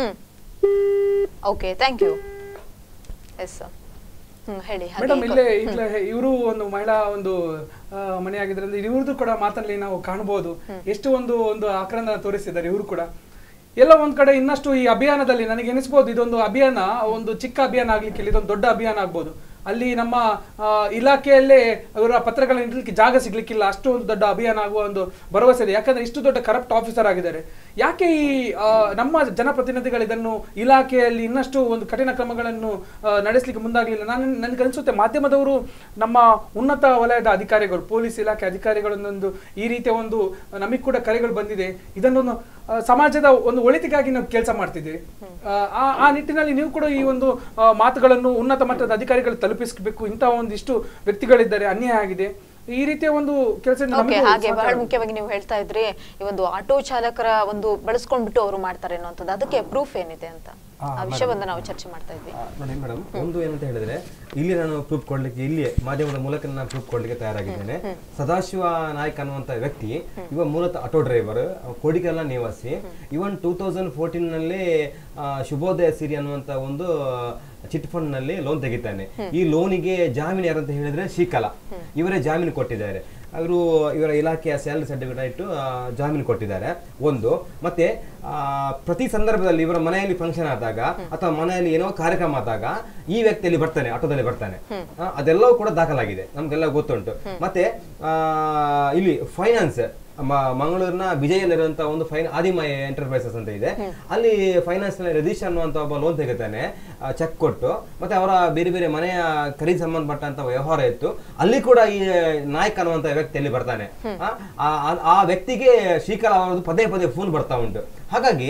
Okay, thank you. Yes sir. ಹೇಳಿ ಮೇಡಮ್. ಇಲ್ಲೇ ಇವರು ಒಂದು ಮಹಿಳಾ ಒಂದು ಮನೆ ಆಗಿದ್ರಿಂದ ಇವ್ರದ್ದು ಕೂಡ ಮಾತಲ್ಲಿ ನಾವು ಕಾಣಬಹುದು ಎಷ್ಟು ಒಂದು ಆಕ್ರಂದನ ತೋರಿಸಿದ್ದಾರೆ ಇವರು ಕೂಡ. ಎಲ್ಲ ಒಂದ್ ಕಡೆ ಇನ್ನಷ್ಟು ಈ ಅಭಿಯಾನದಲ್ಲಿ ನನಗೆ ಎನಿಸ್ಬೋದು ಇದೊಂದು ಅಭಿಯಾನ ಒಂದು ಚಿಕ್ಕ ಅಭಿಯಾನ ಆಗ್ಲಿಕ್ಕೆ ಇದೊಂದು ದೊಡ್ಡ ಅಭಿಯಾನ ಆಗ್ಬೋದು. ಅಲ್ಲಿ ನಮ್ಮ ಇಲಾಖೆಯಲ್ಲೇ ಅವರ ಪತ್ರಗಳನ್ನ ಇಡ್ಲಿಕ್ಕೆ ಜಾಗ ಸಿಗ್ಲಿಕ್ಕಿಲ್ಲ, ಅಷ್ಟು ಒಂದು ದೊಡ್ಡ ಅಭಿಯಾನ ಆಗುವ ಒಂದು ಭರವಸೆ ಇದೆ. ಯಾಕಂದ್ರೆ ಇಷ್ಟು ದೊಡ್ಡ ಕರಪ್ಟ್ ಆಫೀಸರ್ ಆಗಿದ್ದಾರೆ. ಯಾಕೆ ಈ ನಮ್ಮ ಜನಪ್ರತಿನಿಧಿಗಳು ಇದನ್ನು ಇಲಾಖೆಯಲ್ಲಿ ಇನ್ನಷ್ಟು ಒಂದು ಕಠಿಣ ಕ್ರಮಗಳನ್ನು ನಡೆಸಲಿಕ್ಕೆ ಮುಂದಾಗಲಿಲ್ಲ? ನನಗನ್ಸುತ್ತೆ ಮಾಧ್ಯಮದವರು, ನಮ್ಮ ಉನ್ನತ ವಲಯದ ಅಧಿಕಾರಿಗಳು, ಪೊಲೀಸ್ ಇಲಾಖೆ ಅಧಿಕಾರಿಗಳನ್ನೊಂದು ಈ ರೀತಿಯ ಒಂದು ನಮಗೆ ಕೂಡ ಕರೆಗಳು ಬಂದಿದೆ. ಇದನ್ನು ಸಮಾಜದ ಒಂದು ಒಳಿತಿಗಾಗಿ ನಾವು ಕೆಲಸ ಮಾಡ್ತಿದ್ದೀವಿ. ಆ ನಿಟ್ಟಿನಲ್ಲಿ ನೀವು ಕೂಡ ಈ ಒಂದು ಮಾತುಗಳನ್ನು ಉನ್ನತ ಮಟ್ಟದ ಅಧಿಕಾರಿಗಳು ತಲುಪಿಸಬೇಕು. ಇಂತಹ ಒಂದಿಷ್ಟು ವ್ಯಕ್ತಿಗಳಿದ್ದಾರೆ, ಅನ್ಯಾಯ ಆಗಿದೆ, ಈ ರೀತಿಯ ಒಂದು ಕೆಲಸ. ಹಾಗೆ ಬಹಳ ಮುಖ್ಯವಾಗಿ ನೀವು ಹೇಳ್ತಾ ಇದ್ರಿ, ಈ ಒಂದು ಆಟೋ ಚಾಲಕರ ಒಂದು ಬಳಸ್ಕೊಂಡ್ಬಿಟ್ಟು ಅವರು ಮಾಡ್ತಾರೆ ಅನ್ನೋಂಥದ್ದು, ಅದಕ್ಕೆ ಪ್ರೂಫ್ ಏನಿದೆ ಅಂತ ಆ ವಿಷಯವನ್ನ ನಾವು ಚರ್ಚೆ ಮಾಡ್ತಾ ಇದ್ವಿ. ನೋಡಿ ಮೇಡಮ್, ಒಂದು ಏನಂತ ಹೇಳಿದ್ರೆ ಇಲ್ಲಿ ನಾನು ಪ್ರೂಫ್ ಕೊಡ್ಲಿಕ್ಕೆ, ಇಲ್ಲಿ ಮಾಧ್ಯಮದ ಮೂಲಕ ನಾನು ಪ್ರೂಫ್ ಕೊಡ್ಲಿಕ್ಕೆ ತಯಾರಾಗಿದ್ದೇನೆ. ಸದಾಶಿವ ನಾಯ್ಕ್ ಅನ್ನುವಂತ ವ್ಯಕ್ತಿ ಇವ ಮೂಲತಃ ಆಟೋ ಡ್ರೈವರ್, ಕೋಡಿಕೆಲ್ಲ ನಿವಾಸಿ. ಇವನ್ 2014 ನಲ್ಲಿ ಶುಭೋದಯ ಸಿರಿ ಅನ್ನುವಂತ ಒಂದು ಚಿಟ್ ಫಂಡ್ ನಲ್ಲಿ ಲೋನ್ ತೆಗಿತಾನೆ. ಈ ಲೋನಿಗೆ ಜಾಮೀನು ಯಾರಂತ ಹೇಳಿದ್ರೆ ಶ್ರೀಕಲಾ, ಇವರೇ ಜಾಮೀನು ಕೊಟ್ಟಿದ್ದಾರೆ. ಅವರು ಇವರ ಇಲಾಖೆಯ ಸ್ಯಾಲರಿ ಸರ್ಟಿಫಿಕೇಟ್ ಇಟ್ಟು ಜಾಮೀನು ಕೊಟ್ಟಿದ್ದಾರೆ ಒಂದು. ಮತ್ತೆ ಪ್ರತಿ ಸಂದರ್ಭದಲ್ಲಿ ಇವರ ಮನೆಯಲ್ಲಿ ಫಂಕ್ಷನ್ ಆದಾಗ ಅಥವಾ ಮನೆಯಲ್ಲಿ ಏನೋ ಕಾರ್ಯಕ್ರಮ ಆದಾಗ ಈ ವ್ಯಕ್ತಿಯಲ್ಲಿ ಬರ್ತಾನೆ, ಆಟೋದಲ್ಲಿ ಬರ್ತಾನೆ. ಅದೆಲ್ಲವೂ ಕೂಡ ದಾಖಲಾಗಿದೆ, ನಮ್ಗೆಲ್ಲ ಗೊತ್ತುಂಟು. ಮತ್ತೆ ಇಲ್ಲಿ ಫೈನಾನ್ಸ್ ಮಂಗಳೂರಿನ ವಿಜಯಲ್ಲಿರುವಂತಹ ಒಂದು ಆದಿಮಯ ಎಂಟರ್ಪ್ರೈಸಸ್ ಅಂತ ಇದೆ, ಅಲ್ಲಿ ಫೈನಾನ್ಸ್ ನಲ್ಲಿ ರದೀಶ್ ಅನ್ನುವಂತ ಒಬ್ಬ ಲೋನ್ ತೆಗಿತಾನೆ ಚೆಕ್ ಕೊಟ್ಟು. ಮತ್ತೆ ಅವರ ಬೇರೆ ಬೇರೆ ಮನೆಯ ಖರೀದಿ ಸಂಬಂಧಪಟ್ಟಂತ ವ್ಯವಹಾರ ಇತ್ತು, ಅಲ್ಲಿ ಕೂಡ ಈ ನಾಯಕ್ ಅನ್ನುವಂತ ವ್ಯಕ್ತಿಯಲ್ಲಿ ಬರ್ತಾನೆ. ಆ ವ್ಯಕ್ತಿಗೆ ಶ್ರೀಕಲಾ ಅವರದ್ದು ಪದೇ ಪದೇ ಫೋನ್ ಬರ್ತಾ ಉಂಟು. ಹಾಗಾಗಿ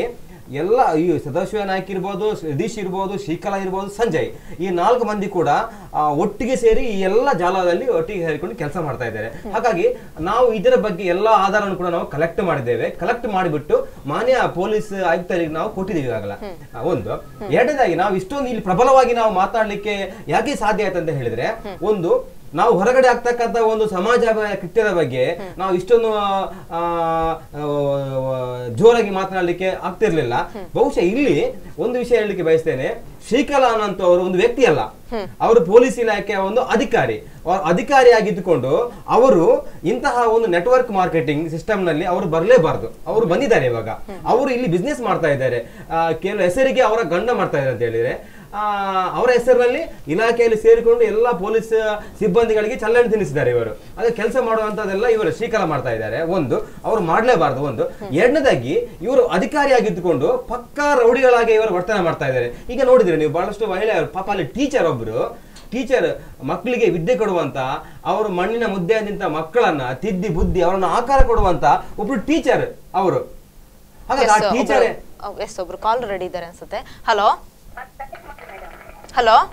ಎಲ್ಲ ಈ ಸದಾಶಿವ ನಾಯ್ಕ ಇರ್ಬೋದು, ಸತೀಶ್ ಇರ್ಬೋದು, ಶ್ರೀಕಲಾ ಇರ್ಬೋದು, ಸಂಜಯ್, ಈ 4 ಮಂದಿ ಕೂಡ ಒಟ್ಟಿಗೆ ಸೇರಿ ಈ ಎಲ್ಲ ಜಾಲದಲ್ಲಿ ಒಟ್ಟಿಗೆ ಸೇರಿಕೊಂಡು ಕೆಲಸ ಮಾಡ್ತಾ ಇದ್ದಾರೆ. ಹಾಗಾಗಿ ನಾವು ಇದರ ಬಗ್ಗೆ ಎಲ್ಲ ಆಧಾರವನ್ನು ಕೂಡ ನಾವು ಕಲೆಕ್ಟ್ ಮಾಡಿದ್ದೇವೆ. ಕಲೆಕ್ಟ್ ಮಾಡಿಬಿಟ್ಟು ಮಾನ್ಯ ಪೊಲೀಸ್ ಆಯುಕ್ತರಿಗೆ ನಾವು ಕೊಟ್ಟಿದ್ದೀವಿ ಈಗಾಗಲೇ. ಒಂದು ಎರಡನೇದಾಗಿ ನಾವು ಇಷ್ಟೊಂದು ಇಲ್ಲಿ ಪ್ರಬಲವಾಗಿ ನಾವು ಮಾತಾಡ್ಲಿಕ್ಕೆ ಯಾಕೆ ಸಾಧ್ಯ ಆಯ್ತು ಅಂತ ಹೇಳಿದ್ರೆ, ಒಂದು ನಾವು ಹೊರಗಡೆ ಆಗ್ತಕ್ಕಂಥ ಒಂದು ಸಮಾಜ ಕೃತ್ಯದ ಬಗ್ಗೆ ನಾವು ಇಷ್ಟೊಂದು ಜೋರಾಗಿ ಮಾತನಾಡಲಿಕ್ಕೆ ಆಗ್ತಿರ್ಲಿಲ್ಲ. ಬಹುಶಃ ಇಲ್ಲಿ ಒಂದು ವಿಷಯ ಹೇಳಲಿಕ್ಕೆ ಬಯಸ್ತೇನೆ. ಶ್ರೀಕಲಾ ಅನ್ನುವಂಥವರು ಒಂದು ವ್ಯಕ್ತಿ ಅಲ್ಲ, ಅವರು ಪೊಲೀಸ್ ಇಲಾಖೆಯ ಒಂದು ಅಧಿಕಾರಿಯಾಗಿದ್ದುಕೊಂಡು ಅವರು ಇಂತಹ ಒಂದು ನೆಟ್ವರ್ಕ್ ಮಾರ್ಕೆಟಿಂಗ್ ಸಿಸ್ಟಮ್ ನಲ್ಲಿ ಅವರು ಬರಲೇಬಾರದು. ಅವರು ಬಂದಿದ್ದಾರೆ. ಇವಾಗ ಅವರು ಇಲ್ಲಿ ಬಿಸ್ನೆಸ್ ಮಾಡ್ತಾ ಇದ್ದಾರೆ. ಕೆಲವು ಹೆಸರಿಗೆ ಅವರ ಗಂಡ ಮಾಡ್ತಾ ಇದ್ದಾರೆ ಅಂತ ಹೇಳಿದ್ರೆ, ಅವರ ಹೆಸರಿನಲ್ಲಿ ಇಲಾಖೆಯಲ್ಲಿ ಸೇರಿಕೊಂಡು ಎಲ್ಲ ಪೊಲೀಸ್ ಸಿಬ್ಬಂದಿಗಳಿಗೆ ಚಲ್ಲಣೆ ತಿನ್ನಿಸಿದ್ದಾರೆ ಇವರು. ಅದೇ ಕೆಲಸ ಮಾಡುವಂತದೆಲ್ಲ ಇವರು ಶ್ರೀಕಲಾ ಮಾಡ್ತಾ ಇದ್ದಾರೆ. ಒಂದು, ಅವರು ಮಾಡಲೇಬಾರದು. ಒಂದು ಎರಡನೇದಾಗಿ ಇವರು ಅಧಿಕಾರಿಯಾಗಿದ್ದುಕೊಂಡು ಪಕ್ಕಾ ರೌಡಿಗಳಾಗಿ ಇವರು ವರ್ತನೆ ಮಾಡ್ತಾ ಇದ್ದಾರೆ. ಈಗ ನೋಡಿದ್ರೆ ನೀವು ಬಹಳಷ್ಟು ಮಹಿಳೆಯರು, ಪಾಪ ಅಲ್ಲಿ ಟೀಚರ್ ಮಕ್ಕಳಿಗೆ ವಿದ್ಯೆ ಕೊಡುವಂತ, ಅವರು ಮಣ್ಣಿನ ಮುದ್ದೆ ನಿಂತ ಮಕ್ಕಳನ್ನ ತಿದ್ದಿ ಬುದ್ಧಿ ಅವರನ್ನ ಆಕಾರ ಕೊಡುವಂತ ಒಬ್ರು ಟೀಚರ್ ಅವರು. ಹಾಗಾಗಿ ಆ ಟೀಚರ್ ಒಬ್ರು ಕಾಲ್ ರೆಡಿ ಇದ್ದಾರೆ ಅನ್ಸುತ್ತೆ. ಹಲೋ ಹಲೋ,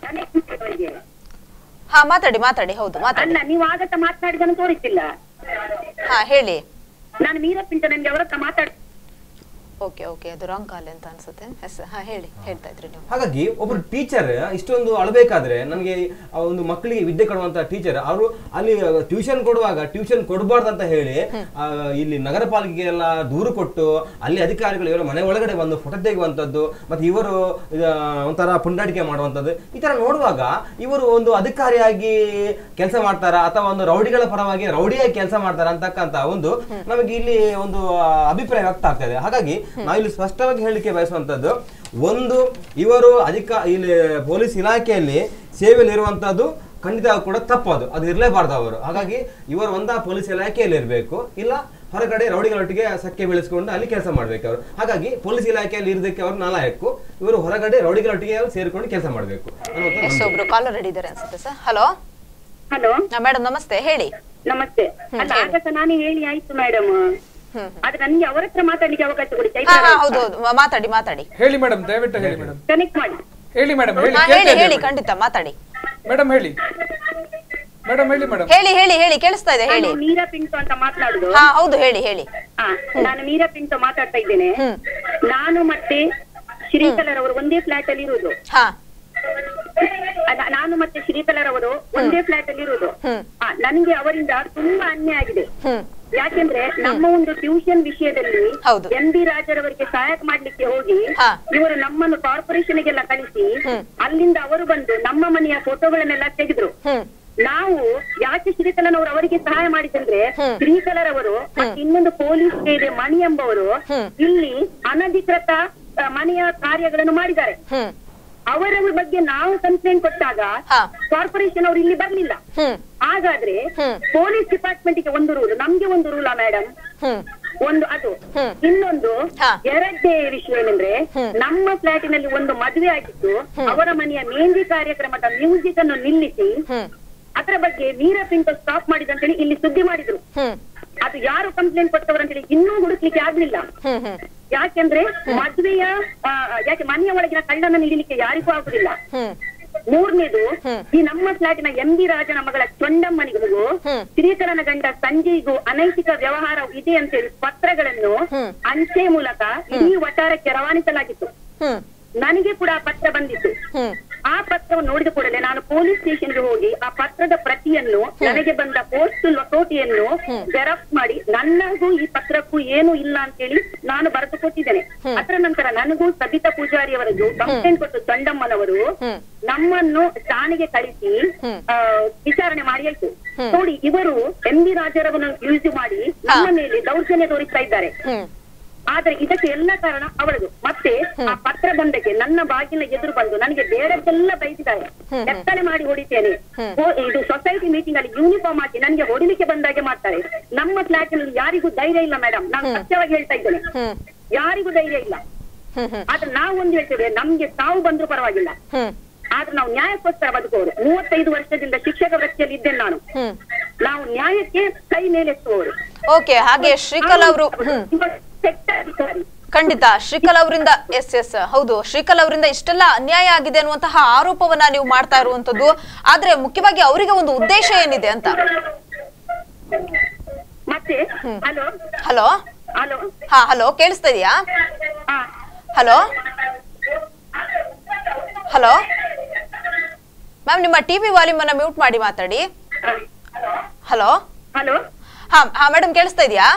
ಹಾ ಮಾತಾಡಿ. ಹೌದು ಮಾತಾಡಿ. ನೀವು ಆಗತ್ತ ಮಾತನಾಡಿದನ್ನು ತೋರಿಸಿಲ್ಲ. ಹಾ ಹೇಳಿ. ನಾನು ಮೀರಪ್ಪಿಂತ ನನಗೆ ಅವರ ಹತ್ರ ಮಾತಾಡ. ಓಕೆ, ಅದು ರಾಂಗ್ ಕಾಲ್ ಅಂತ ಅನ್ಸುತ್ತೆ. ಹಾ ಹೇಳಿ, ಹೇಳ್ತಾ ಇದ್ರಿ ನೀವು. ಹಾಗಾಗಿ ಒಬ್ರು ಟೀಚರ್ ಇಷ್ಟೊಂದು ಅಳಬೇಕಾದ್ರೆ, ನಮಗೆ ಒಂದು ಮಕ್ಕಳಿಗೆ ವಿದ್ಯೆ ಕೊಡುವಂತ ಟೀಚರ್ ಅವರು ಅಲ್ಲಿ ಟ್ಯೂಷನ್ ಕೊಡುವಾಗ ಟ್ಯೂಷನ್ ಕೊಡಬಾರ್ದು ಅಂತ ಹೇಳಿ ಇಲ್ಲಿ ನಗರ ಪಾಲಿಕೆಗೆ ಎಲ್ಲ ದೂರು ಕೊಟ್ಟು ಅಲ್ಲಿ ಅಧಿಕಾರಿಗಳು ಇವರ ಮನೆ ಒಳಗಡೆ ಬಂದು ಫೋಟೋ ತೆಗೆಯುವಂಥದ್ದು, ಮತ್ತೆ ಇವರು ಒಂಥರ ಪುಂಡಾಟಿಕೆ ಮಾಡುವಂಥದ್ದು, ಈ ತರ ನೋಡುವಾಗ ಇವರು ಒಂದು ಅಧಿಕಾರಿಯಾಗಿ ಕೆಲಸ ಮಾಡ್ತಾರ ಅಥವಾ ಒಂದು ರೌಡಿಗಳ ಪರವಾಗಿ ರೌಡಿಯಾಗಿ ಕೆಲಸ ಮಾಡ್ತಾರ ಅಂತಕ್ಕಂತ ಒಂದು ನಮಗೆ ಇಲ್ಲಿ ಒಂದು ಅಭಿಪ್ರಾಯ ವ್ಯಕ್ತ ಆಗ್ತಾ ಇದೆ. ಹಾಗಾಗಿ ನಾವಿಲ್ಲಿ ಸ್ಪಷ್ಟವಾಗಿ ಹೇಳಲಿಕ್ಕೆ ಬಯಸುವಂತದ್ದು, ಒಂದು ಇವರು ಇಲ್ಲಿ ಪೊಲೀಸ್ ಇಲಾಖೆಯಲ್ಲಿ ಸೇವೆಯಲ್ಲಿ ಇರುವಂತದ್ದು ಖಂಡಿತ ಕೂಡ ತಪ್ಪದು, ಅದು ಇರಲೇಬಾರ್ದು ಅವರು. ಹಾಗಾಗಿ ಇವರು ಪೊಲೀಸ್ ಇಲಾಖೆಯಲ್ಲಿ ಇರಬೇಕು, ಇಲ್ಲ ಹೊರಗಡೆ ರೌಡಿಗಳೊಟ್ಟಿಗೆ ಸಖ್ಯ ಬೆಳೆಸ್ಕೊಂಡು ಅಲ್ಲಿ ಕೆಲಸ ಮಾಡ್ಬೇಕು ಅವರು. ಹಾಗಾಗಿ ಪೊಲೀಸ್ ಇಲಾಖೆಯಲ್ಲಿ ಇರೋದಕ್ಕೆ ಅವರು ನಾಲಾಯಕ್ಕು, ಇವರು ಹೊರಗಡೆ ರೌಡಿಗಳೊಟ್ಟಿಗೆ ಸೇರಿಕೊಂಡು ಕೆಲಸ ಮಾಡಬೇಕು. ಒಬ್ರು ಕಾಲರ್ ರೆಡಿ ಇದ್ದಾರೆ ಅನ್ಸುತ್ತೆ ಸರ್. ಹಲೋ ಮೇಡಮ್, ನಮಸ್ತೆ, ಹೇಳಿ. ನಮಸ್ತೆ. ಅಲ್ಲ, ಆಗ ನಾನು ಹೇಳಿ ಆಯ್ತು ಮೇಡಮ್. ಆದ್ರೆ ನನ್ಗೆ ಅವರ ಹತ್ರ ಮಾತಾಡ್ಲಿಕ್ಕೆ ಅವಕಾಶ ಕೊಡಿ. ಹೌದು, ಮಾತಾಡಿ. ಹೇಳಿ ಮೇಡಮ್, ದಯವಿಟ್ಟು ಹೇಳಿ ಮೇಡಮ್. ಕನೆಕ್ಟ್ ಮಾಡಿ. ಹೇಳಿ ಮೇಡಮ್, ಹೇಳಿ, ಖಂಡಿತ ಮಾತಾಡಿ. ಮೇಡಮ್ ಹೇಳಿ ಮೇಡಮ್. ಹೇಳಿ, ಕೇಳಿಸ್ತಾ ಇದೆ, ಹೇಳಿ. ಮೀರಾ ಪಿಂಟು ಅಂತ ಮಾತನಾಡುದು. ಹೌದು, ಹೇಳಿ. ನಾನು ಮೀರಾ ಪಿಂಟು ಮಾತಾಡ್ತಾ ಇದ್ದೇನೆ. ನಾನು ಮತ್ತೆ ಶ್ರೀಕಲಾರವರು ಒಂದೇ ಫ್ಲಾಟ್ ಅಲ್ಲಿ ಇರುವುದು. ನಾನು ಮತ್ತೆ ಶ್ರೀಕಲಾರವರು ಒಂದೇ ಫ್ಲಾಟ್ ಅಲ್ಲಿ ಇರುವುದು. ನನ್ಗೆ ಅವರಿಂದ ತುಂಬಾ ಅನ್ಯಾಯ ಆಗಿದೆ. ಯಾಕೆಂದ್ರೆ ನಮ್ಮ ಒಂದು ಟ್ಯೂಷನ್ ವಿಷಯದಲ್ಲಿ ಎಂ ಬಿ ರಾಜರವರಿಗೆ ಸಹಾಯ ಮಾಡ್ಲಿಕ್ಕೆ ಹೋಗಿ ಇವರು ನಮ್ಮನ್ನು ಕಾರ್ಪೊರೇಷನ್ ಗೆಲ್ಲ ಕಳಿಸಿ ಅಲ್ಲಿಂದ ಅವರು ಬಂದು ನಮ್ಮ ಮನೆಯ ಫೋಟೋಗಳನ್ನೆಲ್ಲ ತೆಗೆದ್ರು. ನಾವು ಯಾಕೆ ಶ್ರೀಕಲಾನವರು ಅವರಿಗೆ ಸಹಾಯ ಮಾಡಿದಂದ್ರೆ, ಶ್ರೀಕಲಾರವರು ಇನ್ನೊಂದು ಪೊಲೀಸ್ ಇದೆ ಮಣಿ ಎಂಬವರು ಇಲ್ಲಿ ಅನಧಿಕೃತ ಮನೆಯ ಕಾರ್ಯಗಳನ್ನು ಮಾಡಿದ್ದಾರೆ. ಅವರ ಬಗ್ಗೆ ನಾವು ಕಂಪ್ಲೇಂಟ್ ಕೊಟ್ಟಾಗ ಕಾರ್ಪೊರೇಷನ್ ಅವರು ಇಲ್ಲಿ ಬರ್ಲಿಲ್ಲ. ಹಾಗಾದ್ರೆ ಪೊಲೀಸ್ ಡಿಪಾರ್ಟ್ಮೆಂಟ್ ಗೆ ಒಂದು ರೂಲ್, ನಮ್ಗೆ ಒಂದು ರೂಲಾ ಮೇಡಮ್? ಒಂದು ಅದು. ಇನ್ನೊಂದು ಎರಡನೇ ವಿಷಯ ಏನಂದ್ರೆ, ನಮ್ಮ ಫ್ಲಾಟಿನಲ್ಲಿ ಒಂದು ಮದುವೆ ಆಗಿತ್ತು. ಅವರ ಮನೆಯ ಮೆಹಂದಿ ಕಾರ್ಯಕ್ರಮದ ಮ್ಯೂಸಿಕ್ ಅನ್ನು ನಿಲ್ಲಿಸಿ ಅದರ ಬಗ್ಗೆ ಮೀರಾ ಪಿಂಟು ಸ್ಟಾಪ್ ಮಾಡಿದಂತೇಳಿ ಇಲ್ಲಿ ಸುದ್ದಿ ಮಾಡಿದ್ರು. ಅದು ಯಾರು ಕಂಪ್ಲೇಂಟ್ ಕೊಟ್ಟವರಂತೇಳಿ ಇನ್ನೂ ಹುಡುಕ್ಲಿಕ್ಕೆ ಆಗ್ಲಿಲ್ಲ. ಯಾಕೆಂದ್ರೆ ಮದುವೆಯ ಮನೆಯ ಒಳಗಿನ ಕಳ್ಳನನ್ನು ಹಿಡಿಲಿಕ್ಕೆ ಯಾರಿಗೂ ಆಗುದಿಲ್ಲ. ಮೂರನೇದು, ಈ ನಮ್ಮ ಫ್ಲಾಟಿನ ಎಂ ಬಿ ರಾಜನ ಮಗಳ ಚೊಂಡಮ್ಮನಿಗೂ ಶ್ರೀಕರನ ಗಂಡ ಸಂಜಯ್ಗೂ ಅನೈತಿಕ ವ್ಯವಹಾರ ಇದೆ ಅಂತೇಳಿ ಪತ್ರಗಳನ್ನು ಅಂಚೆ ಮೂಲಕ ಇಡೀ ವಟಾರಕ್ಕೆ ರವಾನಿಸಲಾಗಿತ್ತು. ನನಗೆ ಕೂಡ ಪತ್ರ ಬಂದಿತ್ತು. ಆ ಪತ್ರವನ್ನು ನೋಡಿದ ಕೂಡಲೇ ನಾನು ಪೊಲೀಸ್ ಸ್ಟೇಷನ್ಗೆ ಹೋಗಿ ಆ ಪತ್ರದ ಪ್ರತಿಯನ್ನು, ನನಗೆ ಬಂದ ಪೋಸ್ಟ್ ಲಕೋಟಿಯನ್ನು ಜೆರಾಕ್ಸ್ ಮಾಡಿ ನನಗೂ ಈ ಪತ್ರಕ್ಕೂ ಏನು ಇಲ್ಲ ಅಂತೇಳಿ ನಾನು ಬರೆದು ಕೊಟ್ಟಿದ್ದೇನೆ. ಅದರ ನಂತರ ನನಗೂ ಸಬಿತಾ ಪೂಜಾರಿ ಅವರದ್ದು ಕಂಪ್ಲೇಂಟ್ ಕೊಟ್ಟು ಚಂಡಮ್ಮನವರು ನಮ್ಮನ್ನು ಠಾಣೆಗೆ ಕಳಿಸಿ ವಿಚಾರಣೆ ಮಾಡಿ ಆಯ್ತು. ನೋಡಿ, ಇವರು ಎಂ ಬಿ ರಾಜರವನ್ನು ಯೂಸ್ ಮಾಡಿ ನಮ್ಮ ಮೇಲೆ ದೌರ್ಜನ್ಯ ತೋರಿಸ್ತಾ ಇದ್ದಾರೆ. ಆದ್ರೆ ಇದಕ್ಕೆ ಎಲ್ಲ ಕಾರಣ ಅವಳದು. ಮತ್ತೆ ಆ ಪತ್ರ ಬಂದಕ್ಕೆ ನನ್ನ ಬಾಗಿಲ ಎದುರು ಬಂದು ನನಗೆ ಬೇರೆಲ್ಲ ಬೈದಿದ್ದಾರೆ. ಎತ್ತನೆ ಮಾಡಿ ಹೊಡಿತೇನೆ, ಇದು ಸೊಸೈಟಿ ಮೀಟಿಂಗ್ ಅಲ್ಲಿ ಯೂನಿಫಾರ್ಮ್ ಹಾಕಿ ನನಗೆ ಹೊಡಿಲಿಕ್ಕೆ ಬಂದಾಗೆ ಮಾಡ್ತಾರೆ. ನಮ್ಮ ಫ್ಲಾಟ್ ನಲ್ಲಿ ಯಾರಿಗೂ ಧೈರ್ಯ ಇಲ್ಲ ಮೇಡಮ್, ನಾನು ಸತ್ಯವಾಗಿ ಹೇಳ್ತಾ ಇದ್ದೇನೆ, ಯಾರಿಗೂ ಧೈರ್ಯ ಇಲ್ಲ. ಆದ್ರೆ ನಾವು ಒಂದು ಹೇಳ್ತೇವೆ, ನಮ್ಗೆ ಸಾವು ಬಂದ್ರು ಪರವಾಗಿಲ್ಲ, ಆದ್ರೆ ನಾವು ನ್ಯಾಯಕ್ಕೋಸ್ಕರ ಬದುಕುವವರು. 35 ವರ್ಷದಿಂದ ಶಿಕ್ಷಕ ವೃತ್ತಿಯಲ್ಲಿ ಇದ್ದೇನೆ ನಾನು. ನಾವು ನ್ಯಾಯಕ್ಕೆ ಕೈ ಮೇಲೆತ್ತುವವರು. ಓಕೆ, ಹಾಗೆ ಶ್ರೀಕಲಾ ಅವರು ಖಂಡಿತ ಶ್ರೀಕಲಾ ಅವರಿಂದ ಎಸ್ ಹೌದು, ಶ್ರೀಕಲಾ ಅವರಿಂದ ಇಷ್ಟೆಲ್ಲ ಅನ್ಯಾಯ ಆಗಿದೆ ಅನ್ನುವಂತಹ ಆರೋಪವನ್ನ ನೀವು ಮಾಡ್ತಾ ಇರುವಂತದ್ದು. ಆದ್ರೆ ಮುಖ್ಯವಾಗಿ ಅವರಿಗೆ ಒಂದು ಉದ್ದೇಶ ಏನಿದೆ ಅಂತ. ಮತ್ತೆ ಹಲೋ ಹಲೋ ಹಲೋ ಹಾ ಹಲೋ, ಕೇಳಿಸ್ತಾ ಇದೆಯಾ? ಹಲೋ ಹಲೋ ಮ್ಯಾಮ್, ನಿಮ್ಮ ಟಿವಿ ವಾಲ್ಯೂಮ್ ಅನ್ನ ಮ್ಯೂಟ್ ಮಾಡಿ ಮಾತಾಡಿ. ಹಲೋ ಹಲೋ ಹಾ ಹಾ ಮೇಡಮ್, ಕೇಳಿಸ್ತಾ ಇದೆಯಾ?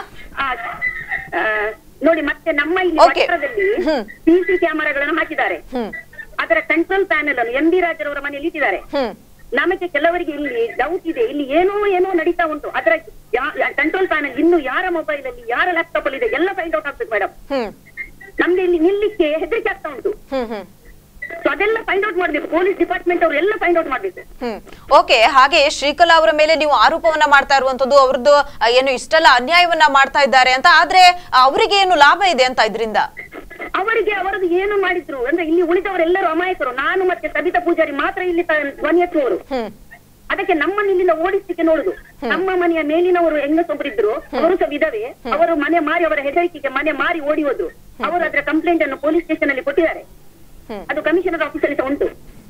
ನೋಡಿ, ಮತ್ತೆ ನಮ್ಮ ಇಲ್ಲಿ Okay. ಪಟ್ಟಣದಲ್ಲಿ ಸಿಸಿ ಕ್ಯಾಮೆರಾಗಳನ್ನು ಹಾಕಿದ್ದಾರೆ. ಅದರ ಕಂಟ್ರೋಲ್ ಪ್ಯಾನೆಲ್ ಅನ್ನು ಎಂ ಬಿ ರಾಜರವರ ಮನೆಯಲ್ಲಿ ಇಟ್ಟಿದ್ದಾರೆ. ನಮಗೆ ಕೆಲವರಿಗೆ ಇಲ್ಲಿ ಡೌಟ್ ಇದೆ, ಇಲ್ಲಿ ಏನೋ ನಡೀತಾ ಉಂಟು. ಅದರ ಕಂಟ್ರೋಲ್ ಪ್ಯಾನೆಲ್ ಇನ್ನು ಯಾರ ಮೊಬೈಲ್ ಅಲ್ಲಿ, ಯಾರ ಲ್ಯಾಪ್ಟಾಪ್ ಅಲ್ಲಿ ಇದೆ ಎಲ್ಲ ಫೈಂಡ್ ಔಟ್ ಆಗ್ಬೇಕು ಮೇಡಮ್. ನಮ್ಗೆ ಇಲ್ಲಿ ನಿಲ್ಲಿಕ್ಕೆ ಹೆದರಿಕೆ ಆಗ್ತಾ ಉಂಟು. ಸೊ ಅದೆಲ್ಲ ಫೈಂಡ್ ಔಟ್ ಮಾಡ್ಬೇಕು, ಪೊಲೀಸ್ ಡಿಪಾರ್ಟ್ಮೆಂಟ್ ಅವರು ಎಲ್ಲ ಫೈಂಡ್ ಔಟ್ ಮಾಡ್ಬೇಕು. ಓಕೆ, ಹಾಗೆ ಶ್ರೀಕಲಾ ಅವರ ಮೇಲೆ ನೀವು ಆರೋಪವನ್ನ ಮಾಡ್ತಾ ಇರುವಂತದ್ದು, ಅವ್ರದ್ದು ಏನು ಇಷ್ಟೆಲ್ಲ ಅನ್ಯಾಯವನ್ನ ಮಾಡ್ತಾ ಇದ್ದಾರೆ ಅಂತ. ಆದ್ರೆ ಅವರಿಗೆ ಏನು ಲಾಭ ಇದೆ ಅಂತ ಇದರಿಂದ? ಅವರಿಗೆ ಅವರದ್ದು ಏನು ಮಾಡಿದ್ರು ಅಂದ್ರೆ ಇಲ್ಲಿ ಉಳಿದವರೆಲ್ಲರೂ ಅಮಾಯಕರು. ನಾನು ಮತ್ತೆ ಸಬಿತಾ ಪೂಜಾರಿ ಮಾತ್ರ ಇಲ್ಲಿ ಧ್ವನಿ ಎತ್ತುವವರು. ಅದಕ್ಕೆ ನಮ್ಮನ್ನು ಇಲ್ಲಿಂದ ಓಡಿಸ್ಲಿಕ್ಕೆ ನೋಡುದು. ನಮ್ಮ ಮನೆಯ ಮೇಲಿನವರು ಹೆಂಗಸೊಬ್ಬರಿದ್ರು, ಅವರು ಸಹ ವಿಧವೆ. ಅವರು ಮನೆ ಮಾರಿ, ಅವರ ಹೆದರಿಕೆಗೆ ಮನೆ ಮಾರಿ ಓಡಿ ಹೋದ್ರು. ಅವರು ಅದರ ಕಂಪ್ಲೇಂಟ್ ಅನ್ನು ಪೊಲೀಸ್ ಸ್ಟೇಷನ್ ಅಲ್ಲಿ ಕೊಟ್ಟಿದ್ದಾರೆ. ಅದು ಕಮಿಷನರ್ ಆಫೀಸ್ ಅಲ್ಲಿ ಸಹ ಉಂಟು.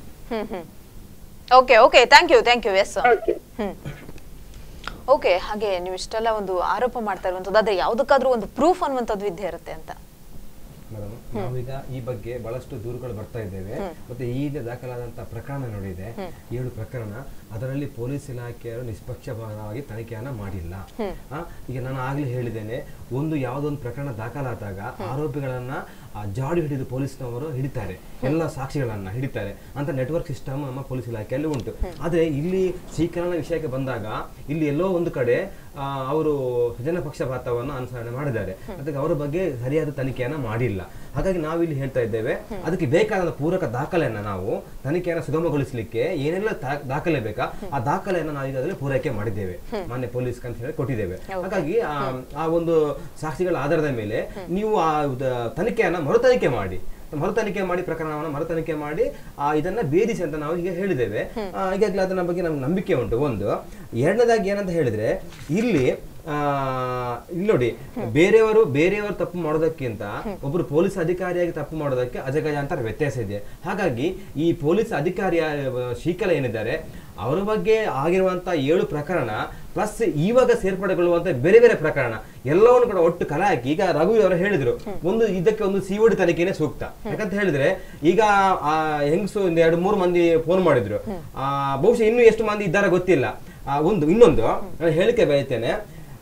Okay okay, thank you. Yes okay. Okay, ಹಾಗೆ ನೀವು ಇಷ್ಟೆಲ್ಲ ಒಂದು ಆರೋಪ ಮಾಡ್ತಾ ಇರುವಂತದ್ದು, ಆದ್ರೆ ಯಾವ್ದಕ್ಕಾದ್ರೂ ಒಂದು ಪ್ರೂಫ್ ಅನ್ನುವಂಥದ್ದು ಇದ್ದೇ ಇರುತ್ತೆ ಅಂತ. ಮೇಡಮ್, ನಾವೀಗ ಈ ಬಗ್ಗೆ ಬಹಳಷ್ಟು ದೂರುಗಳು ಬರ್ತಾ ಇದ್ದೇವೆ. ಮತ್ತೆ ಈಗ ದಾಖಲಾದಂತಹ ಪ್ರಕರಣ ನೋಡಿದೆ, 7 ಪ್ರಕರಣ. ಅದರಲ್ಲಿ ಪೊಲೀಸ್ ಇಲಾಖೆಯವರು ನಿಷ್ಪಕ್ಷಪಾತವಾಗಿ ತನಿಖೆಯನ್ನ ಮಾಡಿಲ್ಲ. ಈಗ ನಾನು ಆಗ್ಲೇ ಹೇಳಿದ್ದೇನೆ, ಯಾವುದೊಂದು ಪ್ರಕರಣ ದಾಖಲಾದಾಗ ಆರೋಪಿಗಳನ್ನ ಜಾಡಿ ಹಿಡಿದು ಪೊಲೀಸ್ನವರು ಹಿಡಿತಾರೆ, ಎಲ್ಲ ಸಾಕ್ಷಿಗಳನ್ನ ಹಿಡಿತಾರೆ ಅಂತ ನೆಟ್ವರ್ಕ್ ಸಿಸ್ಟಮ್ ನಮ್ಮ ಪೊಲೀಸ್ ಇಲಾಖೆಯಲ್ಲಿ ಉಂಟು. ಆದ್ರೆ ಇಲ್ಲಿ ಶ್ರೀಕಲಾ ವಿಷಯಕ್ಕೆ ಬಂದಾಗ ಇಲ್ಲಿ ಎಲ್ಲೋ ಒಂದು ಕಡೆ ಅವರು ಸ್ವಜನ ಪಕ್ಷಪಾತವನ್ನು ಅನುಸರಣೆ ಮಾಡಿದ್ದಾರೆ. ಅದಕ್ಕೆ ಅವರ ಬಗ್ಗೆ ಸರಿಯಾದ ತನಿಖೆಯನ್ನ ಮಾಡಿಲ್ಲ. ಹಾಗಾಗಿ ನಾವು ಇಲ್ಲಿ ಹೇಳ್ತಾ ಇದ್ದೇವೆ, ಅದಕ್ಕೆ ಬೇಕಾದ ಪೂರಕ ದಾಖಲೆಯನ್ನ ನಾವು ತನಿಖೆಯನ್ನು ಸುಗಮಗೊಳಿಸಲಿಕ್ಕೆ ಏನೆಲ್ಲ ದಾಖಲೆ ಬೇಕಾ ಆ ದಾಖಲೆಯನ್ನ ನಾವು ಈಗಾಗಲೇ ಪೂರೈಕೆ ಮಾಡಿದ್ದೇವೆ, ಮಾನ್ಯ ಪೊಲೀಸ್ ಕಮಿಷನರ್ ಕೊಟ್ಟಿದ್ದೇವೆ. ಹಾಗಾಗಿ ಆ ಒಂದು ಸಾಕ್ಷಿಗಳ ಆಧಾರದ ಮೇಲೆ ನೀವು ಆ ತನಿಖೆಯನ್ನ ಮರುತನಿಖೆ ಮಾಡಿ ಪ್ರಕರಣವನ್ನು ಮರುತನಿಖೆ ಮಾಡಿ ಇದನ್ನ ಭೇದಿಸಿ ಅಂತ ನಾವು ಈಗ ಹೇಳಿದ್ದೇವೆ. ಈಗಾಗಲೇ ಅದನ್ನ ಬಗ್ಗೆ ನಮ್ಗೆ ನಂಬಿಕೆ ಉಂಟು. ಒಂದು ಎರಡನೇದಾಗಿ ಏನಂತ ಹೇಳಿದ್ರೆ, ಇಲ್ಲಿ ನೋಡಿ, ಬೇರೆಯವರು ತಪ್ಪು ಮಾಡೋದಕ್ಕಿಂತ ಒಬ್ರು ಪೊಲೀಸ್ ಅಧಿಕಾರಿಯಾಗಿ ತಪ್ಪು ಮಾಡೋದಕ್ಕೆ ಅಜಗಜಾಂತರ ವ್ಯತ್ಯಾಸ ಇದೆ. ಹಾಗಾಗಿ ಈ ಪೊಲೀಸ್ ಅಧಿಕಾರಿಯ ಶ್ರೀಕಲಾ ಏನಿದ್ದಾರೆ ಅವರ ಬಗ್ಗೆ ಆಗಿರುವಂತ 7 ಪ್ರಕರಣ ಪ್ಲಸ್ ಇವಾಗ ಸೇರ್ಪಡೆಗೊಳ್ಳುವಂತ ಬೇರೆ ಬೇರೆ ಪ್ರಕರಣ ಎಲ್ಲವನ್ನು ಕೂಡ ಒಟ್ಟು ಕಲೆ ಹಾಕಿ, ಈಗ ರಘು ಅವರು ಹೇಳಿದ್ರು, ಇದಕ್ಕೆ ಒಂದು ಸಿಒಡಿ ತನಿಖೆನೇ ಸೂಕ್ತ. ಯಾಕಂತ ಹೇಳಿದ್ರೆ ಈಗ ಹೆಂಗಸು 2-3 ಮಂದಿ ಫೋನ್ ಮಾಡಿದ್ರು. ಬಹುಶಃ ಇನ್ನೂ ಎಷ್ಟು ಮಂದಿ ಇದ್ದಾರೆ ಗೊತ್ತಿಲ್ಲ. ಇನ್ನೊಂದು ನಾನು ಹೇಳಿಕೆ ಬಯಸ್ತೇನೆ,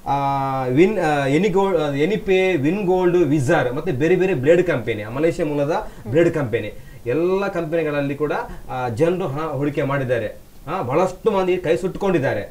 ಎನಿಪೇ, ವಿನ್ ಗೋಲ್ಡ್, ವಿಜಾರ್ ಮತ್ತೆ ಬೇರೆ ಬೇರೆ ಬ್ಲೇಡ್ ಕಂಪನಿ, ಮಲೇಷ್ಯಾ ಮೂಲದ ಬ್ಲೇಡ್ ಕಂಪನಿ, ಎಲ್ಲ ಕಂಪನಿಗಳಲ್ಲಿ ಕೂಡ ಜನರು ಹಣ ಹೂಡಿಕೆ ಮಾಡಿದ್ದಾರೆ. ಬಹಳಷ್ಟು ಮಂದಿ ಕೈ ಸುಟ್ಟುಕೊಂಡಿದ್ದಾರೆ.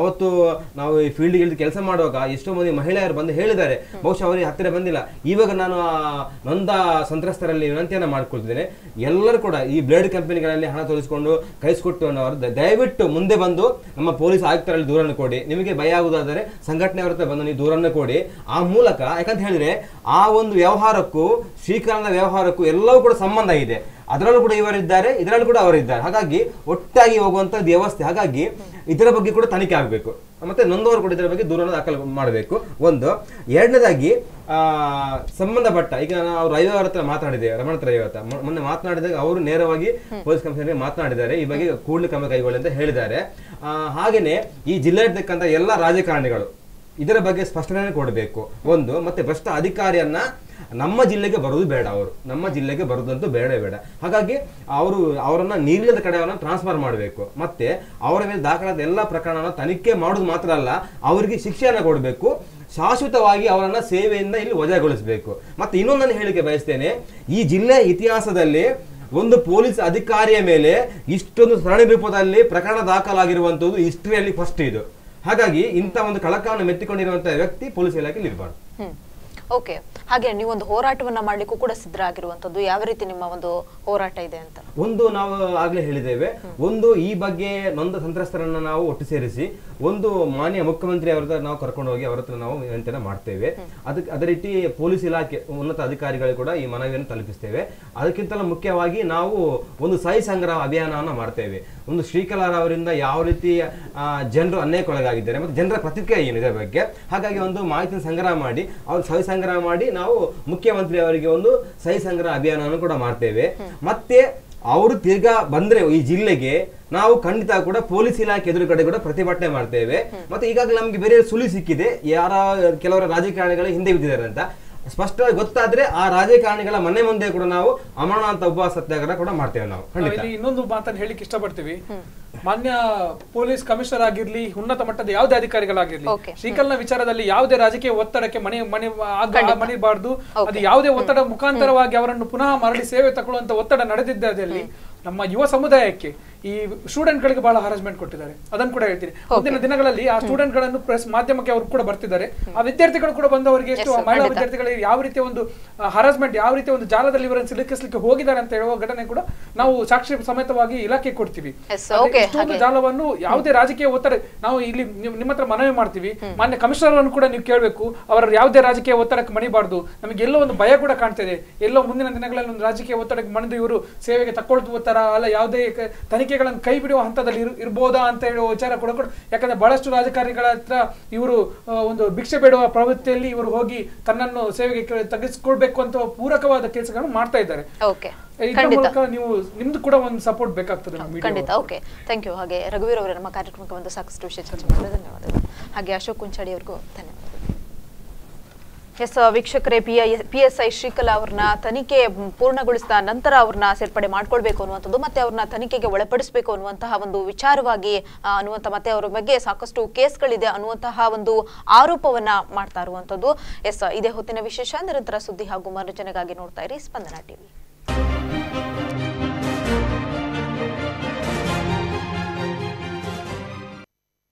ನಾವು ಈ ಫೀಲ್ಡ್ ಕೆಲಸ ಮಾಡುವಾಗ ಎಷ್ಟೋ ಮಂದಿ ಮಹಿಳೆಯರು ಬಂದು ಹೇಳಿದ್ದಾರೆ, ಬಹುಶಃ ಅವರಿಗೆ ಹತ್ತಿರ ಬಂದಿಲ್ಲ. ಇವಾಗ ನಾನು ನೊಂದ ಸಂತ್ರಸ್ತರಲ್ಲಿ ವಿನಂತಿಯನ್ನ ಮಾಡ್ಕೊಳ್ತಿದ್ದೇನೆ, ಎಲ್ಲರೂ ಕೂಡ ಈ ಬ್ಲೇಡ್ ಕಂಪನಿಗಳಲ್ಲಿ ಹಣ ತೋರಿಸಿಕೊಂಡು ಕೈ ಸುಟ್ಟುಕೊಂಡವರು ದಯವಿಟ್ಟು ಮುಂದೆ ಬಂದು ನಮ್ಮ ಪೊಲೀಸ್ ಆಯುಕ್ತರಲ್ಲಿ ದೂರನ್ನು ಕೊಡಿ. ನಿಮಗೆ ಭಯ ಆಗುವುದಾದರೆ ಸಂಘಟನೆಯವರ ಹತ್ರ ಬಂದು ನೀವು ದೂರನ್ನು ಕೊಡಿ. ಆ ಮೂಲಕ, ಯಾಕಂತ ಹೇಳಿದ್ರೆ ಆ ಒಂದು ವ್ಯವಹಾರಕ್ಕೂ ಶ್ರೀಕಲಾ ವ್ಯವಹಾರಕ್ಕೂ ಎಲ್ಲವೂ ಕೂಡ ಸಂಬಂಧ ಇದೆ. ಅದರಲ್ಲೂ ಕೂಡ ಇವರಿದ್ದಾರೆ, ಇದರಲ್ಲೂ ಕೂಡ ಅವರಿದ್ದಾರೆ. ಹಾಗಾಗಿ ಒಟ್ಟಾಗಿ ಹೋಗುವಂತ ವ್ಯವಸ್ಥೆ. ಹಾಗಾಗಿ ಇದರ ಬಗ್ಗೆ ಕೂಡ ತನಿಖೆ ಆಗಬೇಕು. ಮತ್ತೆ ನೊಂದವರು ಕೂಡ ಇದರ ಬಗ್ಗೆ ದೂರನ್ನು ದಾಖಲು ಮಾಡಬೇಕು. ಒಂದು ಎರಡನೇದಾಗಿ ಸಂಬಂಧಪಟ್ಟ, ಈಗ ನಾವು ರವಿಯವರ ಹತ್ರ ಮಾತನಾಡಿದ್ದೇವೆ, ರಮಣತ್ ರವಿ ಹತ್ರ ಮೊನ್ನೆ ಮಾತನಾಡಿದಾಗ ಅವರು ನೇರವಾಗಿ ಪೊಲೀಸ್ ಕಮಿಷನರ್ಗೆ ಮಾತನಾಡಿದ್ದಾರೆ, ಈ ಬಗ್ಗೆ ಕೂಡಲೇ ಕ್ರಮ ಕೈಗೊಳ್ಳಿ ಅಂತ ಹೇಳಿದ್ದಾರೆ. ಹಾಗೇನೆ ಈ ಜಿಲ್ಲೆಯಲ್ಲಿರ್ತಕ್ಕಂಥ ಎಲ್ಲ ರಾಜಕಾರಣಿಗಳು ಇದರ ಬಗ್ಗೆ ಸ್ಪಷ್ಟನೆ ಕೊಡಬೇಕು. ಒಂದು, ಮತ್ತೆ ಭ್ರಷ್ಟ ಅಧಿಕಾರಿಯನ್ನ ನಮ್ಮ ಜಿಲ್ಲೆಗೆ ಬರೋದು ಬೇಡ, ನಮ್ಮ ಜಿಲ್ಲೆಗೆ ಬರೋದಂತೂ ಬೇಡ. ಹಾಗಾಗಿ ಅವರನ್ನ ನೀರಿಲ್ಲದ ಕಡೆಯವನ್ನ ಟ್ರಾನ್ಸ್ಫರ್ ಮಾಡಬೇಕು. ಮತ್ತೆ ಅವರ ಮೇಲೆ ದಾಖಲಾದ ಎಲ್ಲ ಪ್ರಕರಣವನ್ನು ತನಿಖೆ ಮಾಡೋದು ಮಾತ್ರ ಅಲ್ಲ, ಅವರಿಗೆ ಶಿಕ್ಷೆಯನ್ನು ಕೊಡಬೇಕು. ಶಾಶ್ವತವಾಗಿ ಅವರನ್ನ ಸೇವೆಯಿಂದ ಇಲ್ಲಿ ವಜಾಗೊಳಿಸಬೇಕು. ಮತ್ತೆ ಇನ್ನೊಂದನ್ನು ಹೇಳಿಕೆ ಬಯಸ್ತೇನೆ, ಈ ಜಿಲ್ಲೆಯ ಇತಿಹಾಸದಲ್ಲಿ ಒಂದು ಪೊಲೀಸ್ ಅಧಿಕಾರಿಯ ಮೇಲೆ ಇಷ್ಟೊಂದು ಸರಣಿ ರೂಪದಲ್ಲಿ ಪ್ರಕರಣ ದಾಖಲಾಗಿರುವಂತದ್ದು ಹಿಸ್ಟ್ರಿಯಲ್ಲಿ ಫಸ್ಟ್ ಇದು. ಹಾಗಾಗಿ ಇಂಥ ಒಂದು ಕಳಕವನ್ನು ಮೆತ್ತಿಕೊಂಡಿರುವಂತಹ ವ್ಯಕ್ತಿ ಪೊಲೀಸ್ ಇಲಾಖೆಯಲ್ಲಿ ಇರಬಾರ್ದು. ಓಕೆ, ಹಾಗೆ ನೀವೊಂದು ಹೋರಾಟವನ್ನ ಮಾಡ್ಲಿಕ್ಕೂ ಕೂಡ ಸಿದ್ಧರಾಗಿರುವಂತದ್ದು, ಯಾವ ರೀತಿ ನಿಮ್ಮ ಒಂದು ಹೋರಾಟ ಇದೆ ಅಂತ? ಒಂದು, ನಾವು ಆಗ್ಲೇ ಹೇಳಿದ್ದೇವೆ, ಒಂದು ಈ ಬಗ್ಗೆ ನೊಂದ ಸಂತ್ರಸ್ತರನ್ನ ನಾವು ಒಟ್ಟು ಸೇರಿಸಿ ಒಂದು ಮಾನ್ಯ ಮುಖ್ಯಮಂತ್ರಿ ಅವರ ನಾವು ಕರ್ಕೊಂಡು ಹೋಗಿ ಅವರ ಹತ್ರ ನಾವು ವಿನಂತಿಯನ್ನ ಮಾಡ್ತೇವೆ. ಅದೇ ರೀತಿ ಪೊಲೀಸ್ ಇಲಾಖೆ ಉನ್ನತ ಅಧಿಕಾರಿಗಳು ಕೂಡ ಈ ಮನವಿಯನ್ನು ತಲುಪಿಸ್ತೇವೆ. ಅದಕ್ಕಿಂತಲೂ ಮುಖ್ಯವಾಗಿ ನಾವು ಒಂದು ಸಹಿ ಸಂಗ್ರಹ ಅಭಿಯಾನವನ್ನು ಮಾಡ್ತೇವೆ. ಒಂದು ಶ್ರೀಕಲಾ ಅವರಿಂದ ಯಾವ ರೀತಿ ಜನರು ಅನ್ಯಾಯಕ್ಕೊಳಗಾಗಿದ್ದಾರೆ ಮತ್ತೆ ಜನರ ಪ್ರತಿಕ್ರಿಯೆ ಏನಿದೆ ಬಗ್ಗೆ, ಹಾಗಾಗಿ ಒಂದು ಮಾಹಿತಿಯನ್ನು ಸಂಗ್ರಹ ಮಾಡಿ ಅವ್ರು ಸಹಿ ಸಂಗ್ರಹ ಮಾಡಿ ನಾವು ಮುಖ್ಯಮಂತ್ರಿ ಅವರಿಗೆ ಒಂದು ಸಹಿ ಸಂಗ್ರಹ ಅಭಿಯಾನವನ್ನು ಕೂಡ ಮಾಡ್ತೇವೆ. ಮತ್ತೆ ಅವರು ತಿರ್ಗಾ ಬಂದ್ರೆ ಈ ಜಿಲ್ಲೆಗೆ ನಾವು ಖಂಡಿತ ಕೂಡ ಪೊಲೀಸ್ ಇಲಾಖೆ ಎದುರುಗಡೆ ಕೂಡ ಪ್ರತಿಭಟನೆ ಮಾಡ್ತೇವೆ. ಮತ್ತೆ ಈಗಾಗಲೇ ನಮ್ಗೆ ಬೇರೆ ಸುಳಿ ಸಿಕ್ಕಿದೆ, ಕೆಲವರ ರಾಜಕಾರಣಿಗಳು ಹಿಂದೆ ಬಿದ್ದಿದ್ದಾರೆ ಅಂತ ಸ್ಪಷ್ಟವಾಗಿ ಗೊತ್ತಾದ್ರೆ ಆ ರಾಜಕಾರಣಿಗಳ ಮನೆ ಮುಂದೆ ಕೂಡ ನಾವು ಅಮರನಾಥ ಉಪವಾಸ ಸತ್ಯಾಗ್ರಹ ಕೂಡ ಮಾಡ್ತೇವೆ ನಾವು. ಇನ್ನೊಂದು ಮಾತನ್ನು ಹೇಳಿಕ್ಕೆ ಇಷ್ಟಪಡ್ತೀವಿ. ಮಾನ್ಯ ಪೊಲೀಸ್ ಕಮಿಷನರ್ ಆಗಿರ್ಲಿ, ಉನ್ನತ ಮಟ್ಟದ ಯಾವುದೇ ಅಧಿಕಾರಿಗಳಾಗಿರ್ಲಿ, ಶ್ರೀಕಲ್ನ ವಿಚಾರದಲ್ಲಿ ಯಾವುದೇ ರಾಜಕೀಯ ಒತ್ತಡಕ್ಕೆ ಮಣಿಬಾರ್ದು. ಅದು ಯಾವುದೇ ಒತ್ತಡ ಮುಖಾಂತರವಾಗಿ ಅವರನ್ನು ಪುನಃ ಮರಳಿ ಸೇವೆ ತಗೊಳ್ಳುವಂತ ಒತ್ತಡ ನಡೆದಿದ್ದಲ್ಲಿ ನಮ್ಮ ಯುವ ಸಮುದಾಯಕ್ಕೆ ಈ ಸ್ಟೂಡೆಂಟ್ ಗಳಿಗೆ ಬಹಳ ಹರಾಸ್ಮೆಂಟ್ ಕೊಟ್ಟಿದ್ದಾರೆ. ಅದನ್ನು ಕೂಡ ಹೇಳ್ತೀನಿ. ಮುಂದಿನ ದಿನಗಳಲ್ಲಿ ಆ ಸ್ಟೂಡೆಂಟ್ ಗಳನ್ನು ಪ್ರೆಸ್ ಮಾಧ್ಯಮಕ್ಕೆ ಅವರು ಕೂಡ ಬರ್ತಿದ್ದಾರೆ. ಆ ವಿದ್ಯಾರ್ಥಿಗಳು ಕೂಡ ಬಂದವರಿಗೆ ಎಷ್ಟು ಮಹಿಳಾ ವಿದ್ಯಾರ್ಥಿಗಳಿಗೆ ಯಾವ ರೀತಿಯ ಒಂದು ಹರಾಸ್ಮೆಂಟ್, ಯಾವ ರೀತಿಯ ಒಂದು ಜಾಲದಲ್ಲಿ ಇವರನ್ನು ಸಿಲುಕಿಸಲಿಕ್ಕೆ ಹೋಗಿದ್ದಾರೆ ಅಂತ ಹೇಳುವ ಘಟನೆ ಕೂಡ ನಾವು ಸಾಕ್ಷಿ ಸಮೇತವಾಗಿ ಇಲಾಖೆ ಕೊಡ್ತೀವಿ. ಇಷ್ಟೊಂದು ಜಾಲವನ್ನು ಯಾವುದೇ ರಾಜಕೀಯ ಒತ್ತಡ ನಾವು ಇಲ್ಲಿ ನಿಮ್ಮ ಹತ್ರ ಮನವಿ ಮಾಡ್ತೀವಿ. ಮಾನ್ಯ ಕಮಿಷನರ್ ಅನ್ನು ಕೂಡ ನೀವು ಕೇಳಬೇಕು, ಅವರ ಯಾವುದೇ ರಾಜಕೀಯ ಒತ್ತಡಕ್ಕೆ ಮಣಿಬಾರ್ದು. ನಮಗೆ ಎಲ್ಲೋ ಒಂದು ಭಯ ಕೂಡ ಕಾಣ್ತಿದೆ, ಎಲ್ಲೋ ಮುಂದಿನ ದಿನಗಳಲ್ಲಿ ಒಂದು ರಾಜಕೀಯ ಒತ್ತಡಕ್ಕೆ ಮಣಿದು ಇವರು ಸೇವೆಗೆ ತಕ್ಕೊಳ್ತಾ ಅಲ್ಲ ಯಾವುದೇ ತನಿಖೆಗಳನ್ನು ಕೈ ಬಿಡುವ ಹಂತದಲ್ಲಿ ಇರ್ಬೋದಾ ಅಂತ ಹೇಳುವ ವಿಚಾರ ಕೂಡ. ಯಾಕಂದ್ರೆ ಬಹಳಷ್ಟು ರಾಜಕಾರಣಿಗಳ ಹತ್ರ ಇವರು ಒಂದು ಭಿಕ್ಷೆ ಬೇಡುವ ಪ್ರವೃತ್ತಿಯಲ್ಲಿ ಇವರು ಹೋಗಿ ತನ್ನನ್ನು ಸೇವೆಗೆ ತೆಗೆಸಿಕೊಳ್ಬೇಕು ಅಂತ ಪೂರಕವಾದ ಕೆಲಸಗಳನ್ನು ಮಾಡ್ತಾ ಇದ್ದಾರೆ. ನೀವು ನಿಮ್ದು ಕೂಡ ಒಂದು ಸಪೋರ್ಟ್ ಬೇಕಾಗ್ತದೆ. ಖಂಡಿತ. Okay, thank you. ಹಾಗೆ ರಘುವೀರ್ ಅವರೇ ನಮ್ಮ ಕಾರ್ಯಕ್ರಮಕ್ಕೆ ಒಂದು ಸಾಕಷ್ಟು ವಿಷಯ ಚರ್ಚೆ ಮಾಡಿದ್ರೆ ಧನ್ಯವಾದಗಳು. ಹಾಗೆ ಅಶೋಕ್ ಕುಂಚಾಡಿ ಅವ್ರಿಗೂ ಧನ್ಯವಾದಗಳು. ಎಸ್ ವೀಕ್ಷಕರೇ, PSI ಶ್ರೀಕಲಾ ಅವ್ರನ್ನ ತನಿಖೆ ಪೂರ್ಣಗೊಳಿಸಿದ ನಂತರ ಅವ್ರನ್ನ ಸೇರ್ಪಡೆ ಮಾಡ್ಕೊಳ್ಬೇಕು ಅನ್ನುವಂಥದ್ದು, ಮತ್ತೆ ಅವ್ರನ್ನ ತನಿಖೆಗೆ ಒಳಪಡಿಸಬೇಕು ಅನ್ನುವಂತಹ ಒಂದು ವಿಚಾರವಾಗಿ ಮತ್ತೆ ಅವರ ಬಗ್ಗೆ ಸಾಕಷ್ಟು ಕೇಸ್ಗಳಿದೆ ಅನ್ನುವಂತಹ ಒಂದು ಆರೋಪವನ್ನ ಮಾಡ್ತಾ ಇರುವಂತದ್ದು. ಎಸ್, ಇದೇ ಹೊತ್ತಿನ ವಿಶೇಷ. ನಿರಂತರ ಸುದ್ದಿ ಹಾಗೂ ಮನೋರಂಜನೆಗಾಗಿ ನೋಡ್ತಾ ಇರಿ ಸ್ಪಂದನ TV.